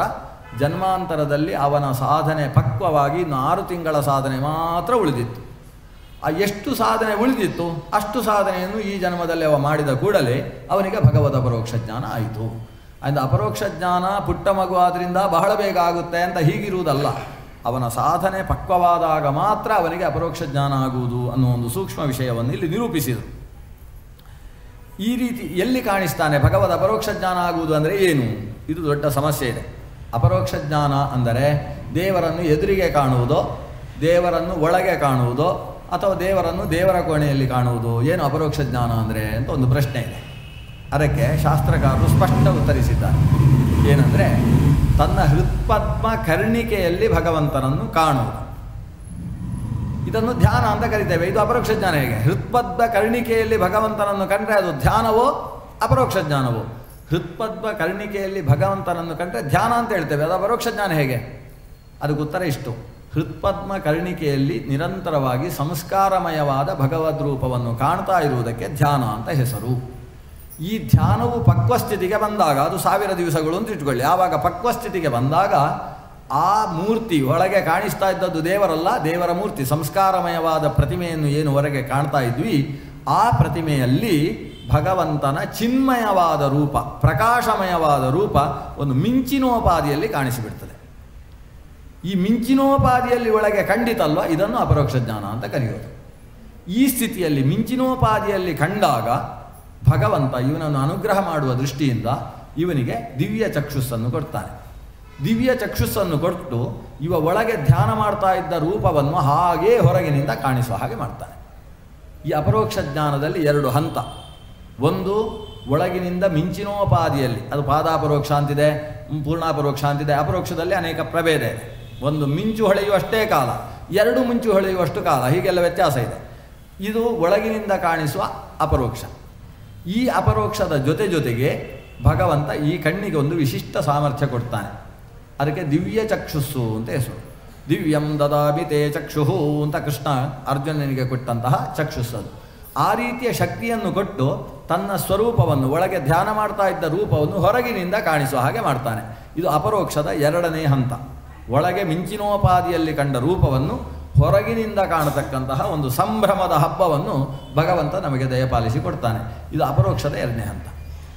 ಜನ್ಮಾಂತರದಲ್ಲಿ ಅವನ ಸಾಧನೆ ಪಕ್ವವಾಗಿ ಆರು ತಿಂಗಳ ಸಾಧನೆ ಮಾತ್ರ ಉಳಿದಿತ್ತು. ಆ ಎಷ್ಟು ಸಾಧನೆ ಉಳಿದಿತ್ತು ಅಷ್ಟು ಸಾಧನೆಯನ್ನು ಈ ಜನ್ಮದಲ್ಲಿ ಅವ ಮಾಡಿದ ಕೂಡಲೇ ಅವನಿಗೆ ಭಗವದ್ ಅಪರೋಕ್ಷ ಜ್ಞಾನ ಆಯಿತು. ಅಂದ ಅಪರೋಕ್ಷ ಜ್ಞಾನ ಪುಟ್ಟ ಮಗು ಆದ್ದರಿಂದ ಬಹಳ ಬೇಗ ಆಗುತ್ತೆ ಅಂತ ಹೀಗಿರುವುದಲ್ಲ. ಅವನ ಸಾಧನೆ ಪಕ್ವವಾದಾಗ ಮಾತ್ರ ಅವನಿಗೆ ಅಪರೋಕ್ಷ ಜ್ಞಾನ ಆಗುವುದು ಅನ್ನೋ ಒಂದು ಸೂಕ್ಷ್ಮ ವಿಷಯವನ್ನು ಇಲ್ಲಿ ನಿರೂಪಿಸಿದರು. ಈ ರೀತಿ ಎಲ್ಲಿ ಕಾಣಿಸ್ತಾನೆ ಭಗವದ್ ಅಪರೋಕ್ಷ ಜ್ಞಾನ ಆಗುವುದು ಅಂದರೆ ಏನು? ಇದು ದೊಡ್ಡ ಸಮಸ್ಯೆ ಇದೆ. ಅಪರೋಕ್ಷ ಜ್ಞಾನ ಅಂದರೆ ದೇವರನ್ನು ಎದುರಿಗೆ ಕಾಣುವುದೋ, ದೇವರನ್ನು ಒಳಗೆ ಕಾಣುವುದೋ, ಅಥವಾ ದೇವರನ್ನು ದೇವರ ಕೋಣೆಯಲ್ಲಿ ಕಾಣುವುದು ಏನು ಅಪರೋಕ್ಷ ಜ್ಞಾನ ಅಂದರೆ ಅಂತ ಒಂದು ಪ್ರಶ್ನೆ ಇದೆ. ಅದಕ್ಕೆ ಶಾಸ್ತ್ರಕಾರರು ಸ್ಪಷ್ಟ ಉತ್ತರಿಸಿದ್ದಾರೆ. ಏನಂದರೆ ತನ್ನ ಹೃತ್ಪದ್ಮ ಕರ್ಣಿಕೆಯಲ್ಲಿ ಭಗವಂತನನ್ನು ಕಾಣುವುದು. ಇದನ್ನು ಧ್ಯಾನ ಅಂತ ಕರಿತೇವೆ. ಇದು ಅಪರೋಕ್ಷ ಜ್ಞಾನ. ಹೇಗೆ? ಹೃತ್ಪದ್ಮ ಕರ್ಣಿಕೆಯಲ್ಲಿ ಭಗವಂತನನ್ನು ಕಂಡ್ರೆ ಅದು ಧ್ಯಾನವೋ ಅಪರೋಕ್ಷ ಜ್ಞಾನವೋ? ಹೃತ್ಪದ್ಮ ಕರ್ಣಿಕೆಯಲ್ಲಿ ಭಗವಂತನನ್ನು ಕಂಡ್ರೆ ಧ್ಯಾನ ಅಂತ ಹೇಳ್ತೇವೆ. ಅದು ಅಪರೋಕ್ಷ ಜ್ಞಾನ ಹೇಗೆ? ಅದಕ್ಕೆ ಉತ್ತರ ಇಷ್ಟು. ಹೃತ್ಪದ್ಮ ಕರ್ಣಿಕೆಯಲ್ಲಿ ನಿರಂತರವಾಗಿ ಸಂಸ್ಕಾರಮಯವಾದ ಭಗವದ್ ರೂಪವನ್ನು ಕಾಣ್ತಾ ಇರುವುದಕ್ಕೆ ಧ್ಯಾನ ಅಂತ ಹೆಸರು. ಈ ಧ್ಯಾನವು ಪಕ್ವಸ್ಥಿತಿಗೆ ಬಂದಾಗ, ಅದು ಸಾವಿರ ದಿವಸಗಳು ಅಂತ ಇಟ್ಕೊಳ್ಳಿ, ಆವಾಗ ಪಕ್ವಸ್ಥಿತಿಗೆ ಬಂದಾಗ ಆ ಮೂರ್ತಿ ಒಳಗೆ ಕಾಣಿಸ್ತಾ ಇದ್ದದ್ದು ದೇವರಲ್ಲ, ದೇವರ ಮೂರ್ತಿ ಸಂಸ್ಕಾರಮಯವಾದ ಪ್ರತಿಮೆಯನ್ನು ಏನು ಹೊರಗೆ ಕಾಣ್ತಾ ಇದ್ವಿ, ಆ ಪ್ರತಿಮೆಯಲ್ಲಿ ಭಗವಂತನ ಚಿನ್ಮಯವಾದ ರೂಪ, ಪ್ರಕಾಶಮಯವಾದ ರೂಪ ಒಂದು ಮಿಂಚಿನೋಪಾದಿಯಲ್ಲಿ ಕಾಣಿಸಿಬಿಡ್ತದೆ. ಈ ಮಿಂಚಿನೋಪಾದಿಯಲ್ಲಿ ಒಳಗೆ ಖಂಡಿತಲ್ವ, ಇದನ್ನು ಅಪರೋಕ್ಷ ಜ್ಞಾನ ಅಂತ ಕರೆಯೋದು. ಈ ಸ್ಥಿತಿಯಲ್ಲಿ ಮಿಂಚಿನೋಪಾದಿಯಲ್ಲಿ ಕಂಡಾಗ ಭಗವಂತ ಇವನನ್ನು ಅನುಗ್ರಹ ಮಾಡುವ ದೃಷ್ಟಿಯಿಂದ ಇವನಿಗೆ ದಿವ್ಯ ಚಕ್ಷುಸ್ಸನ್ನು ಕೊಡ್ತಾನೆ. ದಿವ್ಯ ಚಕ್ಷುಸ್ಸನ್ನು ಕೊಟ್ಟು ಇವ ಒಳಗೆ ಧ್ಯಾನ ಮಾಡ್ತಾ ಇದ್ದ ರೂಪವನ್ನು ಹಾಗೇ ಹೊರಗಿನಿಂದ ಕಾಣಿಸುವ ಹಾಗೆ ಮಾಡ್ತಾನೆ. ಈ ಅಪರೋಕ್ಷ ಜ್ಞಾನದಲ್ಲಿ ಎರಡು ಹಂತ. ಒಂದು ಒಳಗಿನಿಂದ ಮಿಂಚಿನೋಪಾದಿಯಲ್ಲಿ, ಅದು ಪಾದಾಪರೋಕ್ಷ ಅಂತಿದೆ, ಪೂರ್ಣಾಪರೋಕ್ಷ ಅಂತಿದೆ. ಅಪರೋಕ್ಷದಲ್ಲಿ ಅನೇಕ ಪ್ರಭೇದ ಇದೆ. ಒಂದು ಮಿಂಚು ಹೊಳೆಯುವಷ್ಟೇ ಕಾಲ, ಎರಡು ಮಿಂಚು ಹೊಳೆಯುವಷ್ಟು ಕಾಲ, ಹೀಗೆಲ್ಲ ವ್ಯತ್ಯಾಸ ಇದೆ. ಇದು ಒಳಗಿನಿಂದ ಕಾಣಿಸುವ ಅಪರೋಕ್ಷ. ಈ ಅಪರೋಕ್ಷದ ಜೊತೆ ಜೊತೆಗೆ ಭಗವಂತ ಈ ಕಣ್ಣಿಗೆ ಒಂದು ವಿಶಿಷ್ಟ ಸಾಮರ್ಥ್ಯ ಕೊಡ್ತಾನೆ. ಅದಕ್ಕೆ ದಿವ್ಯ ಚಕ್ಷುಸ್ಸು ಅಂತ ಹೆಸರು. ದಿವ್ಯಂ ದದಾಮಿ ತೇ ಚಕ್ಷುಹು ಅಂತ ಕೃಷ್ಣ ಅರ್ಜುನನಿಗೆ ಕೊಟ್ಟಂತಹ ಚಕ್ಷುಸ್ಸದು. ಆ ರೀತಿಯ ಶಕ್ತಿಯನ್ನು ಕೊಟ್ಟು ತನ್ನ ಸ್ವರೂಪವನ್ನು, ಒಳಗೆ ಧ್ಯಾನ ಮಾಡ್ತಾ ಇದ್ದ ರೂಪವನ್ನು ಹೊರಗಿನಿಂದ ಕಾಣಿಸುವ ಹಾಗೆ ಮಾಡ್ತಾನೆ. ಇದು ಅಪರೋಕ್ಷದ ಎರಡನೇ ಹಂತ. ಒಳಗೆ ಮಿಂಚಿನೋಪಾದಿಯಲ್ಲಿ ಕಂಡ ರೂಪವನ್ನು ಹೊರಗಿನಿಂದ ಕಾಣತಕ್ಕಂತಹ ಒಂದು ಸಂಭ್ರಮದ ಹಬ್ಬವನ್ನು ಭಗವಂತ ನಮಗೆ ದಯಪಾಲಿಸಿ ಕೊಡ್ತಾನೆ. ಇದು ಅಪರೋಕ್ಷದ ಎರಡನೇ ಹಂತ.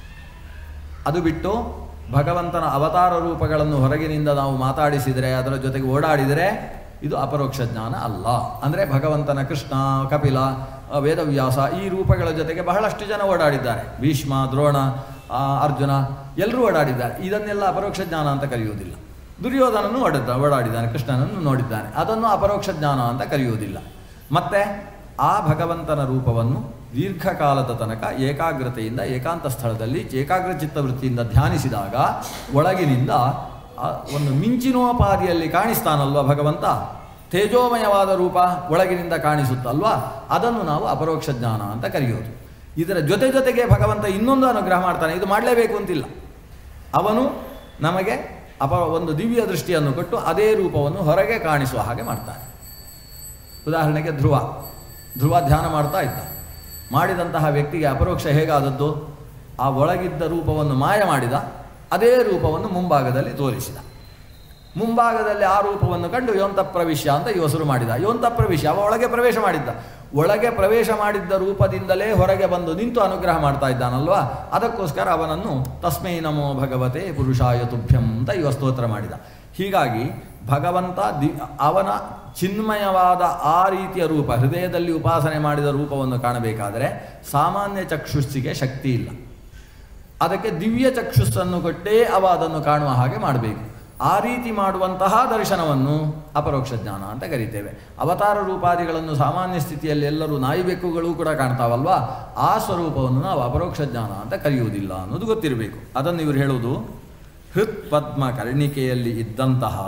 ಅದು ಬಿಟ್ಟು ಭಗವಂತನ ಅವತಾರ ರೂಪಗಳನ್ನು ಹೊರಗಿನಿಂದ ನಾವು ಮಾತಾಡಿಸಿದರೆ, ಅದರ ಜೊತೆಗೆ ಓಡಾಡಿದರೆ ಇದು ಅಪರೋಕ್ಷ ಜ್ಞಾನ ಅಲ್ಲ. ಅಂದರೆ ಭಗವಂತನ ಕೃಷ್ಣ, ಕಪಿಲ, ವೇದವ್ಯಾಸ ಈ ರೂಪಗಳ ಜೊತೆಗೆ ಬಹಳಷ್ಟು ಜನ ಓಡಾಡಿದ್ದಾರೆ. ಭೀಷ್ಮ, ದ್ರೋಣ, ಅರ್ಜುನ ಎಲ್ಲರೂ ಓಡಾಡಿದ್ದಾರೆ. ಇದನ್ನೆಲ್ಲ ಅಪರೋಕ್ಷ ಜ್ಞಾನ ಅಂತ ಕರೆಯುವುದಿಲ್ಲ. ದುರ್ಯೋಧನನ್ನು ಓಡಿದ್ದ ಓಡಾಡಿದ್ದಾನೆ, ಕೃಷ್ಣನನ್ನು ನೋಡಿದ್ದಾನೆ, ಅದನ್ನು ಅಪರೋಕ್ಷ ಜ್ಞಾನ ಅಂತ ಕರೆಯುವುದಿಲ್ಲ. ಮತ್ತು ಆ ಭಗವಂತನ ರೂಪವನ್ನು ದೀರ್ಘಕಾಲದ ತನಕ ಏಕಾಗ್ರತೆಯಿಂದ ಏಕಾಂತ ಸ್ಥಳದಲ್ಲಿ ಏಕಾಗ್ರ ಚಿತ್ತವೃತ್ತಿಯಿಂದ ಧ್ಯಾನಿಸಿದಾಗ ಒಳಗಿನಿಂದ ಒಂದು ಮಿಂಚಿನೋಪಾದಿಯಲ್ಲಿ ಕಾಣಿಸ್ತಾನಲ್ವ ಭಗವಂತ, ತೇಜೋಮಯವಾದ ರೂಪ ಒಳಗಿನಿಂದ ಕಾಣಿಸುತ್ತಲ್ವ, ಅದನ್ನು ನಾವು ಅಪರೋಕ್ಷ ಜ್ಞಾನ ಅಂತ ಕರೆಯೋದು. ಇದರ ಜೊತೆ ಜೊತೆಗೆ ಭಗವಂತ ಇನ್ನೊಂದು ಅನುಗ್ರಹ ಮಾಡ್ತಾನೆ. ಇದು ಮಾಡಲೇಬೇಕು ಅಂತಿಲ್ಲ. ಅವನು ನಮಗೆ ಅಪ ಒಂದು ದಿವ್ಯ ದೃಷ್ಟಿಯನ್ನು ಕೊಟ್ಟು ಅದೇ ರೂಪವನ್ನು ಹೊರಗೆ ಕಾಣಿಸುವ ಹಾಗೆ ಮಾಡ್ತಾನೆ. ಉದಾಹರಣೆಗೆ ಧ್ರುವ ಧ್ರುವ ಧ್ಯಾನ ಮಾಡ್ತಾ ಇದ್ದ. ಮಾಡಿದಂತಹ ವ್ಯಕ್ತಿಗೆ ಅಪರೋಕ್ಷ ಹೇಗಾದದ್ದು? ಆ ಒಳಗಿದ್ದ ರೂಪವನ್ನು ಮಾಯ ಮಾಡಿದ, ಅದೇ ರೂಪವನ್ನು ಮುಂಭಾಗದಲ್ಲಿ ತೋರಿಸಿದ. ಮುಂಭಾಗದಲ್ಲಿ ಆ ರೂಪವನ್ನು ಕಂಡು ಯೋಂತ ಪ್ರವೇಶ ಅಂತ ಯೋಸರು ಮಾಡಿದ. ಯೋಂತ ಪ್ರವೇಶ, ಅವ ಒಳಗೆ ಪ್ರವೇಶ ಮಾಡಿದ್ದ. ಒಳಗೆ ಪ್ರವೇಶ ಮಾಡಿದ್ದ ರೂಪದಿಂದಲೇ ಹೊರಗೆ ಬಂದು ನಿಂತು ಅನುಗ್ರಹ ಮಾಡ್ತಾ ಇದ್ದಾನಲ್ವಾ, ಅದಕ್ಕೋಸ್ಕರ ಅವನನ್ನು ತಸ್ಮೈ ನಮೋ ಭಗವತೆ ಪುರುಷಾಯ ತುಭ್ಯಂ ಅಂತ ಇವ ಸ್ತೋತ್ರ ಮಾಡಿದ. ಹೀಗಾಗಿ ಭಗವಂತ ದಿ ಅವನ ಚಿನ್ಮಯವಾದ ಆ ರೀತಿಯ ರೂಪ, ಹೃದಯದಲ್ಲಿ ಉಪಾಸನೆ ಮಾಡಿದ ರೂಪವನ್ನು ಕಾಣಬೇಕಾದರೆ ಸಾಮಾನ್ಯ ಚಕ್ಷುಸ್ಸಿಗೆ ಶಕ್ತಿ ಇಲ್ಲ. ಅದಕ್ಕೆ ದಿವ್ಯ ಚಕ್ಷುಸ್ಸನ್ನು ಕೊಟ್ಟೇ ಅವ ಅದನ್ನು ಕಾಣುವ ಹಾಗೆ ಮಾಡಬೇಕು. ಆ ರೀತಿ ಮಾಡುವಂತಹ ದರ್ಶನವನ್ನು ಅಪರೋಕ್ಷ ಜ್ಞಾನ ಅಂತ ಕರಿತೇವೆ. ಅವತಾರ ರೂಪಾದಿಗಳನ್ನು ಸಾಮಾನ್ಯ ಸ್ಥಿತಿಯಲ್ಲಿ ಎಲ್ಲರೂ ನಾಯಿ ಬೆಕ್ಕುಗಳು ಕೂಡ ಕಾಣ್ತಾವಲ್ವಾ, ಆ ಸ್ವರೂಪವನ್ನು ನಾವು ಅಪರೋಕ್ಷ ಜ್ಞಾನ ಅಂತ ಕರೆಯುವುದಿಲ್ಲ ಅನ್ನೋದು ಗೊತ್ತಿರಬೇಕು. ಅದನ್ನು ಇವರು ಹೇಳುವುದು, ಹೃತ್ ಪದ್ಮ ಕರ್ಣಿಕೆಯಲ್ಲಿ ಇದ್ದಂತಹ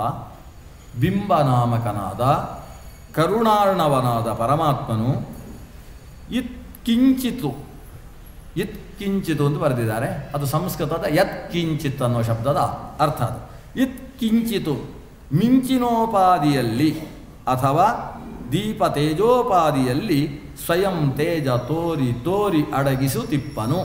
ಬಿಂಬನಾಮಕನಾದ ಕರುಣಾರ್ಣವನಾದ ಪರಮಾತ್ಮನು ಇತ್ ಕಿಂಚಿತು ಇತ್ ಕಿಂಚಿತು ಅಂತ ಬರೆದಿದ್ದಾರೆ. ಅದು ಸಂಸ್ಕೃತದ ಯತ್ ಕಿಂಚಿತ್ ಅನ್ನೋ ಶಬ್ದದ ಅರ್ಥ. ಅದು ಇತ್ ಕಿಂಚಿತು ಮಿಂಚಿನೋಪಾದಿಯಲ್ಲಿ ಅಥವಾ ದೀಪ ತೇಜೋಪಾದಿಯಲ್ಲಿ ಸ್ವಯಂ ತೇಜ ತೋರಿ ತೋರಿ ಅಡಗಿಸುತ್ತಿಪ್ಪನು.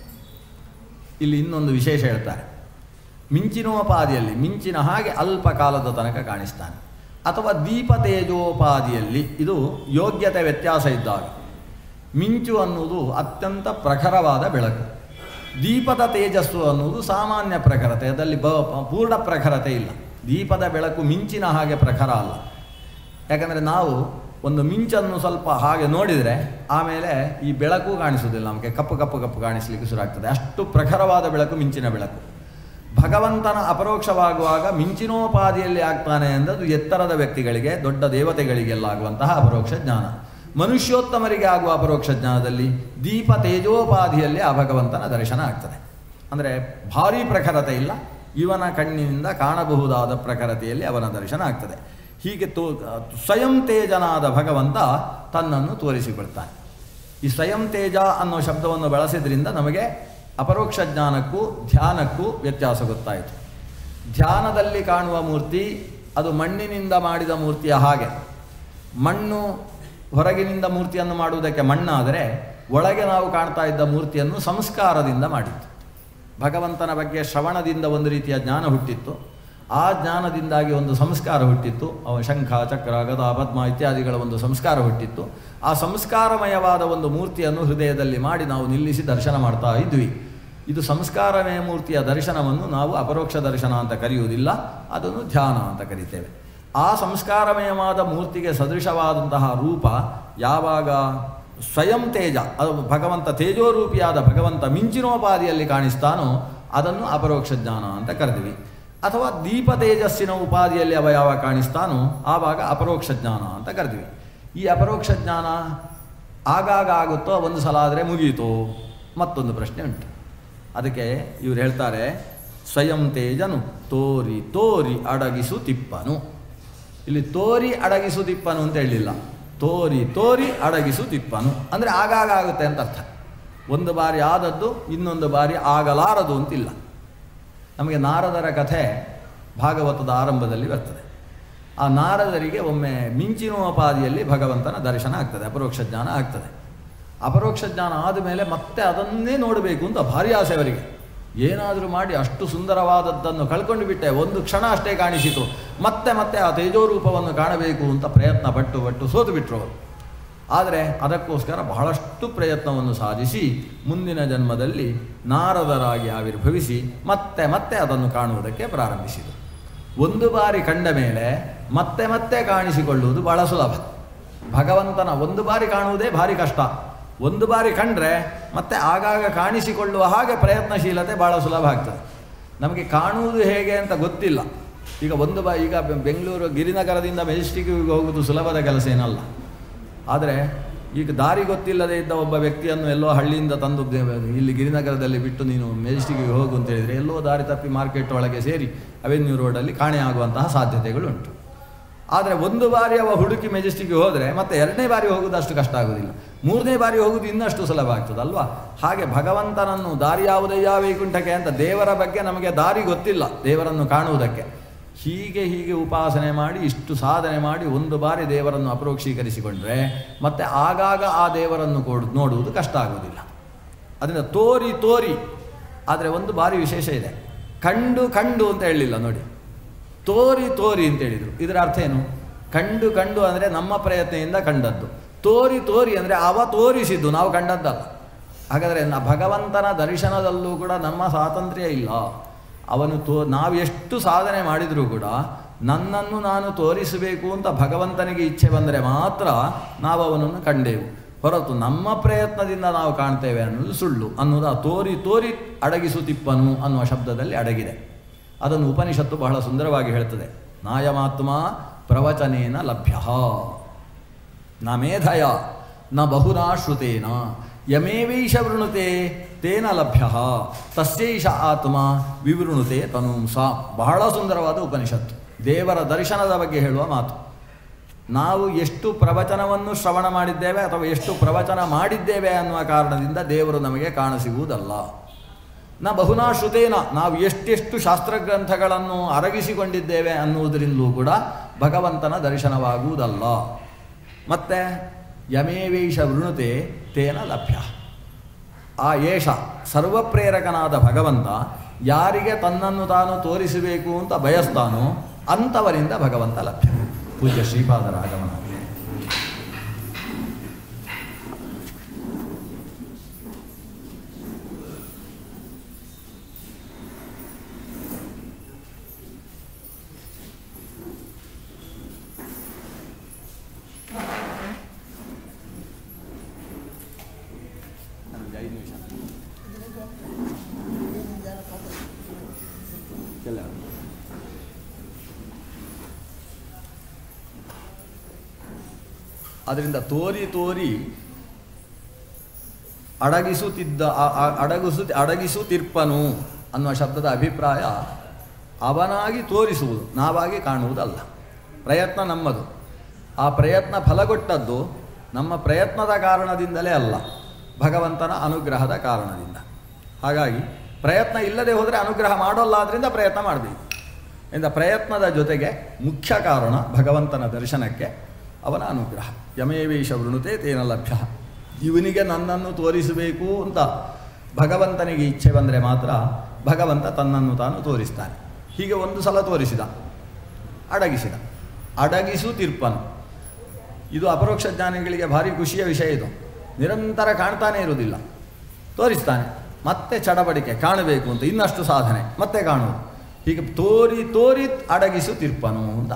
ಇಲ್ಲಿ ಇನ್ನೊಂದು ವಿಶೇಷ ಹೇಳ್ತಾರೆ. ಮಿಂಚಿನೋಪಾದಿಯಲ್ಲಿ ಮಿಂಚಿನ ಹಾಗೆ ಅಲ್ಪ ಕಾಲದ ತನಕ ಕಾಣಿಸ್ತಾನೆ. ಅಥವಾ ದೀಪ ತೇಜೋಪಾದಿಯಲ್ಲಿ ಇದು ಯೋಗ್ಯತೆ ವ್ಯತ್ಯಾಸ ಇದ್ದಾಗ. ಮಿಂಚು ಅನ್ನುವುದು ಅತ್ಯಂತ ಪ್ರಖರವಾದ ಬೆಳಕು, ದೀಪದ ತೇಜಸ್ಸು ಅನ್ನುವುದು ಸಾಮಾನ್ಯ ಪ್ರಖರತೆ, ಅದರಲ್ಲಿ ಬ ಪೂರ್ಣ ಪ್ರಖರತೆ ಇಲ್ಲ. ದೀಪದ ಬೆಳಕು ಮಿಂಚಿನ ಹಾಗೆ ಪ್ರಖರ ಅಲ್ಲ. ಯಾಕಂದರೆ ನಾವು ಒಂದು ಮಿಂಚನ್ನು ಸ್ವಲ್ಪ ಹಾಗೆ ನೋಡಿದರೆ ಆಮೇಲೆ ಈ ಬೆಳಕು ಕಾಣಿಸುವುದಿಲ್ಲ, ನಮಗೆ ಕಪ್ಪು ಕಪ್ಪು ಕಪ್ಪು ಕಾಣಿಸಲಿಕ್ಕೆ ಶುರುವಾಗ್ತದೆ. ಅಷ್ಟು ಪ್ರಖರವಾದ ಬೆಳಕು ಮಿಂಚಿನ ಬೆಳಕು. ಭಗವಂತನ ಅಪರೋಕ್ಷವಾಗುವಾಗ ಮಿಂಚಿನೋಪಾದಿಯಲ್ಲಿ ಆಗ್ತಾನೆ ಎಂದದು ಎತ್ತರದ ವ್ಯಕ್ತಿಗಳಿಗೆ, ದೊಡ್ಡ ದೇವತೆಗಳಿಗೆಲ್ಲ ಆಗುವಂತಹ ಅಪರೋಕ್ಷ ಜ್ಞಾನ. ಮನುಷ್ಯೋತ್ತಮರಿಗೆ ಆಗುವ ಅಪರೋಕ್ಷ ಜ್ಞಾನದಲ್ಲಿ ದೀಪ ತೇಜೋಪಾದಿಯಲ್ಲಿ ಆ ಭಗವಂತನ ದರ್ಶನ ಆಗ್ತದೆ. ಅಂದರೆ ಭಾರೀ ಪ್ರಖರತೆ ಇಲ್ಲ, ಇವನ ಕಣ್ಣಿನಿಂದ ಕಾಣಬಹುದಾದ ಪ್ರಖರತೆಯಲ್ಲಿ ಅವನ ದರ್ಶನ ಆಗ್ತದೆ. ಹೀಗೆ ತೋ ಸ್ವಯಂ ತೇಜನಾದ ಭಗವಂತ ತನ್ನನ್ನು ತೋರಿಸಿಕೊಳ್ತಾನೆ. ಈ ಸ್ವಯಂ ತೇಜ ಅನ್ನೋ ಶಬ್ದವನ್ನು ಬಳಸಿದ್ರಿಂದ ನಮಗೆ ಅಪರೋಕ್ಷ ಜ್ಞಾನಕ್ಕೂ ಧ್ಯಾನಕ್ಕೂ ವ್ಯತ್ಯಾಸ ಗೊತ್ತಾಯಿತು. ಧ್ಯಾನದಲ್ಲಿ ಕಾಣುವ ಮೂರ್ತಿ ಅದು ಮಣ್ಣಿನಿಂದ ಮಾಡಿದ ಮೂರ್ತಿಯ ಹಾಗೆ. ಮಣ್ಣು ಹೊರಗಿನಿಂದ ಮೂರ್ತಿಯನ್ನು ಮಾಡುವುದಕ್ಕೆ ಮಣ್ಣಾದರೆ, ಒಳಗೆ ನಾವು ಕಾಣ್ತಾ ಇದ್ದ ಮೂರ್ತಿಯನ್ನು ಸಂಸ್ಕಾರದಿಂದ ಮಾಡಿತ್ತು. ಭಗವಂತನ ಬಗ್ಗೆ ಶ್ರವಣದಿಂದ ಒಂದು ರೀತಿಯ ಜ್ಞಾನ ಹುಟ್ಟಿತ್ತು, ಆ ಜ್ಞಾನದಿಂದಾಗಿ ಒಂದು ಸಂಸ್ಕಾರ ಹುಟ್ಟಿತ್ತು. ಅವ ಶಂಖ ಚಕ್ರ ಗದ ಪದ್ಮ ಇತ್ಯಾದಿಗಳ ಒಂದು ಸಂಸ್ಕಾರ ಹುಟ್ಟಿತ್ತು. ಆ ಸಂಸ್ಕಾರಮಯವಾದ ಒಂದು ಮೂರ್ತಿಯನ್ನು ಹೃದಯದಲ್ಲಿ ಮಾಡಿ ನಾವು ನಿಲ್ಲಿಸಿ ದರ್ಶನ ಮಾಡ್ತಾ ಇದ್ವಿ. ಇದು ಸಂಸ್ಕಾರಮಯ ಮೂರ್ತಿಯ ದರ್ಶನವನ್ನು ನಾವು ಅಪರೋಕ್ಷ ದರ್ಶನ ಅಂತ ಕರೆಯುವುದಿಲ್ಲ, ಅದನ್ನು ಧ್ಯಾನ ಅಂತ ಕರೀತೇವೆ. ಆ ಸಂಸ್ಕಾರಮಯವಾದ ಮೂರ್ತಿಗೆ ಸದೃಶವಾದಂತಹ ರೂಪ ಯಾವಾಗ ಸ್ವಯಂ ತೇಜ, ಅದು ಭಗವಂತ ತೇಜೋರೂಪಿಯಾದ ಭಗವಂತ ಮಿಂಚಿನೋಪಾದಿಯಲ್ಲಿ ಕಾಣಿಸ್ತಾನೋ ಅದನ್ನು ಅಪರೋಕ್ಷ ಜ್ಞಾನ ಅಂತ ಕರೆದಿವಿ. ಅಥವಾ ದೀಪ ತೇಜಸ್ಸಿನ ಉಪಾದಿಯಲ್ಲಿ ಅವ ಯಾವಾಗ ಕಾಣಿಸ್ತಾನೋ ಆವಾಗ ಅಪರೋಕ್ಷ ಜ್ಞಾನ ಅಂತ ಕರೆದಿವಿ. ಈ ಅಪರೋಕ್ಷ ಜ್ಞಾನ ಆಗಾಗ ಆಗುತ್ತೋ, ಒಂದು ಸಲ ಆದರೆ ಮುಗಿಯಿತೋ, ಮತ್ತೊಂದು ಪ್ರಶ್ನೆ ಉಂಟು. ಅದಕ್ಕೆ ಇವರು ಹೇಳ್ತಾರೆ, ಸ್ವಯಂ ತೇಜನು ತೋರಿ ತೋರಿ ಅಡಗಿಸು ತಿಪ್ಪನು. ಇಲ್ಲಿ ತೋರಿ ಅಡಗಿಸು ತಿಪ್ಪನು ಅಂತ ಹೇಳಿಲ್ಲ, ತೋರಿ ತೋರಿ ಅಡಗಿಸು ತಿಪ್ಪನು ಅಂದರೆ ಆಗಾಗ ಆಗುತ್ತೆ ಅಂತ ಅರ್ಥ. ಒಂದು ಬಾರಿ ಆದದ್ದು ಇನ್ನೊಂದು ಬಾರಿ ಆಗಲಾರದು ಅಂತಿಲ್ಲ. ನಮಗೆ ನಾರದರ ಕಥೆ ಭಾಗವತದ ಆರಂಭದಲ್ಲಿ ಬರ್ತದೆ. ಆ ನಾರದರಿಗೆ ಒಮ್ಮೆ ಮಿಂಚಿನೋಪಾದಿಯಲ್ಲಿ ಭಗವಂತನ ದರ್ಶನ ಆಗ್ತದೆ, ಅಪರೋಕ್ಷ ಜ್ಞಾನ ಆಗ್ತದೆ. ಅಪರೋಕ್ಷ ಜ್ಞಾನ ಆದಮೇಲೆ ಮತ್ತೆ ಅದನ್ನೇ ನೋಡಬೇಕು ಅಂತ ಭಾರಿ ಆಸೆ ಅವರಿಗೆ. ಏನಾದರೂ ಮಾಡಿ ಅಷ್ಟು ಸುಂದರವಾದದ್ದನ್ನು ಕಳ್ಕೊಂಡು ಬಿಟ್ಟೆ, ಒಂದು ಕ್ಷಣ ಅಷ್ಟೇ ಕಾಣಿಸಿತು, ಮತ್ತೆ ಮತ್ತೆ ಆ ತೇಜೋರೂಪವನ್ನು ಕಾಣಬೇಕು ಅಂತ ಪ್ರಯತ್ನ ಪಟ್ಟು ಪಟ್ಟು ಸೋತು ಬಿಟ್ಟರು ಅವರು. ಆದರೆ ಅದಕ್ಕೋಸ್ಕರ ಬಹಳಷ್ಟು ಪ್ರಯತ್ನವನ್ನು ಸಾಧಿಸಿ ಮುಂದಿನ ಜನ್ಮದಲ್ಲಿ ನಾರದರಾಗಿ ಆವಿರ್ಭವಿಸಿ ಮತ್ತೆ ಮತ್ತೆ ಅದನ್ನು ಕಾಣುವುದಕ್ಕೆ ಪ್ರಾರಂಭಿಸಿದರು. ಒಂದು ಬಾರಿ ಕಂಡ ಮೇಲೆ ಮತ್ತೆ ಮತ್ತೆ ಕಾಣಿಸಿಕೊಳ್ಳುವುದು ಬಹಳ ಸುಲಭ. ಭಗವಂತನ ಒಂದು ಬಾರಿ ಕಾಣುವುದೇ ಭಾರಿ ಕಷ್ಟ. ಒಂದು ಬಾರಿ ಕಂಡ್ರೆ ಮತ್ತೆ ಆಗಾಗ ಕಾಣಿಸಿಕೊಳ್ಳುವ ಹಾಗೆ ಪ್ರಯತ್ನಶೀಲತೆ ಭಾಳ ಸುಲಭ ಆಗ್ತದೆ. ನಮಗೆ ಕಾಣುವುದು ಹೇಗೆ ಅಂತ ಗೊತ್ತಿಲ್ಲ. ಈಗ ಒಂದು ಬಾ ಈಗ ಬೆಂಗಳೂರು ಗಿರಿನಗರದಿಂದ ಮೆಜೆಸ್ಟಿಕ್ಕಿಗೆ ಹೋಗುವುದು ಸುಲಭದ ಕೆಲಸ ಏನಲ್ಲ. ಆದರೆ ಈಗ ದಾರಿ ಗೊತ್ತಿಲ್ಲದೆ ಇದ್ದ ಒಬ್ಬ ವ್ಯಕ್ತಿಯನ್ನು ಎಲ್ಲೋ ಹಳ್ಳಿಯಿಂದ ತಂದು ಇಲ್ಲಿ ಗಿರಿನಗರದಲ್ಲಿ ಬಿಟ್ಟು ನೀನು ಮೆಜೆಸ್ಟಿಕ್ಕಿಗೆ ಹೋಗು ಅಂತ ಹೇಳಿದರೆ ಎಲ್ಲೋ ದಾರಿ ತಪ್ಪಿ ಮಾರ್ಕೆಟ್ ಒಳಗೆ ಸೇರಿ ಅವೆನ್ಯೂ ರೋಡಲ್ಲಿ ಕಾಣೆಯಾಗುವಂತಹ ಸಾಧ್ಯತೆಗಳು ಉಂಟು. ಆದರೆ ಒಂದು ಬಾರಿ ಅವ ಹುಡುಕಿ ಮೆಜೆಸ್ಟಿಕ್ಗೆ ಹೋದರೆ ಮತ್ತೆ ಎರಡನೇ ಬಾರಿ ಹೋಗುವುದು ಅಷ್ಟು ಕಷ್ಟ ಆಗೋದಿಲ್ಲ, ಮೂರನೇ ಬಾರಿ ಹೋಗುವುದು ಇನ್ನಷ್ಟು ಸುಲಭ ಆಗ್ತದಲ್ವಾ. ಹಾಗೆ ಭಗವಂತನನ್ನು ದಾರಿ ಯಾವುದಯ್ಯ ವೈಕುಂಠಕ್ಕೆ ಅಂತ ದೇವರ ಬಗ್ಗೆ ನಮಗೆ ದಾರಿ ಗೊತ್ತಿಲ್ಲ ದೇವರನ್ನು ಕಾಣುವುದಕ್ಕೆ. ಹೀಗೆ ಹೀಗೆ ಉಪಾಸನೆ ಮಾಡಿ ಇಷ್ಟು ಸಾಧನೆ ಮಾಡಿ ಒಂದು ಬಾರಿ ದೇವರನ್ನು ಅಪರೋಕ್ಷೀಕರಿಸಿಕೊಂಡ್ರೆ ಮತ್ತೆ ಆಗಾಗ ಆ ದೇವರನ್ನು ಕೊಡು ನೋಡುವುದು ಕಷ್ಟ ಆಗೋದಿಲ್ಲ. ಅದರಿಂದ ತೋರಿ ತೋರಿ. ಆದರೆ ಒಂದು ಬಾರಿ ವಿಶೇಷ ಇದೆ, ಕಂಡು ಕಂಡು ಅಂತ ಹೇಳಲಿಲ್ಲ ನೋಡಿ, ತೋರಿ ತೋರಿ ಅಂತ ಹೇಳಿದರು. ಇದರ ಅರ್ಥ ಏನು? ಕಂಡು ಕಂಡು ಅಂದರೆ ನಮ್ಮ ಪ್ರಯತ್ನದಿಂದ ಕಂಡದ್ದು, ತೋರಿ ತೋರಿ ಅಂದರೆ ಅವ ತೋರಿಸಿದ್ದು, ನಾವು ಕಂಡದ್ದಲ್ಲ. ಹಾಗಾದರೆ ನ ಭಗವಂತನ ದರ್ಶನದಲ್ಲೂ ಕೂಡ ನಮ್ಮ ಸ್ವಾತಂತ್ರ್ಯ ಇಲ್ಲ. ಅವನು ತೋ ನಾವು ಎಷ್ಟು ಸಾಧನೆ ಮಾಡಿದರೂ ಕೂಡ ನನ್ನನ್ನು ನಾನು ತೋರಿಸಬೇಕು ಅಂತ ಭಗವಂತನಿಗೆ ಇಚ್ಛೆ ಬಂದರೆ ಮಾತ್ರ ನಾವು ಅವನನ್ನು ಕಂಡೆವು, ಹೊರತು ನಮ್ಮ ಪ್ರಯತ್ನದಿಂದ ನಾವು ಕಾಣ್ತೇವೆ ಅನ್ನೋದು ಸುಳ್ಳು ಅನ್ನೋದು ಆ ತೋರಿ ತೋರಿ ಅಡಗಿಸು ತಿಪ್ಪನು ಅನ್ನುವ ಶಬ್ದದಲ್ಲಿ ಅಡಗಿದೆ. ಅದನ್ನು ಉಪನಿಷತ್ತು ಬಹಳ ಸುಂದರವಾಗಿ ಹೇಳ್ತದೆ. ನಾಯಮಾತ್ಮ ಪ್ರವಚನೇನ ಲಭ್ಯ ನ ಮೇಧಯ ನ ಬಹುನಾ ಶ್ರುತೇನ ಯಮೇವೈಷ ವೃಣುತೆ ತೇನ ಲಭ್ಯ ತಸ್ಯೈಷ ಆತ್ಮ ವಿವೃಣುತೆ ತನೂಂಸ. ಬಹಳ ಸುಂದರವಾದ ಉಪನಿಷತ್ತು, ದೇವರ ದರ್ಶನದ ಬಗ್ಗೆ ಹೇಳುವ ಮಾತು. ನಾವು ಎಷ್ಟು ಪ್ರವಚನವನ್ನು ಶ್ರವಣ ಮಾಡಿದ್ದೇವೆ ಅಥವಾ ಎಷ್ಟು ಪ್ರವಚನ ಮಾಡಿದ್ದೇವೆ ಅನ್ನುವ ಕಾರಣದಿಂದ ದೇವರು ನಮಗೆ ಕಾಣಸಿಗುವುದಲ್ಲ. ನ ಬಹುನಾ ಶ್ರುತೇನ, ನಾವು ಎಷ್ಟೆಷ್ಟು ಶಾಸ್ತ್ರಗ್ರಂಥಗಳನ್ನು ಅರಗಿಸಿಕೊಂಡಿದ್ದೇವೆ ಅನ್ನುವುದರಿಂದಲೂ ಕೂಡ ಭಗವಂತನ ದರ್ಶನವಾಗುವುದಲ್ಲ. ಮತ್ತು ಯಮೇವೇಶ ವೃಣುತೆ ತೇನ ಲಭ್ಯ. ಆ ಏಷ ಸರ್ವಪ್ರೇರಕನಾದ ಭಗವಂತ ಯಾರಿಗೆ ತನ್ನನ್ನು ತಾನು ತೋರಿಸಬೇಕು ಅಂತ ಬಯಸ್ತಾನೋ ಅಂಥವರಿಂದ ಭಗವಂತ ಲಭ್ಯ. ಪೂಜ್ಯ ಶ್ರೀಪಾದರ ಆಗಮನ. ಅದರಿಂದ ತೋರಿ ತೋರಿ ಅಡಗಿಸುತ್ತಿದ್ದ ಅಡಗಿಸು ಅಡಗಿಸುತ್ತಿರ್ಪನು ಅನ್ನುವ ಶಬ್ದದ ಅಭಿಪ್ರಾಯ ಅವನಾಗಿ ತೋರಿಸುವುದು, ನಾವಾಗಿ ಕಾಣುವುದಲ್ಲ. ಪ್ರಯತ್ನ ನಮ್ಮದು. ಆ ಪ್ರಯತ್ನ ಫಲಗೊಟ್ಟದ್ದು ನಮ್ಮ ಪ್ರಯತ್ನದ ಕಾರಣದಿಂದಲೇ ಅಲ್ಲ, ಭಗವಂತನ ಅನುಗ್ರಹದ ಕಾರಣದಿಂದ. ಹಾಗಾಗಿ ಪ್ರಯತ್ನ ಇಲ್ಲದೆ ಹೋದರೆ ಅನುಗ್ರಹ ಮಾಡೋಲ್ಲ, ಆದ್ದರಿಂದ ಪ್ರಯತ್ನ ಮಾಡಬೇಕು. ಇಂದ ಪ್ರಯತ್ನದ ಜೊತೆಗೆ ಮುಖ್ಯ ಕಾರಣ ಭಗವಂತನ ದರ್ಶನಕ್ಕೆ ಅವನ ಅನುಗ್ರಹ. ಯಮೇವೇಶ ವೃಣುತೆ ತೇನ ಲಭ್ಯ. ಇವನಿಗೆ ನನ್ನನ್ನು ತೋರಿಸಬೇಕು ಅಂತ ಭಗವಂತನಿಗೆ ಇಚ್ಛೆ ಬಂದರೆ ಮಾತ್ರ ಭಗವಂತ ತನ್ನನ್ನು ತಾನು ತೋರಿಸ್ತಾನೆ. ಹೀಗೆ ಒಂದು ಸಲ ತೋರಿಸಿದ, ಅಡಗಿಸಿದ. ಅಡಗಿಸು ತಿರ್ಪನು. ಇದು ಅಪರೋಕ್ಷ ಜ್ಞಾನಿಗಳಿಗೆ ಭಾರಿ ಖುಷಿಯ ವಿಷಯ. ಇದು ನಿರಂತರ ಕಾಣ್ತಾನೇ ಇರುವುದಿಲ್ಲ, ತೋರಿಸ್ತಾನೆ. ಮತ್ತೆ ಚಡಬಡಿಕೆ, ಕಾಣಬೇಕು ಅಂತ ಇನ್ನಷ್ಟು ಸಾಧನೆ, ಮತ್ತೆ ಕಾಣುವುದು. ಹೀಗೆ ತೋರಿ ತೋರಿ ಅಡಗಿಸು ತಿರ್ಪನು ಅಂತ.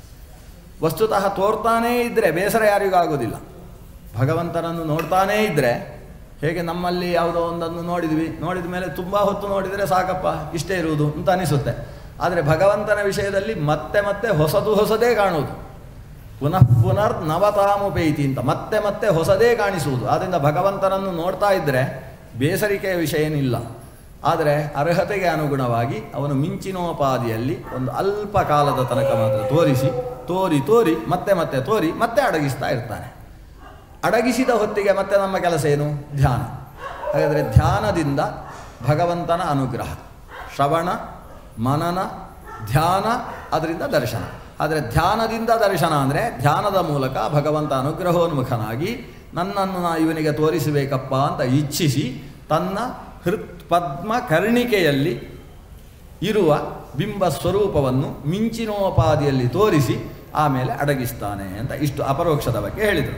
ವಸ್ತುತಃ ತೋರ್ತಾನೇ ಇದ್ದರೆ ಬೇಸರ ಯಾರಿಗೂ ಆಗೋದಿಲ್ಲ. ಭಗವಂತನನ್ನು ನೋಡ್ತಾನೇ ಇದ್ದರೆ, ಹೇಗೆ ನಮ್ಮಲ್ಲಿ ಯಾವುದೋ ಒಂದನ್ನು ನೋಡಿದ್ವಿ, ನೋಡಿದ ಮೇಲೆ ತುಂಬ ಹೊತ್ತು ನೋಡಿದರೆ ಸಾಕಪ್ಪ ಇಷ್ಟೇ ಇರುವುದು ಅಂತ ಅನಿಸುತ್ತೆ. ಆದರೆ ಭಗವಂತನ ವಿಷಯದಲ್ಲಿ ಮತ್ತೆ ಮತ್ತೆ ಹೊಸದು ಹೊಸದೇ ಕಾಣುವುದು. ಪುನಃ ಪುನರ್ ನವತಾಮುಪೈತಿ ಅಂತ ಮತ್ತೆ ಮತ್ತೆ ಹೊಸದೇ ಕಾಣಿಸುವುದು. ಆದ್ದರಿಂದ ಭಗವಂತನನ್ನು ನೋಡ್ತಾ ಇದ್ದರೆ ಬೇಸರಿಕೆಯ ವಿಷಯ ಏನಿಲ್ಲ. ಆದರೆ ಅರ್ಹತೆಗೆ ಅನುಗುಣವಾಗಿ ಅವನು ಮಿಂಚಿನೋಪಾದಿಯಲ್ಲಿ ಒಂದು ಅಲ್ಪ ಕಾಲದ ತನಕ ಮಾತ್ರ ತೋರಿಸಿ ತೋರಿ ತೋರಿ ಮತ್ತೆ ಮತ್ತೆ ತೋರಿ ಮತ್ತೆ ಅಡಗಿಸ್ತಾ ಇರ್ತಾನೆ. ಅಡಗಿಸಿದ ಹೊತ್ತಿಗೆ ಮತ್ತೆ ನಮ್ಮ ಕೆಲಸ ಏನು? ಧ್ಯಾನ. ಹಾಗಾದರೆ ಧ್ಯಾನದಿಂದ ಭಗವಂತನ ಅನುಗ್ರಹ, ಶ್ರವಣ ಮನನ ಧ್ಯಾನ, ಅದರಿಂದ ದರ್ಶನ. ಆದರೆ ಧ್ಯಾನದಿಂದ ದರ್ಶನ ಅಂದರೆ ಧ್ಯಾನದ ಮೂಲಕ ಭಗವಂತ ಅನುಗ್ರಹೋನ್ಮುಖನಾಗಿ ನನ್ನನ್ನು ನಾ ಇವನಿಗೆ ತೋರಿಸಬೇಕಪ್ಪ ಅಂತ ಇಚ್ಛಿಸಿ ತನ್ನ ಹೃತ್ ಪದ್ಮ ಕರ್ಣಿಕೆಯಲ್ಲಿ ಇರುವ ಬಿಂಬ ಸ್ವರೂಪವನ್ನು ಮಿಂಚಿನೋಪಾದಿಯಲ್ಲಿ ತೋರಿಸಿ ಆಮೇಲೆ ಅಡಗಿಸ್ತಾನೆ ಅಂತ ಇಷ್ಟು ಅಪರೋಕ್ಷದ ಬಗ್ಗೆ ಹೇಳಿದರು.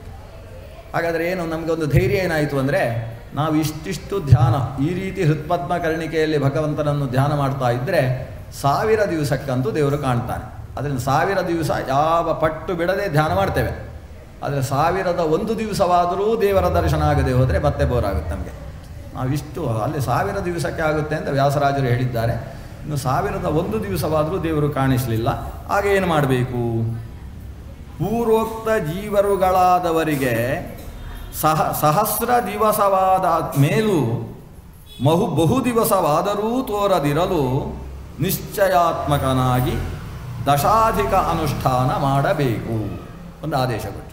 ಹಾಗಾದರೆ ಏನು ನಮಗೊಂದು ಧೈರ್ಯ ಏನಾಯಿತು ಅಂದರೆ, ನಾವು ಇಷ್ಟಿಷ್ಟು ಧ್ಯಾನ ಈ ರೀತಿ ಹೃತ್ಪದ್ಮ ಕರ್ಣಿಕೆಯಲ್ಲಿ ಭಗವಂತನನ್ನು ಧ್ಯಾನ ಮಾಡ್ತಾ ಇದ್ದರೆ ಸಾವಿರ ದಿವಸಕ್ಕಂತೂ ದೇವರು ಕಾಣ್ತಾನೆ. ಅದರಿಂದ ಸಾವಿರ ದಿವಸ ಯಾವ ಪಟ್ಟು ಬಿಡದೆ ಧ್ಯಾನ ಮಾಡ್ತೇವೆ. ಆದರೆ ಸಾವಿರದ ಒಂದು ದಿವಸವಾದರೂ ದೇವರ ದರ್ಶನ ಆಗದೆ ಹೋದರೆ ಮತ್ತೆ ಬೋರ್ ಆಗುತ್ತೆ ನಮಗೆ. ನಾವಿಷ್ಟು ಅಲ್ಲಿ ಸಾವಿರ ದಿವಸಕ್ಕೆ ಆಗುತ್ತೆ ಅಂತ ವ್ಯಾಸರಾಜರು ಹೇಳಿದ್ದಾರೆ. ಇನ್ನು ಸಾವಿರದ ಒಂದು ದಿವಸವಾದರೂ ದೇವರು ಕಾಣಿಸಲಿಲ್ಲ. ಆಗ ಏನು ಮಾಡಬೇಕು? ಪೂರ್ವೋಕ್ತ ಜೀವರುಗಳಾದವರಿಗೆ ಸಹ ಸಹಸ್ರ ದಿವಸವಾದ ಮೇಲೂ ಮಹು ಬಹು ದಿವಸವಾದರೂ ತೋರದಿರಲು ನಿಶ್ಚಯಾತ್ಮಕನಾಗಿ ದಶಾಧಿಕ ಅನುಷ್ಠಾನ ಮಾಡಬೇಕು ಒಂದು ಆದೇಶ ಕೊಟ್ಟು.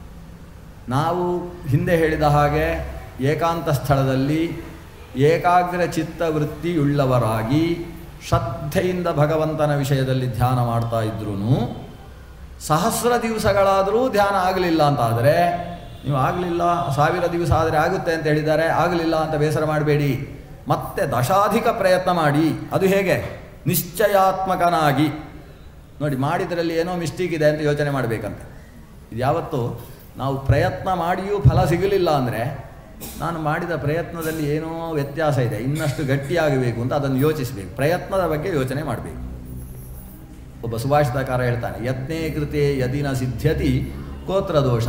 ನಾವು ಹಿಂದೆ ಹೇಳಿದ ಹಾಗೆ ಏಕಾಂತ ಸ್ಥಳದಲ್ಲಿ ಏಕಾಗ್ರ ಚಿತ್ತವೃತ್ತಿಯುಳ್ಳವರಾಗಿ ಶ್ರದ್ಧೆಯಿಂದ ಭಗವಂತನ ವಿಷಯದಲ್ಲಿ ಧ್ಯಾನ ಮಾಡ್ತಾ ಇದ್ರೂ ಸಹಸ್ರ ದಿವಸಗಳಾದರೂ ಧ್ಯಾನ ಆಗಲಿಲ್ಲ ಅಂತಾದರೆ, ನೀವು ಆಗಲಿಲ್ಲ ಸಾವಿರ ದಿವಸ ಆದರೆ ಆಗುತ್ತೆ ಅಂತ ಹೇಳಿದ್ದಾರೆ, ಆಗಲಿಲ್ಲ ಅಂತ ಬೇಸರ ಮಾಡಬೇಡಿ. ಮತ್ತೆ ದಶಾಧಿಕ ಪ್ರಯತ್ನ ಮಾಡಿ. ಅದು ಹೇಗೆ? ನಿಶ್ಚಯಾತ್ಮಕನಾಗಿ. ನೋಡಿ, ಮಾಡಿದ್ರಲ್ಲಿ ಏನೋ ಮಿಸ್ಟೇಕ್ ಇದೆ ಅಂತ ಯೋಚನೆ ಮಾಡಬೇಕಂತ. ಇದು ಯಾವತ್ತು ನಾವು ಪ್ರಯತ್ನ ಮಾಡಿಯೂ ಫಲ ಸಿಗಲಿಲ್ಲ ಅಂದರೆ ನಾನು ಮಾಡಿದ ಪ್ರಯತ್ನದಲ್ಲಿ ಏನೋ ವ್ಯತ್ಯಾಸ ಇದೆ, ಇನ್ನಷ್ಟು ಗಟ್ಟಿಯಾಗಬೇಕು ಅಂತ ಅದನ್ನು ಯೋಚಿಸಬೇಕು. ಪ್ರಯತ್ನದ ಬಗ್ಗೆ ಯೋಚನೆ ಮಾಡಬೇಕು. ಒಬ್ಬ ಸುಭಾಷಿತಕಾರ ಹೇಳ್ತಾನೆ, ಯತ್ನೇ ಕೃತೆ ಯದಿನ ಸಿದ್ಧ್ಯತಿ ಕೋತ್ರ ದೋಷ.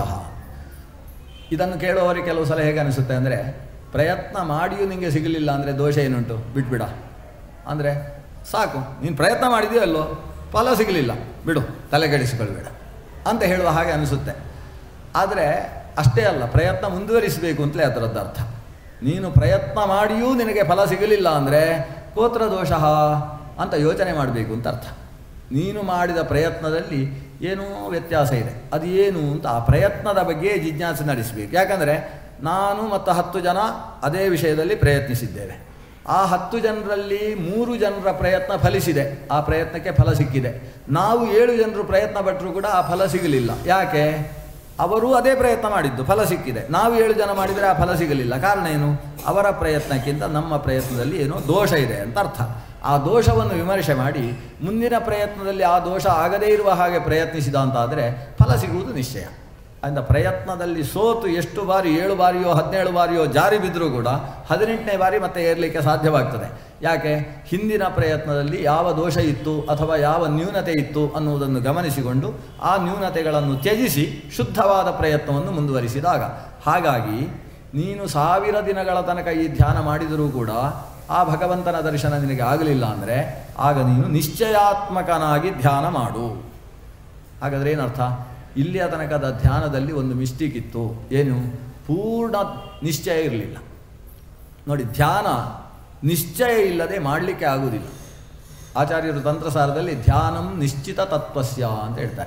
ಇದನ್ನು ಕೇಳುವವರಿಗೆ ಕೆಲವು ಸಲ ಹೇಗೆ ಅನಿಸುತ್ತೆ ಅಂದರೆ, ಪ್ರಯತ್ನ ಮಾಡಿಯೂ ನಿಮಗೆ ಸಿಗಲಿಲ್ಲ ಅಂದರೆ ದೋಷ ಏನುಂಟು, ಬಿಟ್ಬಿಡ ಅಂದರೆ ಸಾಕು, ನೀನು ಪ್ರಯತ್ನ ಮಾಡಿದೆಯೋ ಅಲ್ಲೋ, ಫಲ ಸಿಗಲಿಲ್ಲ, ಬಿಡು, ತಲೆಗೆಡಿಸಿಕೊಳ್ಬೇಡ ಅಂತ ಹೇಳುವ ಹಾಗೆ ಅನಿಸುತ್ತೆ. ಆದರೆ ಅಷ್ಟೇ ಅಲ್ಲ, ಪ್ರಯತ್ನ ಮುಂದುವರಿಸಬೇಕು ಅಂತಲೇ ಅದರದ್ದು ಅರ್ಥ. ನೀನು ಪ್ರಯತ್ನ ಮಾಡಿಯೂ ನಿನಗೆ ಫಲ ಸಿಗಲಿಲ್ಲ ಅಂದರೆ ಕೋತ್ರ ದೋಷ ಅಂತ ಯೋಚನೆ ಮಾಡಬೇಕು ಅಂತ ಅರ್ಥ. ನೀನು ಮಾಡಿದ ಪ್ರಯತ್ನದಲ್ಲಿ ಏನೋ ವ್ಯತ್ಯಾಸ ಇದೆ, ಅದು ಏನು ಅಂತ ಆ ಪ್ರಯತ್ನದ ಬಗ್ಗೆ ಜಿಜ್ಞಾಸೆ ನಡೆಸಬೇಕು. ಯಾಕಂದರೆ ನಾನು ಮತ್ತು ಹತ್ತು ಜನ ಅದೇ ವಿಷಯದಲ್ಲಿ ಪ್ರಯತ್ನಿಸಿದ್ದೇವೆ. ಆ ಹತ್ತು ಜನರಲ್ಲಿ ಮೂರು ಜನರ ಪ್ರಯತ್ನ ಫಲಿಸಿದೆ, ಆ ಪ್ರಯತ್ನಕ್ಕೆ ಫಲ ಸಿಕ್ಕಿದೆ. ನಾವು ಏಳು ಜನರು ಪ್ರಯತ್ನ ಪಟ್ಟರೂ ಕೂಡ ಆ ಫಲ ಸಿಗಲಿಲ್ಲ. ಯಾಕೆ? ಅವರು ಅದೇ ಪ್ರಯತ್ನ ಮಾಡಿದ್ದು, ಫಲ ಸಿಕ್ಕಿದೆ. ನಾವು ಏಳು ಜನ ಮಾಡಿದರೆ ಆ ಫಲ ಸಿಗಲಿಲ್ಲ. ಕಾರಣ ಏನು? ಅವರ ಪ್ರಯತ್ನಕ್ಕಿಂತ ನಮ್ಮ ಪ್ರಯತ್ನದಲ್ಲಿ ಏನೋ ದೋಷ ಇದೆ ಅಂತ ಅರ್ಥ. ಆ ದೋಷವನ್ನು ವಿಮರ್ಶೆ ಮಾಡಿ ಮುಂದಿನ ಪ್ರಯತ್ನದಲ್ಲಿ ಆ ದೋಷ ಆಗದೇ ಇರುವ ಹಾಗೆ ಪ್ರಯತ್ನಿಸಿದ ಅಂತಾದರೆ ಫಲ ಸಿಗುವುದು ನಿಶ್ಚಯ. ಅಂದ ಪ್ರಯತ್ನದಲ್ಲಿ ಸೋತು ಎಷ್ಟು ಬಾರಿ ಏಳು ಬಾರಿಯೋ ಹದಿನೇಳು ಬಾರಿಯೋ ಜಾರಿ ಬಿದ್ದರೂ ಕೂಡ ಹದಿನೆಂಟನೇ ಬಾರಿ ಮತ್ತೆ ಏರಲಿಕ್ಕೆ ಸಾಧ್ಯವಾಗ್ತದೆ. ಯಾಕೆ? ಹಿಂದಿನ ಪ್ರಯತ್ನದಲ್ಲಿ ಯಾವ ದೋಷ ಇತ್ತು ಅಥವಾ ಯಾವ ನ್ಯೂನತೆ ಇತ್ತು ಅನ್ನುವುದನ್ನು ಗಮನಿಸಿಕೊಂಡು ಆ ನ್ಯೂನತೆಗಳನ್ನು ತ್ಯಜಿಸಿ ಶುದ್ಧವಾದ ಪ್ರಯತ್ನವನ್ನು ಮುಂದುವರಿಸಿದಾಗ. ಹಾಗಾಗಿ ನೀನು ಸಾವಿರ ದಿನಗಳ ತನಕ ಈ ಧ್ಯಾನ ಮಾಡಿದರೂ ಕೂಡ ಆ ಭಗವಂತನ ದರ್ಶನ ನಿನಗೆ ಆಗಲಿಲ್ಲ ಅಂದರೆ ಆಗ ನೀನು ನಿಶ್ಚಯಾತ್ಮಕನಾಗಿ ಧ್ಯಾನ ಮಾಡು. ಹಾಗಾದರೆ ಏನರ್ಥ? ಇಲ್ಲಿಯ ತನಕದ ಧ್ಯಾನದಲ್ಲಿ ಒಂದು ಮಿಸ್ಟೇಕ್ ಇತ್ತು. ಏನು? ಪೂರ್ಣ ನಿಶ್ಚಯ ಇರಲಿಲ್ಲ. ನೋಡಿ, ಧ್ಯಾನ ನಿಶ್ಚಯ ಇಲ್ಲದೆ ಮಾಡಲಿಕ್ಕೆ ಆಗುವುದಿಲ್ಲ. ಆಚಾರ್ಯರು ತಂತ್ರಸಾರದಲ್ಲಿ ಧ್ಯಾನಂ ನಿಶ್ಚಿತ ತತ್ವಸ್ಯ ಅಂತ ಹೇಳ್ತಾರೆ.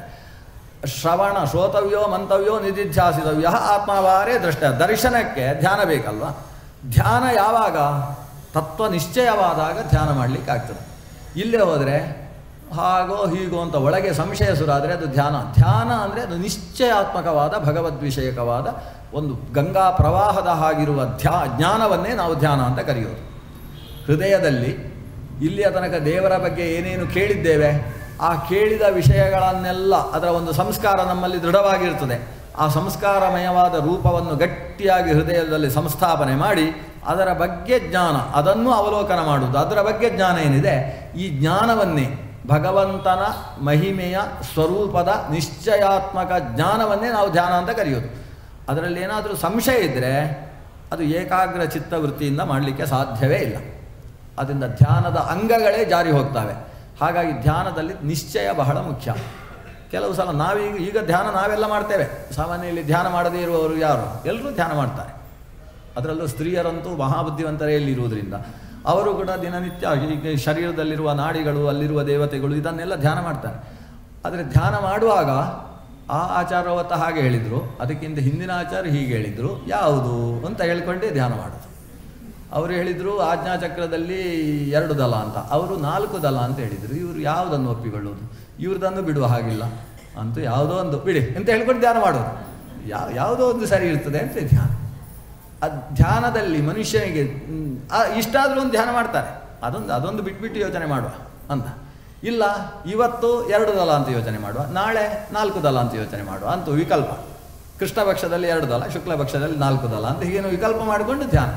ಶ್ರವಣ ಶ್ರೋತವ್ಯೋ ಮಂತವ್ಯೋ ನಿಧಿಧ್ಯಾಸಿತವ್ಯ ಆತ್ಮವಾರೇ ದೃಷ್ಟ. ದರ್ಶನಕ್ಕೆ ಧ್ಯಾನ ಬೇಕಲ್ವ? ಧ್ಯಾನ ಯಾವಾಗ? ತತ್ವ ನಿಶ್ಚಯವಾದಾಗ ಧ್ಯಾನ ಮಾಡಲಿಕ್ಕೆ ಆಗ್ತದೆ. ಇಲ್ಲೇ ಹೋದರೆ ಹಾಗೋ ಹೀಗೋ ಅಂತ ಒಳಗೆ ಸಂಶಯ ಸುರಾದರೆ ಅದು ಧ್ಯಾನ. ಧ್ಯಾನ ಅಂದರೆ ಅದು ನಿಶ್ಚಯಾತ್ಮಕವಾದ ಭಗವದ್ವಿಷಯಕವಾದ ಒಂದು ಗಂಗಾ ಪ್ರವಾಹದ ಹಾಗಿರುವ ಧ್ಯಾ ಜ್ಞಾನವನ್ನೇ ನಾವು ಧ್ಯಾನ ಅಂತ ಕರೆಯೋದು. ಹೃದಯದಲ್ಲಿ ಇಲ್ಲಿಯ ತನಕ ದೇವರ ಬಗ್ಗೆ ಏನೇನು ಕೇಳಿದ್ದೇವೆ ಆ ಕೇಳಿದ ವಿಷಯಗಳನ್ನೆಲ್ಲ ಅದರ ಒಂದು ಸಂಸ್ಕಾರ ನಮ್ಮಲ್ಲಿ ದೃಢವಾಗಿರ್ತದೆ. ಆ ಸಂಸ್ಕಾರಮಯವಾದ ರೂಪವನ್ನು ಗಟ್ಟಿಯಾಗಿ ಹೃದಯದಲ್ಲಿ ಸಂಸ್ಥಾಪನೆ ಮಾಡಿ ಅದರ ಬಗ್ಗೆ ಜ್ಞಾನ, ಅದನ್ನು ಅವಲೋಕನ ಮಾಡುವುದು. ಅದರ ಬಗ್ಗೆ ಜ್ಞಾನ ಏನಿದೆ, ಈ ಜ್ಞಾನವನ್ನೇ ಭಗವಂತನ ಮಹಿಮೆಯ ಸ್ವರೂಪದ ನಿಶ್ಚಯಾತ್ಮಕ ಜ್ಞಾನವನ್ನೇ ನಾವು ಧ್ಯಾನ ಅಂತ ಕರೆಯೋದು. ಅದರಲ್ಲಿ ಏನಾದರೂ ಸಂಶಯ ಇದ್ದರೆ ಅದು ಏಕಾಗ್ರ ಚಿತ್ತವೃತ್ತಿಯಿಂದ ಮಾಡಲಿಕ್ಕೆ ಸಾಧ್ಯವೇ ಇಲ್ಲ. ಅದರಿಂದ ಧ್ಯಾನದ ಅಂಗಗಳೇ ಜಾರಿ ಹೋಗ್ತವೆ. ಹಾಗಾಗಿ ಧ್ಯಾನದಲ್ಲಿ ನಿಶ್ಚಯ ಬಹಳ ಮುಖ್ಯ. ಕೆಲವು ಸಲ ನಾವೀಗ ಈಗ ಧ್ಯಾನ ನಾವೆಲ್ಲ ಮಾಡ್ತೇವೆ. ಸಾಮಾನ್ಯದಲ್ಲಿ ಧ್ಯಾನ ಮಾಡದೇ ಇರುವವರು ಯಾರು? ಎಲ್ಲರೂ ಧ್ಯಾನ ಮಾಡ್ತಾರೆ. ಅದರಲ್ಲೂ ಸ್ತ್ರೀಯರಂತೂ ಮಹಾಬುದ್ಧಿವಂತರೇ ಇಲ್ಲಿರುವುದರಿಂದ ಅವರು ಕೂಡ ದಿನನಿತ್ಯ ಈಗ ಶರೀರದಲ್ಲಿರುವ ನಾಡಿಗಳು, ಅಲ್ಲಿರುವ ದೇವತೆಗಳು ಇದನ್ನೆಲ್ಲ ಧ್ಯಾನ ಮಾಡ್ತಾರೆ. ಆದರೆ ಧ್ಯಾನ ಮಾಡುವಾಗ ಆ ಆಚಾರವತ್ತ ಹಾಗೆ ಹೇಳಿದರು, ಅದಕ್ಕಿಂತ ಹಿಂದಿನ ಆಚಾರ ಹೀಗೆ ಹೇಳಿದರು, ಯಾವುದು ಅಂತ ಹೇಳ್ಕೊಂಡೇ ಧ್ಯಾನ ಮಾಡೋದು. ಅವರು ಹೇಳಿದರು ಆಜ್ಞಾಚಕ್ರದಲ್ಲಿ ಎರಡು ದಲ ಅಂತ, ಅವರು ನಾಲ್ಕು ದಲ ಅಂತ ಹೇಳಿದರು. ಇವರು ಯಾವುದನ್ನು ಒಪ್ಪಿಕೊಳ್ಳೋದು? ಇವ್ರದನ್ನು ಬಿಡುವ ಹಾಗಿಲ್ಲ ಅಂತೂ ಯಾವುದೋ ಒಂದು ಬಿಡಿ ಅಂತ ಹೇಳ್ಕೊಂಡು ಧ್ಯಾನ ಮಾಡೋದು. ಯಾವ ಯಾವುದೋ ಒಂದು ಸರಿ ಇರ್ತದೆ ಅಂತ ಧ್ಯಾನ. ಅದು ಧ್ಯಾನದಲ್ಲಿ ಮನುಷ್ಯನಿಗೆ ಇಷ್ಟಾದರೂ ಒಂದು ಧ್ಯಾನ ಮಾಡ್ತಾರೆ, ಅದೊಂದು ಅದೊಂದು ಬಿಟ್ಬಿಟ್ಟು ಯೋಚನೆ ಮಾಡುವ ಅಂತ. ಇಲ್ಲ, ಇವತ್ತು ಎರಡು ದಲ ಅಂತ ಯೋಚನೆ ಮಾಡುವ, ನಾಳೆ ನಾಲ್ಕು ದಲ ಅಂತ ಯೋಚನೆ ಮಾಡುವ ಅಂತೂ ವಿಕಲ್ಪ. ಕೃಷ್ಣ ಪಕ್ಷದಲ್ಲಿ ಎರಡು ದಲ, ಶುಕ್ಲ ಪಕ್ಷದಲ್ಲಿ ನಾಲ್ಕು ದಲ ಅಂತ ಹೀಗೇನು ವಿಕಲ್ಪ ಮಾಡಿಕೊಂಡು ಧ್ಯಾನ.